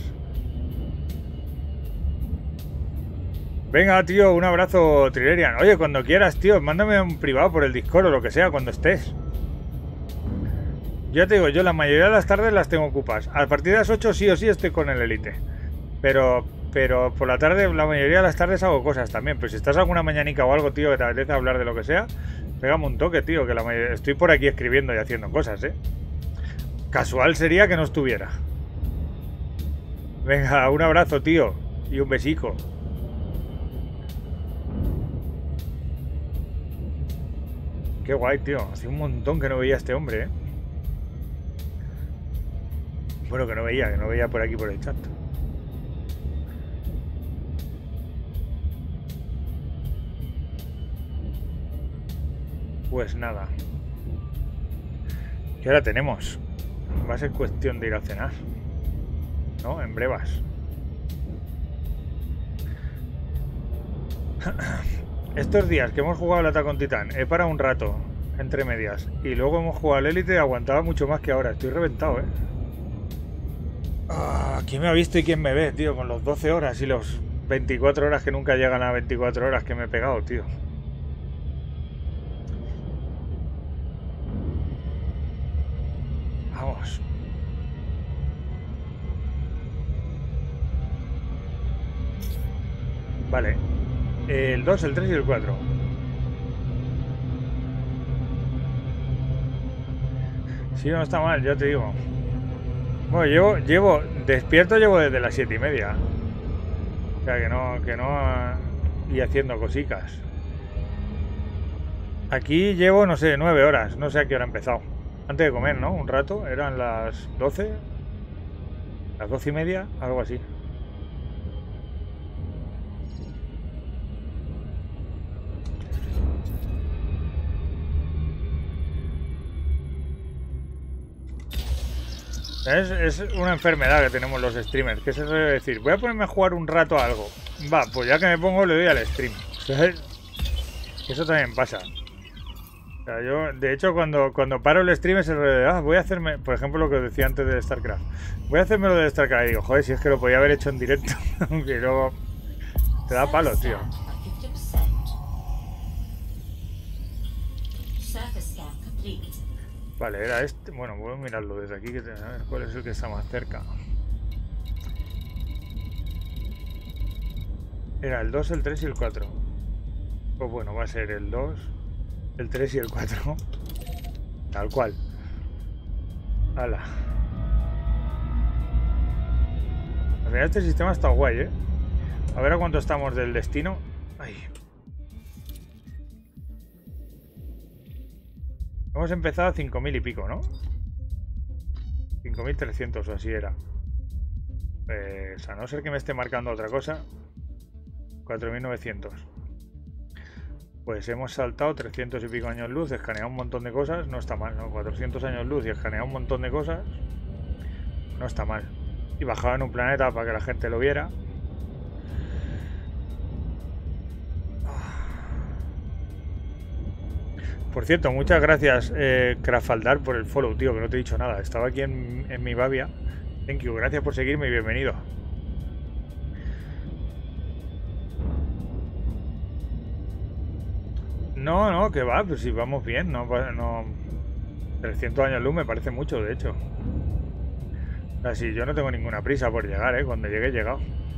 Venga, tío, un abrazo, Trilerian. Oye, cuando quieras, tío, mándame un privado por el Discord o lo que sea, cuando estés. Ya te digo, yo la mayoría de las tardes las tengo ocupadas. A partir de las ocho sí o sí estoy con el Elite. Pero, pero por la tarde, la mayoría de las tardes hago cosas también. Pero si estás alguna mañanica o algo, tío, que te apetece hablar de lo que sea, pégame un toque, tío, que la mayoría... estoy por aquí escribiendo y haciendo cosas, ¿eh? Casual sería que no estuviera. Venga, un abrazo, tío. Y un besico. Qué guay, tío. Hace un montón que no veía a este hombre, ¿eh? Bueno, que no veía, que no veía por aquí por el chat. Pues nada. ¿Qué hora tenemos? Va a ser cuestión de ir a cenar, ¿no? En brevas. Estos días que hemos jugado al Attack on Titan, he parado un rato, entre medias, y luego hemos jugado al Elite y aguantaba mucho más que ahora. Estoy reventado, ¿eh? Ah, ¿quién me ha visto y quién me ve, tío? Con los doce horas y los veinticuatro horas que nunca llegan a veinticuatro horas que me he pegado, tío. Vamos. Vale. El dos, el tres y el cuatro. Sí, no está mal, ya te digo. Bueno, llevo, llevo, despierto llevo desde las siete y media. O sea, que no, que no... Y haciendo cositas. Aquí llevo, no sé, nueve horas. No sé a qué hora he empezado. Antes de comer, ¿no? Un rato. Eran las doce. Las doce y media, algo así. Es, es una enfermedad que tenemos los streamers, que es eso de decir, voy a ponerme a jugar un rato a algo. Va, pues ya que me pongo le doy al stream. ¿Sabes? Eso también pasa. O sea, yo, de hecho, cuando, cuando paro el stream es el de, ah, voy a hacerme, por ejemplo, lo que os decía antes de StarCraft. Voy a hacerme lo de StarCraft y digo, joder, si es que lo podía haber hecho en directo. Y luego te da palo, tío. Vale, era este. Bueno, voy a mirarlo desde aquí, que a ver cuál es el que está más cerca. Era el dos, el tres y el cuatro. Pues bueno, va a ser el dos, el tres y el cuatro. Tal cual. Hala. Al final este sistema está guay, ¿eh? A ver a cuánto estamos del destino. Ay. Hemos empezado a cinco mil y pico, ¿no? cinco mil trescientos o así era. Pues a no ser que me esté marcando otra cosa. cuatro mil novecientos. Pues hemos saltado trescientos y pico años luz, escaneado un montón de cosas. No está mal, ¿no? cuatrocientos años luz y escaneado un montón de cosas. No está mal. Y bajado en un planeta para que la gente lo viera. Por cierto, muchas gracias, eh, Crafaldar, por el follow, tío, que no te he dicho nada. Estaba aquí en, en mi babia. Thank you, gracias por seguirme y bienvenido. No, no, que va, pues si vamos bien, no, no... trescientos años luz me parece mucho, de hecho. Así, yo no tengo ninguna prisa por llegar, ¿eh? Cuando llegue, he llegado.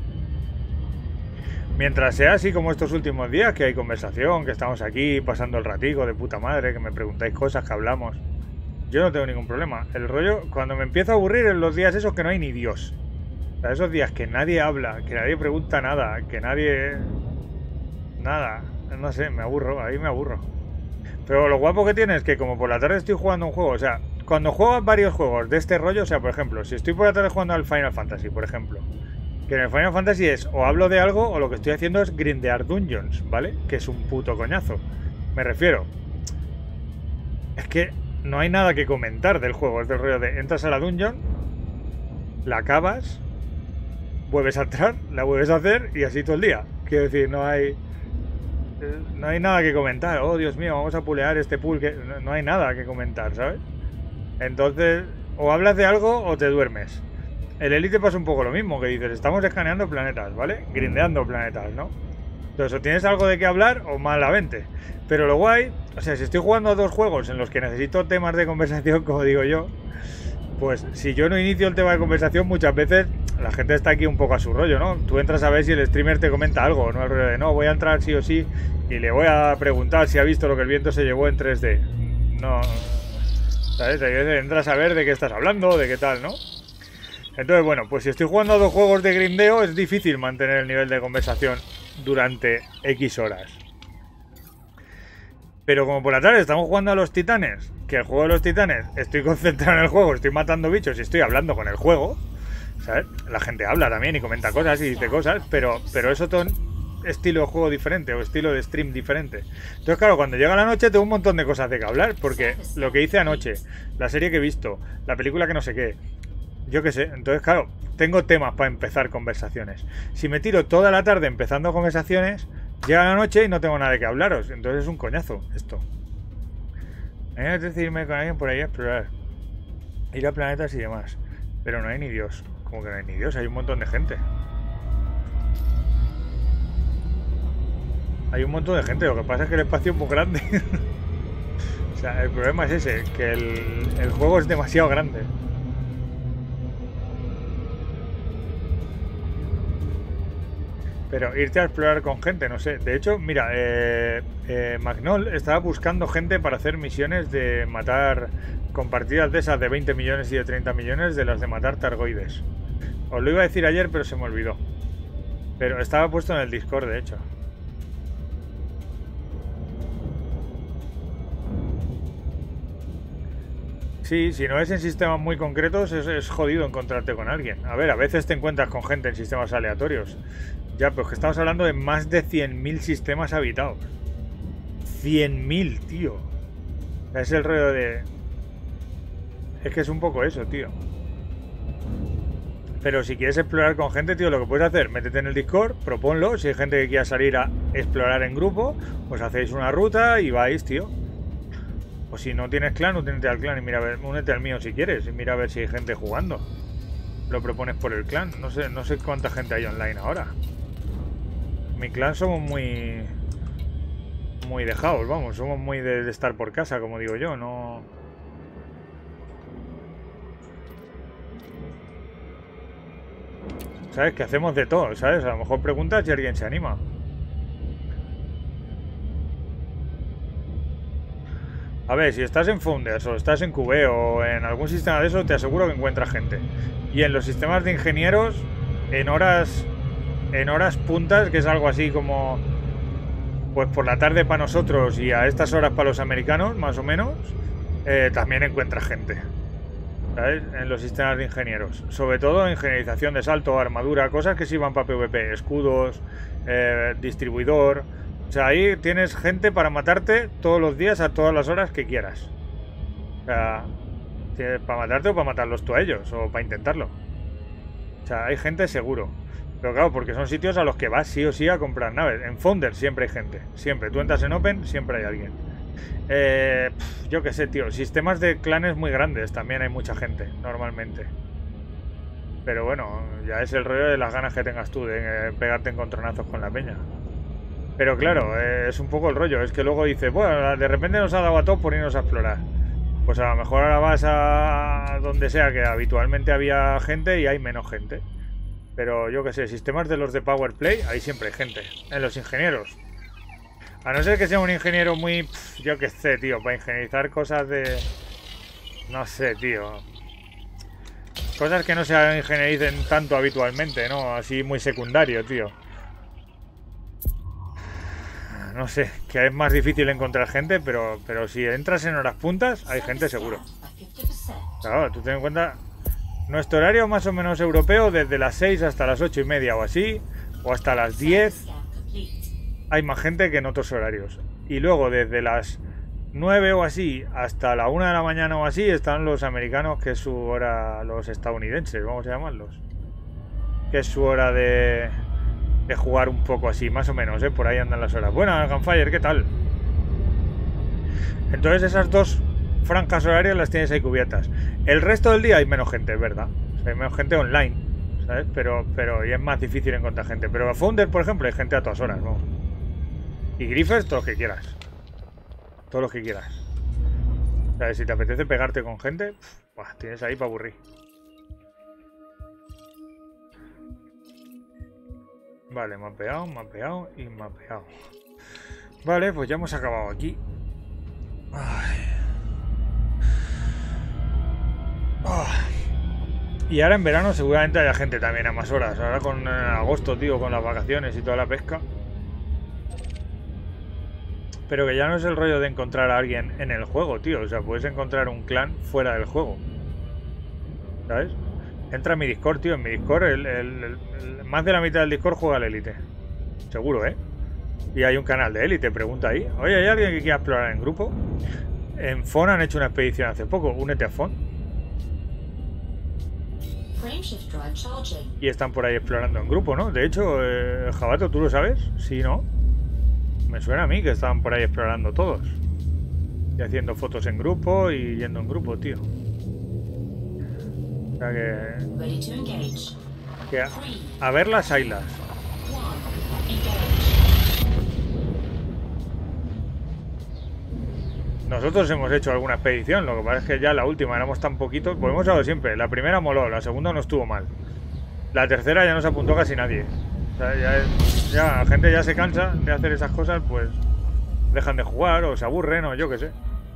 Mientras sea así como estos últimos días, que hay conversación, que estamos aquí pasando el ratico de puta madre, que me preguntáis cosas, que hablamos. Yo no tengo ningún problema. El rollo, cuando me empiezo a aburrir en los días esos que no hay ni Dios. O sea, esos días que nadie habla, que nadie pregunta nada, que nadie... Nada. No sé, me aburro, ahí me aburro. Pero lo guapo que tiene es que como por la tarde estoy jugando un juego, o sea, cuando juego varios juegos de este rollo, o sea, por ejemplo, si estoy por la tarde jugando al Final Fantasy, por ejemplo, que en el Final Fantasy es o hablo de algo o lo que estoy haciendo es grindear dungeons, ¿vale? Que es un puto coñazo. Me refiero. Es que no hay nada que comentar del juego, es del rollo de entras a la dungeon, la acabas, vuelves a entrar, la vuelves a hacer y así todo el día. Quiero decir, no hay... No hay nada que comentar. Oh, Dios mío, vamos a pulear este pool. Que no, no hay nada que comentar, ¿sabes? Entonces, o hablas de algo o te duermes. El Elite pasa un poco lo mismo, que dices, estamos escaneando planetas, ¿vale? Grindeando planetas, ¿no? Entonces, o tienes algo de qué hablar o malamente. Pero lo guay, o sea, si estoy jugando a dos juegos en los que necesito temas de conversación, como digo yo, pues si yo no inicio el tema de conversación, muchas veces la gente está aquí un poco a su rollo, ¿no? Tú entras a ver si el streamer te comenta algo, no el rollo de no, voy a entrar sí o sí y le voy a preguntar si ha visto lo que el viento se llevó en tres D. No, ¿sabes? Entras a ver de qué estás hablando, de qué tal, ¿no? Entonces, bueno, pues si estoy jugando a dos juegos de grindeo, es difícil mantener el nivel de conversación durante X horas. Pero como por la tarde estamos jugando a los titanes, que el juego de los titanes, estoy concentrado en el juego, estoy matando bichos y estoy hablando con el juego, ¿sabes? La gente habla también y comenta cosas y dice cosas, pero, pero es otro estilo de juego diferente o estilo de stream diferente. Entonces, claro, cuando llega la noche tengo un montón de cosas de que hablar, porque lo que hice anoche, la serie que he visto, la película que no sé qué, yo qué sé. Entonces, claro, tengo temas para empezar conversaciones. Si me tiro toda la tarde empezando conversaciones, llega la noche y no tengo nada de que hablaros. Entonces es un coñazo esto. A mí me apetece irme con alguien por ahí a explorar, ir a planetas y demás. Pero no hay ni Dios. Como que no hay ni Dios, hay un montón de gente. Hay un montón de gente, lo que pasa es que el espacio es muy grande. O sea, el problema es ese, que el, el juego es demasiado grande. Pero irte a explorar con gente, no sé. De hecho, mira, eh, eh, Magnol estaba buscando gente para hacer misiones de matar, con partidas de esas de veinte millones y de treinta millones, de las de matar targoides. Os lo iba a decir ayer, pero se me olvidó. Pero estaba puesto en el Discord, de hecho. Sí, si no es en sistemas muy concretos, es, es jodido encontrarte con alguien. A ver, a veces te encuentras con gente en sistemas aleatorios. Ya, pero es que estamos hablando de más de cien mil sistemas habitados. cien mil, tío. Es el rollo de... Es que es un poco eso, tío. Pero si quieres explorar con gente, tío, lo que puedes hacer, métete en el Discord, proponlo. Si hay gente que quiera salir a explorar en grupo, pues hacéis una ruta y vais, tío. O si no tienes clan, únete al clan y mira a ver, únete al mío si quieres y mira a ver si hay gente jugando. Lo propones por el clan. No sé, no sé cuánta gente hay online ahora. Mi clan somos muy... Muy dejados, vamos. Somos muy de, de estar por casa, como digo yo. No... ¿Sabes? Que hacemos de todo, ¿sabes? A lo mejor preguntas y alguien se anima. A ver, si estás en Founders o estás en Q B o en algún sistema de eso, te aseguro que encuentras gente. Y en los sistemas de ingenieros, en horas... En horas puntas, que es algo así como... Pues por la tarde para nosotros y a estas horas para los americanos, más o menos, eh, también encuentras gente. ¿Sabes? En los sistemas de ingenieros. Sobre todo ingenierización de salto, armadura, cosas que sí van para PvP. Escudos, eh, distribuidor... O sea, ahí tienes gente para matarte todos los días a todas las horas que quieras. O sea, para matarte o para matarlos tú a ellos, o para intentarlo. O sea, hay gente seguro. Pero claro, porque son sitios a los que vas sí o sí a comprar naves. En Founder siempre hay gente. Siempre. Tú entras en Open, siempre hay alguien. Eh, pf, yo qué sé, tío. Sistemas de clanes muy grandes. También hay mucha gente, normalmente. Pero bueno, ya es el rollo de las ganas que tengas tú de pegarte encontronazos con la peña. Pero claro, eh, es un poco el rollo. Es que luego dices, bueno, de repente nos ha dado a todos por irnos a explorar. Pues a lo mejor ahora vas a donde sea que habitualmente había gente y hay menos gente. Pero yo qué sé, sistemas de los de Power Play, ahí siempre hay gente. En los ingenieros. A no ser que sea un ingeniero muy... Pff, yo qué sé, tío, para ingenierizar cosas de... No sé, tío. Cosas que no se ingeniericen tanto habitualmente, ¿no? Así muy secundario, tío. no sé, que es más difícil encontrar gente, pero, pero si entras en horas puntas, hay gente seguro. Claro, tú ten en cuenta, nuestro horario más o menos europeo, desde las seis hasta las ocho y media o así, o hasta las diez, hay más gente que en otros horarios. Y luego desde las nueve o así hasta la una de la mañana o así están los americanos, que es su hora, los estadounidenses, vamos a llamarlos, que es su hora de, de jugar un poco así, más o menos, ¿eh? Por ahí andan las horas. Buenas, Gunfire, ¿qué tal? Entonces esas dos franjas horarias las tienes ahí cubiertas. El resto del día hay menos gente, es verdad. O sea, hay menos gente online, ¿sabes? Pero, pero y es más difícil encontrar gente. Pero a Founder, por ejemplo, hay gente a todas horas, ¿no? Y Griffers, todos los que quieras. Todos los que quieras. O sea, si te apetece pegarte con gente, pff, buah, tienes ahí para aburrir. Vale, mapeado, mapeado y mapeado. Vale, pues ya hemos acabado aquí. Ay. Oh. Y ahora en verano seguramente haya gente también a más horas. Ahora con eh, agosto, tío, con las vacaciones y toda la pesca. Pero que ya no es el rollo de encontrar a alguien en el juego, tío. O sea, puedes encontrar un clan fuera del juego. ¿Sabes? Entra en mi Discord, tío. En mi Discord, el, el, el, el, más de la mitad del Discord juega al Elite. Seguro, ¿eh? Y hay un canal de Elite, pregunta ahí. Oye, ¿hay alguien que quiera explorar en grupo? En F O N han hecho una expedición hace poco. Únete a F O N. Y están por ahí explorando en grupo, ¿no? De hecho, eh, Jabato, ¿tú lo sabes? Sí, ¿no? Me suena a mí que estaban por ahí explorando todos. Y haciendo fotos en grupo y yendo en grupo, tío. O sea que... que a, a ver las islas. Nosotros hemos hecho alguna expedición, lo que pasa es que ya la última éramos tan poquitos, pues hemos hablado siempre. La primera moló, la segunda no estuvo mal. La tercera ya no se apuntó casi nadie. O sea, ya, ya la gente ya se cansa de hacer esas cosas, pues dejan de jugar o se aburren o yo qué sé.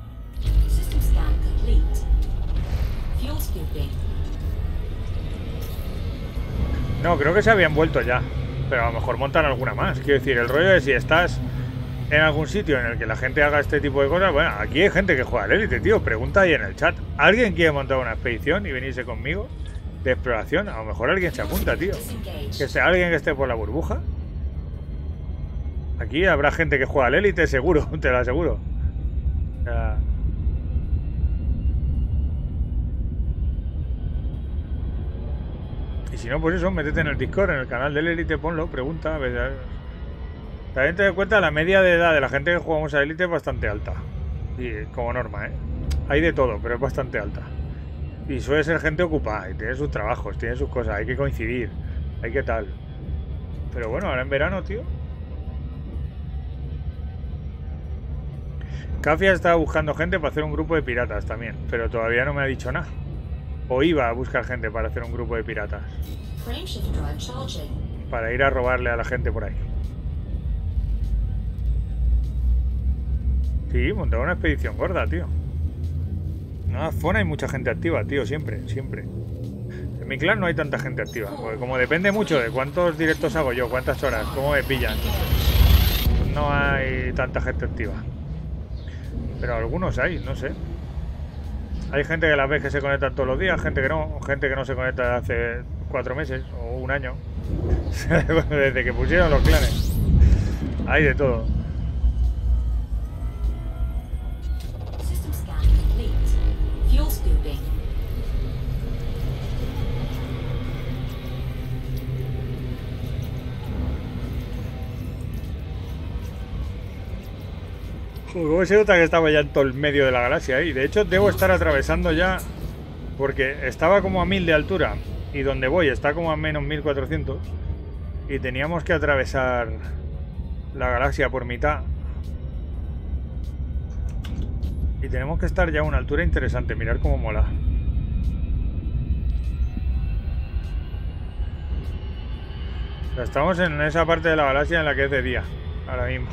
No, creo que se habían vuelto ya, pero a lo mejor montan alguna más. Quiero decir, el rollo de si estás en algún sitio en el que la gente haga este tipo de cosas, bueno, aquí hay gente que juega al Elite, tío. Pregunta ahí en el chat. ¿Alguien quiere montar una expedición y venirse conmigo de exploración? A lo mejor alguien se apunta, tío. Que sea alguien que esté por la burbuja. Aquí habrá gente que juega al Elite, seguro, te lo aseguro. O sea... Y si no, pues eso, métete en el Discord, en el canal del Elite, ponlo, pregunta, a ver, a ver. También te das cuenta, la media de edad de la gente que jugamos a Elite es bastante alta. Y como norma, ¿eh? Hay de todo, pero es bastante alta. Y suele ser gente ocupada, y tiene sus trabajos, tiene sus cosas, hay que coincidir, hay que tal. Pero bueno, ahora en verano, tío. Cafia estaba buscando gente para hacer un grupo de piratas también, pero todavía no me ha dicho nada. O iba a buscar gente para hacer un grupo de piratas. Para ir a robarle a la gente por ahí. Sí, montaba una expedición gorda, tío. No, en F O N hay mucha gente activa, tío, siempre, siempre. En mi clan no hay tanta gente activa, porque como depende mucho de cuántos directos hago yo, cuántas horas, cómo me pillan, no hay tanta gente activa. Pero algunos hay, no sé. Hay gente que las ves que se conectan todos los días, gente que no, gente que no se conecta hace cuatro meses o un año. Desde que pusieron los clanes. Hay de todo. ¿Cómo se nota que estaba ya en todo el medio de la galaxia? Y de hecho debo estar atravesando ya, porque estaba como a mil de altura y donde voy está como a menos mil cuatrocientos y teníamos que atravesar la galaxia por mitad y tenemos que estar ya a una altura interesante. Mirar cómo mola. O sea, estamos en esa parte de la galaxia en la que es de día ahora mismo.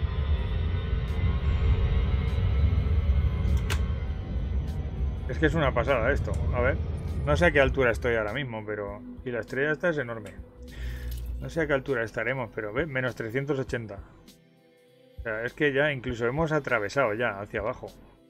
Es que es una pasada esto. A ver, no sé a qué altura estoy ahora mismo, pero... Y la estrella esta es enorme. No sé a qué altura estaremos, pero ve, menos trescientos ochenta. O sea, es que ya incluso hemos atravesado ya hacia abajo.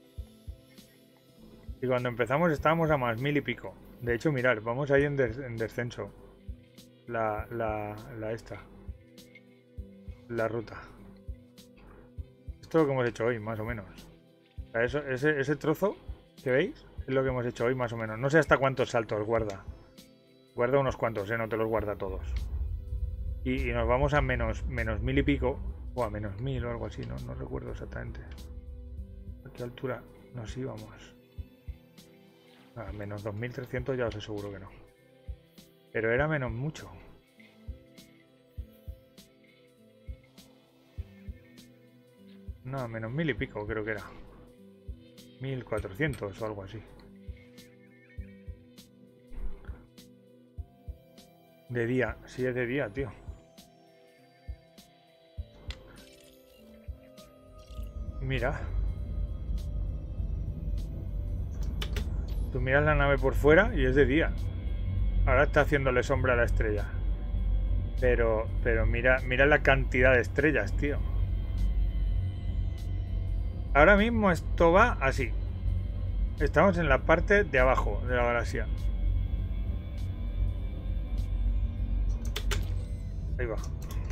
Y cuando empezamos estábamos a más mil y pico. De hecho, mirad, vamos ahí en, des en descenso. La, la, la esta. La ruta. Esto es lo que hemos hecho hoy, más o menos. O sea, eso, ese, ese trozo que veis es lo que hemos hecho hoy, más o menos. No sé hasta cuántos saltos guarda. Guarda unos cuantos, ¿eh? No te los guarda todos. Y, y nos vamos a menos, menos mil y pico. O a menos mil o algo así, no, no recuerdo exactamente. ¿A qué altura nos íbamos? A menos dos mil trescientos ya os aseguro que no. Pero era menos mucho. No, menos mil y pico creo que era. mil cuatrocientos o algo así. De día, sí es de día, tío. Mira. Tú miras la nave por fuera y es de día. Ahora está haciéndole sombra a la estrella. Pero, pero mira, mira la cantidad de estrellas, tío. Ahora mismo esto va así. Estamos en la parte de abajo de la galaxia. Ahí va.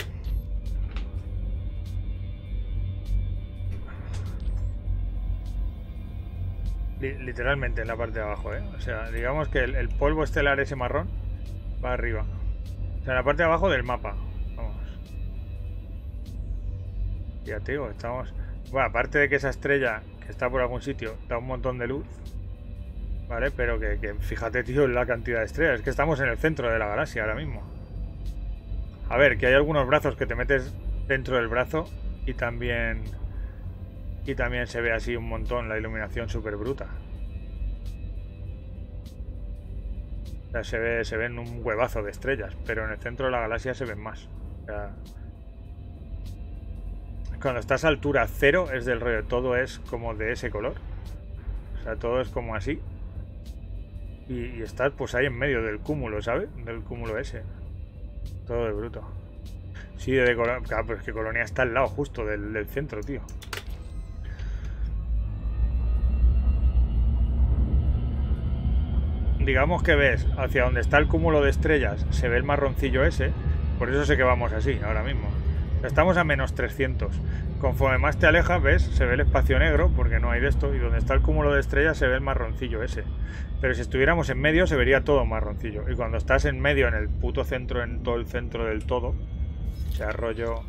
Literalmente en la parte de abajo, ¿eh? O sea, digamos que el, el polvo estelar ese marrón va arriba. O sea, en la parte de abajo del mapa. Vamos. Ya te digo, estamos... Bueno, aparte de que esa estrella que está por algún sitio da un montón de luz, ¿vale? Pero que, que fíjate, tío, en la cantidad de estrellas. Es que estamos en el centro de la galaxia ahora mismo. A ver, que hay algunos brazos que te metes dentro del brazo y también... Y también se ve así un montón la iluminación súper bruta. O sea, se ve, se ven un huevazo de estrellas, pero en el centro de la galaxia se ven más. O sea, cuando estás a altura cero es del rollo, todo es como de ese color. O sea, todo es como así. Y, y estás pues ahí en medio del cúmulo, ¿sabes? Del cúmulo ese. Todo de bruto. Sí, de Colonia. Claro, pero es que Colonia está al lado justo del, del centro, tío. Digamos que ves hacia donde está el cúmulo de estrellas, se ve el marroncillo ese, por eso sé que vamos así ahora mismo. Estamos a menos trescientos. Conforme más te alejas, ves, se ve el espacio negro, porque no hay de esto, y donde está el cúmulo de estrellas se ve el marroncillo ese. Pero si estuviéramos en medio se vería todo marroncillo. Y cuando estás en medio, en el puto centro, en todo el centro del todo, o sea, rollo...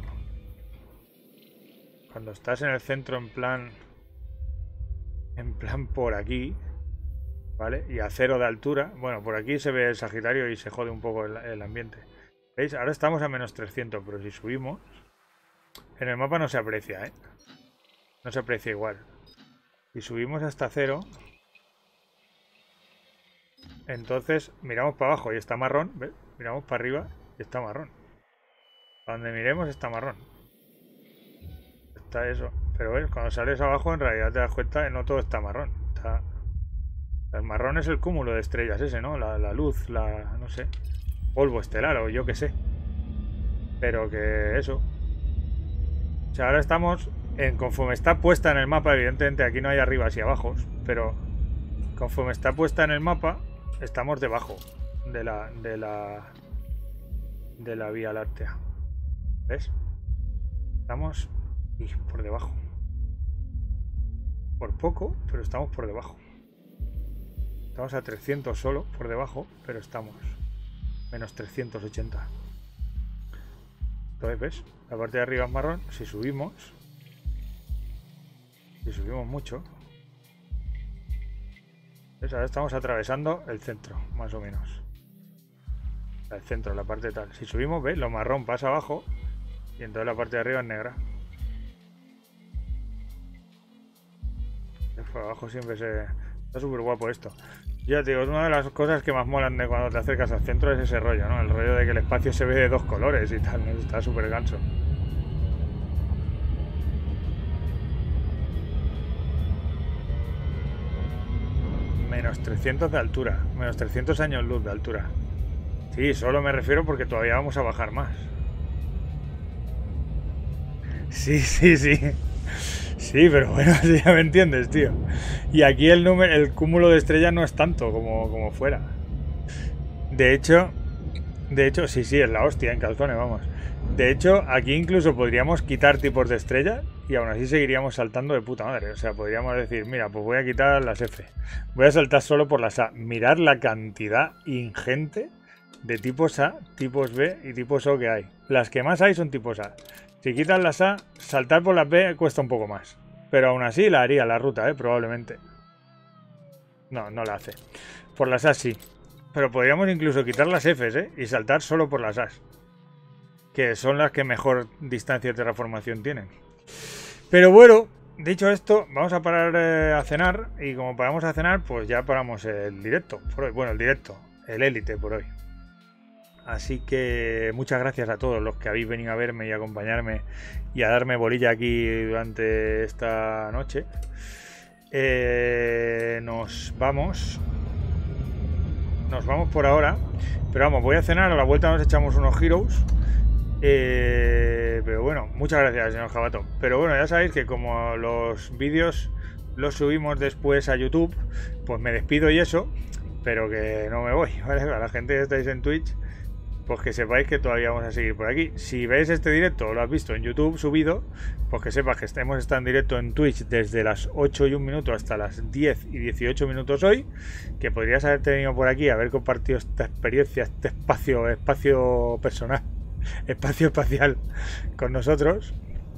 Cuando estás en el centro en plan... En plan por aquí... ¿Vale? Y a cero de altura. Bueno, por aquí se ve el Sagitario y se jode un poco el, el ambiente. ¿Veis? Ahora estamos a menos trescientos, pero si subimos... En el mapa no se aprecia, ¿eh? No se aprecia igual. Si subimos hasta cero... Entonces miramos para abajo y está marrón. ¿Ves? Miramos para arriba y está marrón. A donde miremos está marrón. Está eso. Pero ves, cuando sales abajo en realidad te das cuenta que no todo está marrón. Está... El marrón es el cúmulo de estrellas ese, ¿no? La, la luz, la... no sé. Polvo estelar o yo qué sé. Pero que eso. O sea, ahora estamos en... Conforme está puesta en el mapa, evidentemente aquí no hay arriba y abajo. Pero conforme está puesta en el mapa, estamos debajo de la... De la... De la Vía Láctea. ¿Ves? Estamos... Y por debajo. Por poco, pero estamos por debajo. Estamos a trescientos solo, por debajo, pero estamos menos trescientos ochenta. Entonces, ¿ves? La parte de arriba es marrón. Si subimos, si subimos mucho, ¿ves? Ahora estamos atravesando el centro, más o menos. El centro, la parte tal. Si subimos, ¿ves? Lo marrón pasa abajo y entonces la parte de arriba es negra. Por abajo siempre se... Está súper guapo esto. Ya te digo, es una de las cosas que más molan de cuando te acercas al centro, es ese rollo, ¿no? El rollo de que el espacio se ve de dos colores y tal, ¿no? Está súper ganso. Menos trescientos de altura. Menos trescientos años luz de altura. Sí, solo me refiero porque todavía vamos a bajar más. Sí, sí, sí. Sí, pero bueno, sí, ya me entiendes, tío. Y aquí el número, el cúmulo de estrellas no es tanto como, como fuera. De hecho, de hecho, sí, sí, es la hostia en calzones, vamos. De hecho, aquí incluso podríamos quitar tipos de estrellas y aún así seguiríamos saltando de puta madre. O sea, podríamos decir, mira, pues voy a quitar las F. Voy a saltar solo por las A. Mirad la cantidad ingente de tipos A, tipos B y tipos O que hay. Las que más hay son tipos A. Si quitas las A, saltar por las B cuesta un poco más. Pero aún así la haría la ruta, ¿eh? Probablemente. No, no la hace. Por las A sí. Pero podríamos incluso quitar las Fs, ¿eh? Y saltar solo por las As. Que son las que mejor distancia de terraformación tienen. Pero bueno, dicho esto, vamos a parar eh, a cenar. Y como paramos a cenar, pues ya paramos el directo por hoy. Bueno, el directo, el élite por hoy. Así que muchas gracias a todos los que habéis venido a verme y a acompañarme y a darme bolilla aquí durante esta noche. Eh, nos vamos. Nos vamos por ahora. Pero vamos, voy a cenar. A la vuelta nos echamos unos Heroes. Eh, pero bueno, muchas gracias, señor Jabato. Pero bueno, ya sabéis que como los vídeos los subimos después a YouTube, pues me despido y eso. Pero que no me voy, ¿vale? A la gente que estáis en Twitch, pues que sepáis que todavía vamos a seguir por aquí. Si veis este directo o lo has visto en YouTube subido, pues que sepas que hemos estado en directo en Twitch desde las ocho y un minuto hasta las diez y dieciocho minutos hoy, que podrías haber tenido por aquí, haber compartido esta experiencia, este espacio, espacio personal, espacio espacial con nosotros.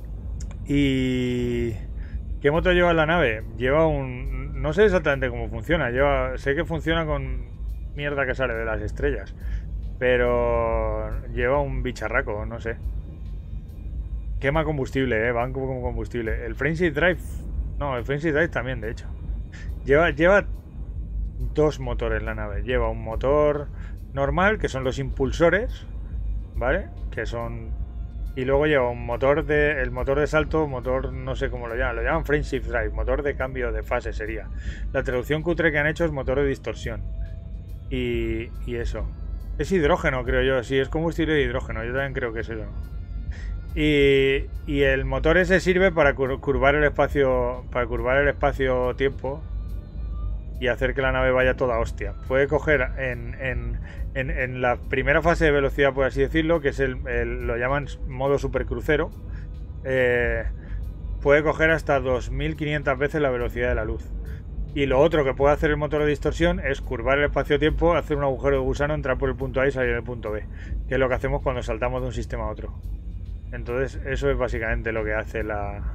Y... ¿qué motor lleva la nave? Lleva un... no sé exactamente cómo funciona. Lleva... sé que funciona con mierda que sale de las estrellas, pero lleva un bicharraco, no sé. Quema combustible, eh, van como combustible. El Frameshift Drive, no, el Frameshift Drive también, de hecho. Lleva, lleva dos motores la nave. Lleva un motor normal, que son los impulsores, ¿vale? Que son... y luego lleva un motor de... el motor de salto, motor, no sé cómo lo llaman, lo llaman Frameshift Drive, motor de cambio de fase sería. La traducción cutre que han hecho es motor de distorsión. Y, y eso. Es hidrógeno, creo yo. Sí, es combustible de hidrógeno. Yo también creo que es eso. Y, y el motor ese sirve para curvar el espacio, para curvar el espacio-tiempo y hacer que la nave vaya toda hostia. Puede coger en, en, en, en la primera fase de velocidad, por así decirlo, que es el, el lo llaman modo supercrucero. Eh, puede coger hasta dos mil quinientas veces la velocidad de la luz. Y lo otro que puede hacer el motor de distorsión es curvar el espacio-tiempo, hacer un agujero de gusano, entrar por el punto A y salir del punto B, que es lo que hacemos cuando saltamos de un sistema a otro. Entonces eso es básicamente lo que hace la...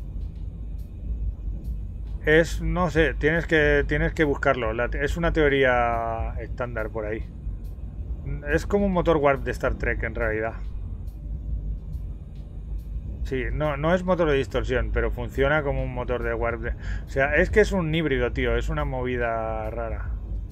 es, no sé, tienes que, tienes que buscarlo. La, es una teoría estándar por ahí. Es como un motor warp de Star Trek en realidad. Sí, no, no es motor de distorsión, pero funciona como un motor de warp. De... o sea, es que es un híbrido, tío. Es una movida rara.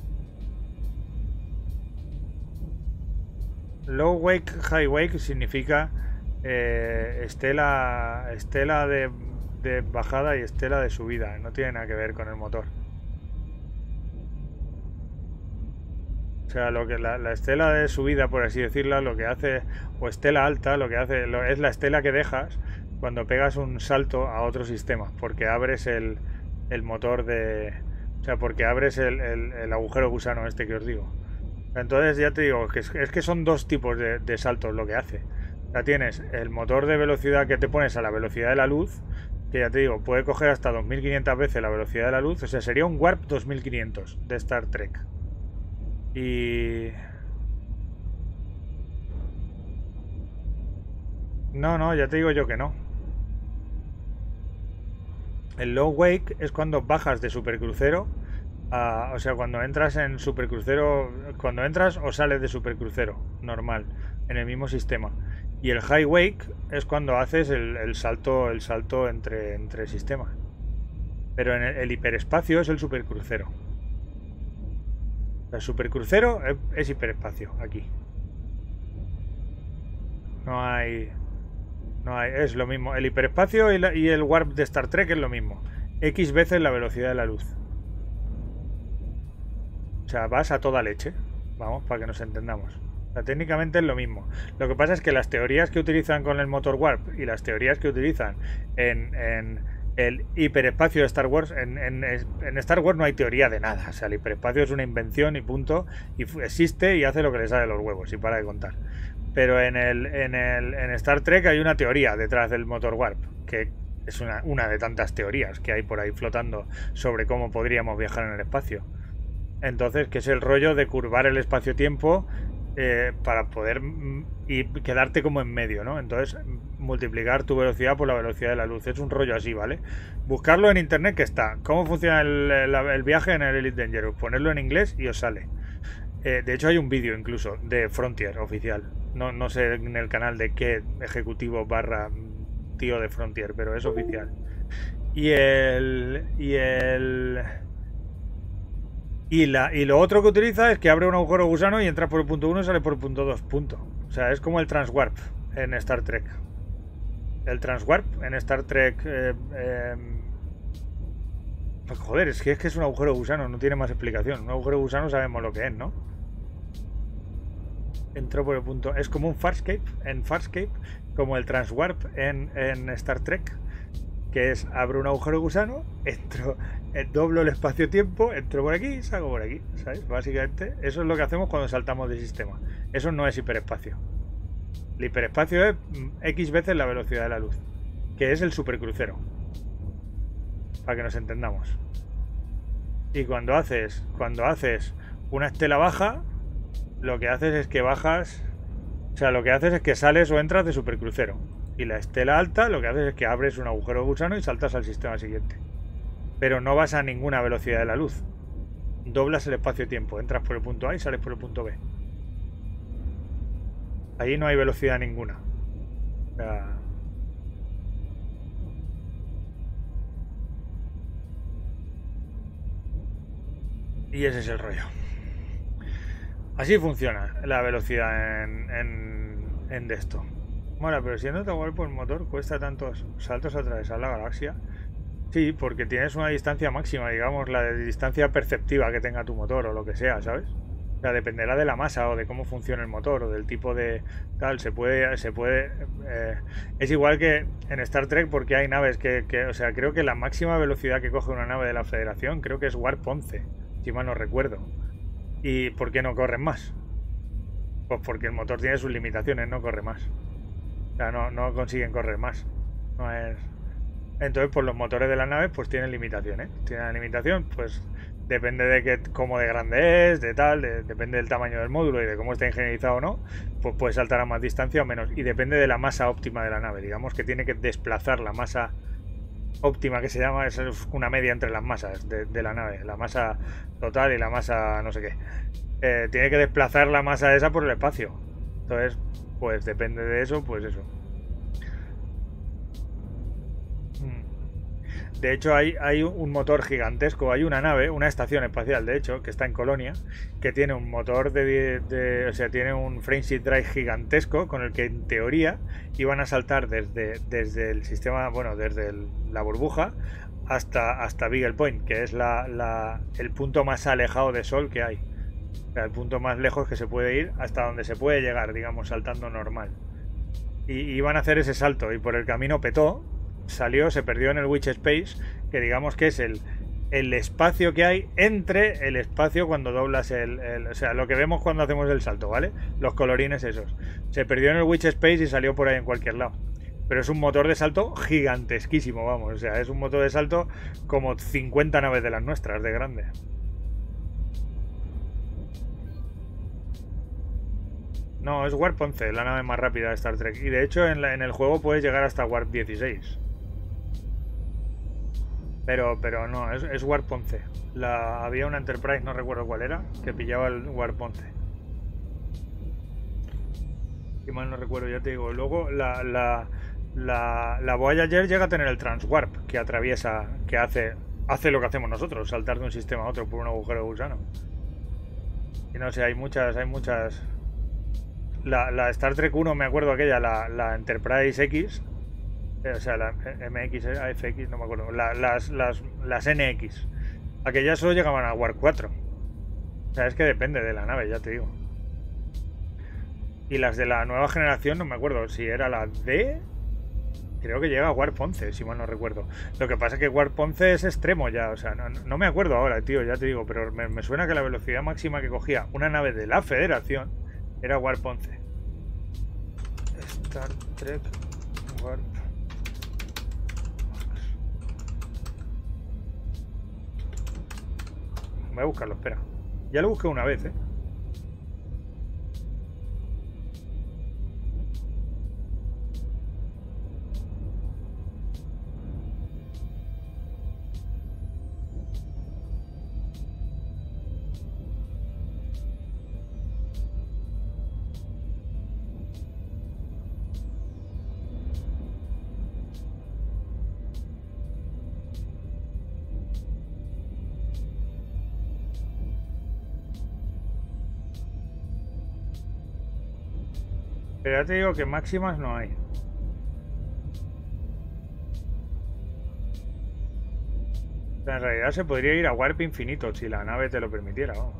Low wake, high wake significa eh, estela, estela de, de bajada y estela de subida. No tiene nada que ver con el motor. O sea, lo que la, la estela de subida, por así decirla, lo que hace, o estela alta, lo que hace lo, es la estela que dejas cuando pegas un salto a otro sistema, porque abres el, el motor de... o sea, porque abres el, el, el agujero gusano este que os digo. Entonces ya te digo, que es, es que son dos tipos de, de saltos lo que hace. O sea, tienes el motor de velocidad que te pones a la velocidad de la luz, que ya te digo, puede coger hasta dos mil quinientas veces la velocidad de la luz, o sea, sería un Warp dos mil quinientos de Star Trek. Y... no, no, ya te digo yo que no. El low wake es cuando bajas de supercrucero a, o sea, cuando entras en supercrucero, cuando entras o sales de supercrucero normal en el mismo sistema. Y el high wake es cuando haces el, el salto, el salto entre, entre sistemas. Pero en el, el hiperespacio es el supercrucero. El supercrucero es, es hiperespacio aquí. No hay, no hay, es lo mismo. El hiperespacio y, la, y el warp de Star Trek es lo mismo. X veces la velocidad de la luz. O sea, vas a toda leche. Vamos, para que nos entendamos. sea, técnicamente es lo mismo. Lo que pasa es que las teorías que utilizan con el motor Warp y las teorías que utilizan en, en el hiperespacio de Star Wars, en, en, en Star Wars no hay teoría de nada. O sea, el hiperespacio es una invención y punto. Y existe y hace lo que le sale de los huevos y para de contar. Pero en, el, en, el, en Star Trek hay una teoría detrás del motor Warp, que es una, una de tantas teorías que hay por ahí flotando sobre cómo podríamos viajar en el espacio. Entonces, que es el rollo de curvar el espacio-tiempo eh, para poder y quedarte como en medio, ¿no? Entonces, multiplicar tu velocidad por la velocidad de la luz. Es un rollo así, ¿vale? Buscarlo en internet, que está. ¿Cómo funciona el, el, el viaje en el Elite Dangerous? Ponerlo en inglés y os sale. Eh, de hecho, hay un vídeo incluso de Frontier oficial. No, no sé en el canal de qué ejecutivo barra tío de Frontier, pero es oficial. Y el... Y el... Y, la, y lo otro que utiliza es que abre un agujero gusano y entra por el punto uno y sale por el punto dos. Punto. O sea, es como el Transwarp en Star Trek. El Transwarp en Star Trek... Eh, eh, pues joder, es que, es que es un agujero gusano, no tiene más explicación. Un agujero gusano sabemos lo que es, ¿no? Entró por el punto... Es como un Farscape en Farscape, como el Transwarp en, en Star Trek, que es abro un agujero gusano, entro, doblo el espacio-tiempo, entro por aquí y salgo por aquí, ¿sabes? Básicamente eso es lo que hacemos cuando saltamos de sistema. Eso no es hiperespacio. El hiperespacio es X veces la velocidad de la luz, que es el supercrucero, para que nos entendamos. Y cuando haces, cuando haces una estela baja, lo que haces es que bajas, o sea, lo que haces es que sales o entras de supercrucero. Y la estela alta lo que haces es que abres un agujero gusano y saltas al sistema siguiente. Pero no vas a ninguna velocidad de la luz. Doblas el espacio-tiempo. Entras por el punto A y sales por el punto B. Ahí no hay velocidad ninguna. O sea... Y ese es el rollo. Así funciona la velocidad en, en, en de esto. Bueno, pero siendo tan guapo el motor, cuesta tantos saltos a atravesar la galaxia. Sí, porque tienes una distancia máxima, digamos, la de distancia perceptiva que tenga tu motor o lo que sea, ¿sabes? O sea, dependerá de la masa o de cómo funciona el motor o del tipo de tal. Se puede, se puede. Eh, es igual que en Star Trek, porque hay naves que, que, o sea, creo que la máxima velocidad que coge una nave de la Federación, creo que es Warp once, si mal no recuerdo. ¿Y por qué no corren más? Pues porque el motor tiene sus limitaciones, no corre más. O sea, no, no consiguen correr más. No es... Entonces, pues los motores de las naves pues tienen limitaciones. Tienen la limitación, pues depende de qué, cómo de grande es, de tal, de, depende del tamaño del módulo y de cómo está ingenierizado o no, pues puede saltar a más distancia o menos. Y depende de la masa óptima de la nave. Digamos que tiene que desplazar la masa óptima, que se llama, es una media entre las masas de, de la nave. La masa total y la masa no sé qué. Eh, tiene que desplazar la masa esa por el espacio. Entonces, pues depende de eso, pues eso. De hecho, hay, hay un motor gigantesco, hay una nave, una estación espacial, de hecho, que está en Colonia, que tiene un motor de, de o sea, tiene un frameshift drive gigantesco con el que en teoría iban a saltar desde, desde el sistema, bueno, desde el, la burbuja hasta, hasta Beagle Point, que es la, la, el punto más alejado de Sol que hay. O sea, el punto más lejos que se puede ir hasta donde se puede llegar, digamos, saltando normal. Y iban a hacer ese salto y por el camino petó. Salió, se perdió en el Witch Space, que digamos que es el, el espacio que hay entre el espacio cuando doblas el, el... O sea, lo que vemos cuando hacemos el salto, ¿vale? Los colorines esos. Se perdió en el Witch Space y salió por ahí en cualquier lado. Pero es un motor de salto gigantesquísimo, vamos. O sea, es un motor de salto como cincuenta naves de las nuestras, de grande. No, es Warp once, la nave más rápida de Star Trek. Y de hecho en, la, en el juego puedes llegar hasta Warp dieciséis. Pero, pero no, es, es Warp once. La, había una Enterprise, no recuerdo cuál era, que pillaba el Warp once. Si mal no recuerdo, ya te digo. Luego la, la, la, la Voyager llega a tener el Transwarp, que atraviesa, que hace, hace lo que hacemos nosotros, saltar de un sistema a otro por un agujero de gusano. Y no sé, hay muchas, hay muchas... La, la Star Trek uno, me acuerdo aquella, la, la Enterprise X, eh, o sea, la M X, A F X, no me acuerdo, la, las, las, las N X, aquellas solo llegaban a Warp cuatro. O sea, es que depende de la nave, ya te digo. Y las de la nueva generación, no me acuerdo si era la D. Creo que llega a Warp once, si mal no recuerdo. Lo que pasa es que Warp once es extremo ya, o sea, no, no me acuerdo ahora, tío, ya te digo, pero me, me suena que la velocidad máxima que cogía una nave de la Federación era Warp once. Star Trek Warp. Voy a buscarlo, espera. Ya lo busqué una vez, eh. Pero ya te digo que máximas no hay. O sea, en realidad se podría ir a Warp infinito si la nave te lo permitiera, vamos.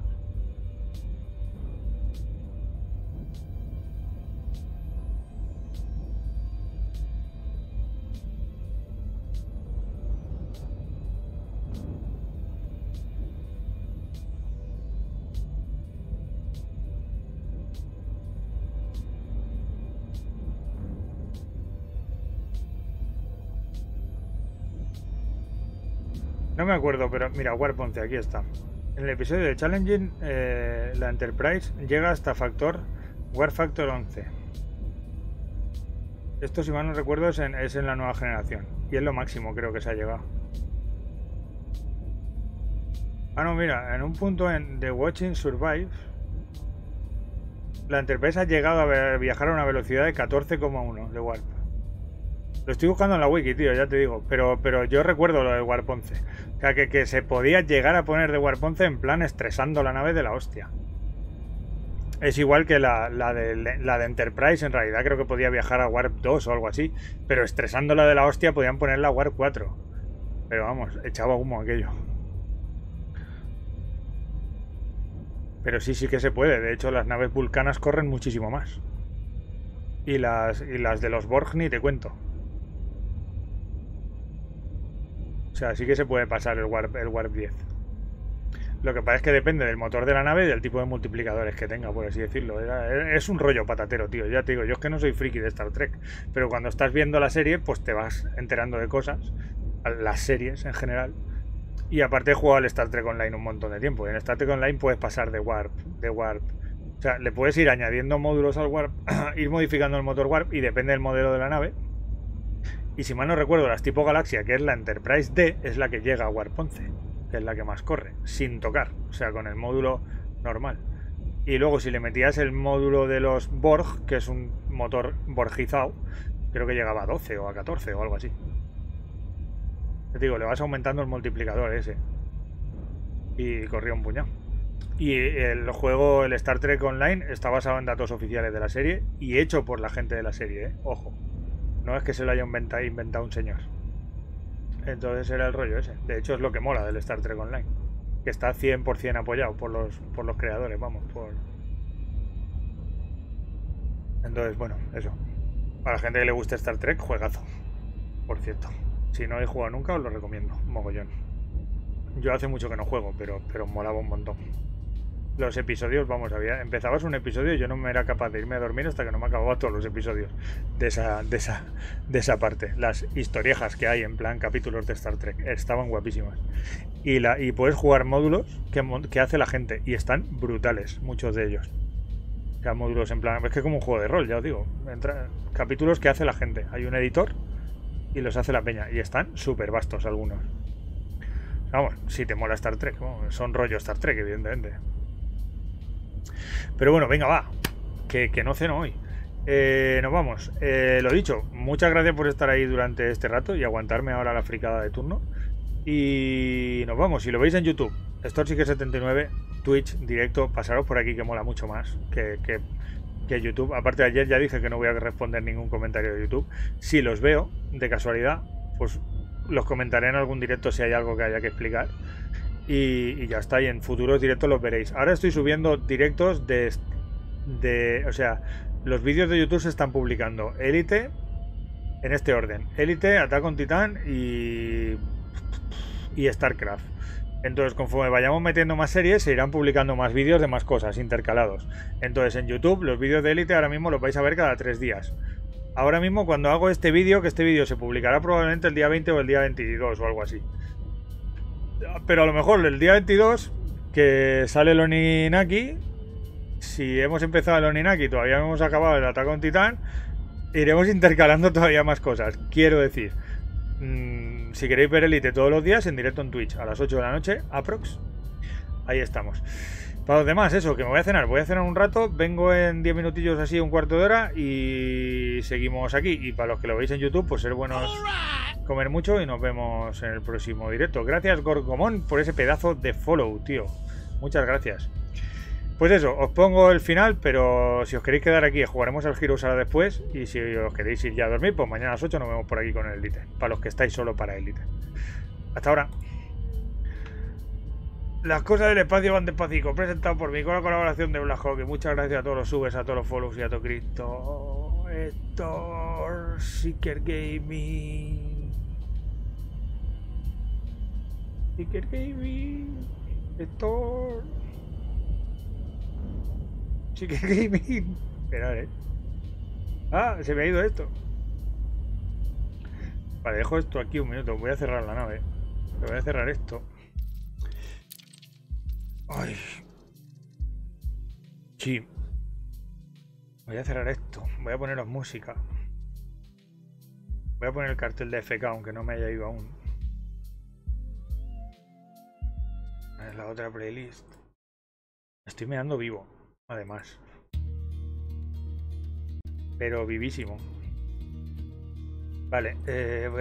No me acuerdo, pero mira, Warp once, aquí está. En el episodio de Challenging, eh, la Enterprise llega hasta factor Warp Factor once. Esto, si mal no recuerdo, es en, es en la nueva generación. Y es lo máximo, creo que se ha llegado. Ah, no, mira, en un punto en The Watching Survive, la Enterprise ha llegado a viajar a una velocidad de catorce coma uno de Warp. Lo estoy buscando en la wiki, tío, ya te digo. Pero, pero yo recuerdo lo de Warp once. O sea, que, que se podía llegar a poner de Warp once en plan estresando la nave de la hostia. Es igual que la, la, de, la de Enterprise, en realidad creo que podía viajar a Warp dos o algo así. Pero estresando la de la hostia podían ponerla a Warp cuatro. Pero vamos, echaba humo aquello. Pero sí, sí que se puede. De hecho, las naves vulcanas corren muchísimo más. Y las, y las de los Borg ni te cuento. O sea, sí que se puede pasar el Warp, el Warp diez. Lo que pasa es que depende del motor de la nave y del tipo de multiplicadores que tenga, por así decirlo. Es un rollo patatero, tío. Ya te digo, yo es que no soy friki de Star Trek. Pero cuando estás viendo la serie, pues te vas enterando de cosas. Las series en general. Y aparte he jugado al Star Trek Online un montón de tiempo. Y en Star Trek Online puedes pasar de Warp, de Warp. O sea, le puedes ir añadiendo módulos al Warp, ir modificando el motor Warp y depende del modelo de la nave. Y si mal no recuerdo, las tipo Galaxia, que es la Enterprise D, es la que llega a Warp once, que es la que más corre, sin tocar, o sea, con el módulo normal. Y luego si le metías el módulo de los Borg, que es un motor borgizado, creo que llegaba a doce o a catorce o algo así. Te digo, le vas aumentando el multiplicador ese. Y corría un puñado. Y el juego, el Star Trek Online, está basado en datos oficiales de la serie y hecho por la gente de la serie, ¿eh? Ojo. No es que se lo haya inventado, inventado un señor. Entonces era el rollo ese. De hecho es lo que mola del Star Trek Online. Que está cien por cien apoyado por los, por los creadores, vamos. Por... Entonces, bueno, eso. Para la gente que le guste Star Trek, juegazo. Por cierto. Si no he jugado nunca, os lo recomiendo. Mogollón. Yo hace mucho que no juego, pero, pero molaba un montón. Los episodios, vamos, había, empezabas un episodio y yo no me era capaz de irme a dormir hasta que no me acababa todos los episodios de esa, de esa, de esa parte. Las historiejas que hay en plan capítulos de Star Trek estaban guapísimas. Y, la, y puedes jugar módulos que, que hace la gente y están brutales, muchos de ellos. O sea, módulos en plan, es que como un juego de rol, ya os digo. Entra, capítulos que hace la gente. Hay un editor y los hace la peña y están súper vastos algunos. Vamos, si te mola Star Trek, bueno, son rollo Star Trek, evidentemente. Pero bueno, venga, va. Que, que no ceno hoy. Eh, nos vamos. Eh, lo dicho, muchas gracias por estar ahí durante este rato y aguantarme ahora la fricada de turno. Y nos vamos. Si lo veis en YouTube, Storsique setenta y nueve, Twitch, directo, pasaros por aquí que mola mucho más que, que, que YouTube. Aparte, ayer ya dije que no voy a responder ningún comentario de YouTube. Si los veo de casualidad, pues los comentaré en algún directo si hay algo que haya que explicar. Y, y ya está, y en futuros directos los veréis. Ahora estoy subiendo directos de, de... O sea, los vídeos de YouTube se están publicando. Elite, en este orden. Elite, Attack on Titan y... y StarCraft. Entonces, conforme vayamos metiendo más series, se irán publicando más vídeos de más cosas, intercalados. Entonces, en YouTube, los vídeos de Elite ahora mismo los vais a ver cada tres días. Ahora mismo, cuando hago este vídeo, que este vídeo se publicará probablemente el día veinte o el día veintidós o algo así. Pero a lo mejor el día veintidós, que sale el Oninaki, si hemos empezado el Oninaki y todavía no hemos acabado el Attack on Titan, iremos intercalando todavía más cosas. Quiero decir... Mmm, si queréis ver Elite todos los días, en directo en Twitch a las ocho de la noche, aprox. Ahí estamos. Para los demás, eso, que me voy a cenar. Voy a cenar un rato, vengo en diez minutillos así, un cuarto de hora y seguimos aquí. Y para los que lo veis en YouTube, pues ser buenos, comer mucho y nos vemos en el próximo directo. Gracias, Gorgomón, por ese pedazo de follow, tío. Muchas gracias. Pues eso, os pongo el final, pero si os queréis quedar aquí, jugaremos al Heroes ahora después. Y si os queréis ir ya a dormir, pues mañana a las ocho nos vemos por aquí con el Elite. Para los que estáis solo para Elite. Hasta ahora. Las cosas del espacio van despacito. Presentado por mí con la colaboración de Black Hawk. Muchas gracias a todos los subes, a todos los follows y a todo Cristo. Héctor, Seeker Gaming. Seeker Gaming. Héctor. Seeker Gaming. Esperad, eh. Ah, se me ha ido esto. Vale, dejo esto aquí un minuto. Voy a cerrar la nave. Voy a cerrar esto. Ay. Sí. Voy a cerrar esto. Voy a poneros música. Voy a poner el cartel de F K, aunque no me haya ido aún. Es la otra playlist. Estoy meando vivo, además. Pero vivísimo. Vale, eh, voy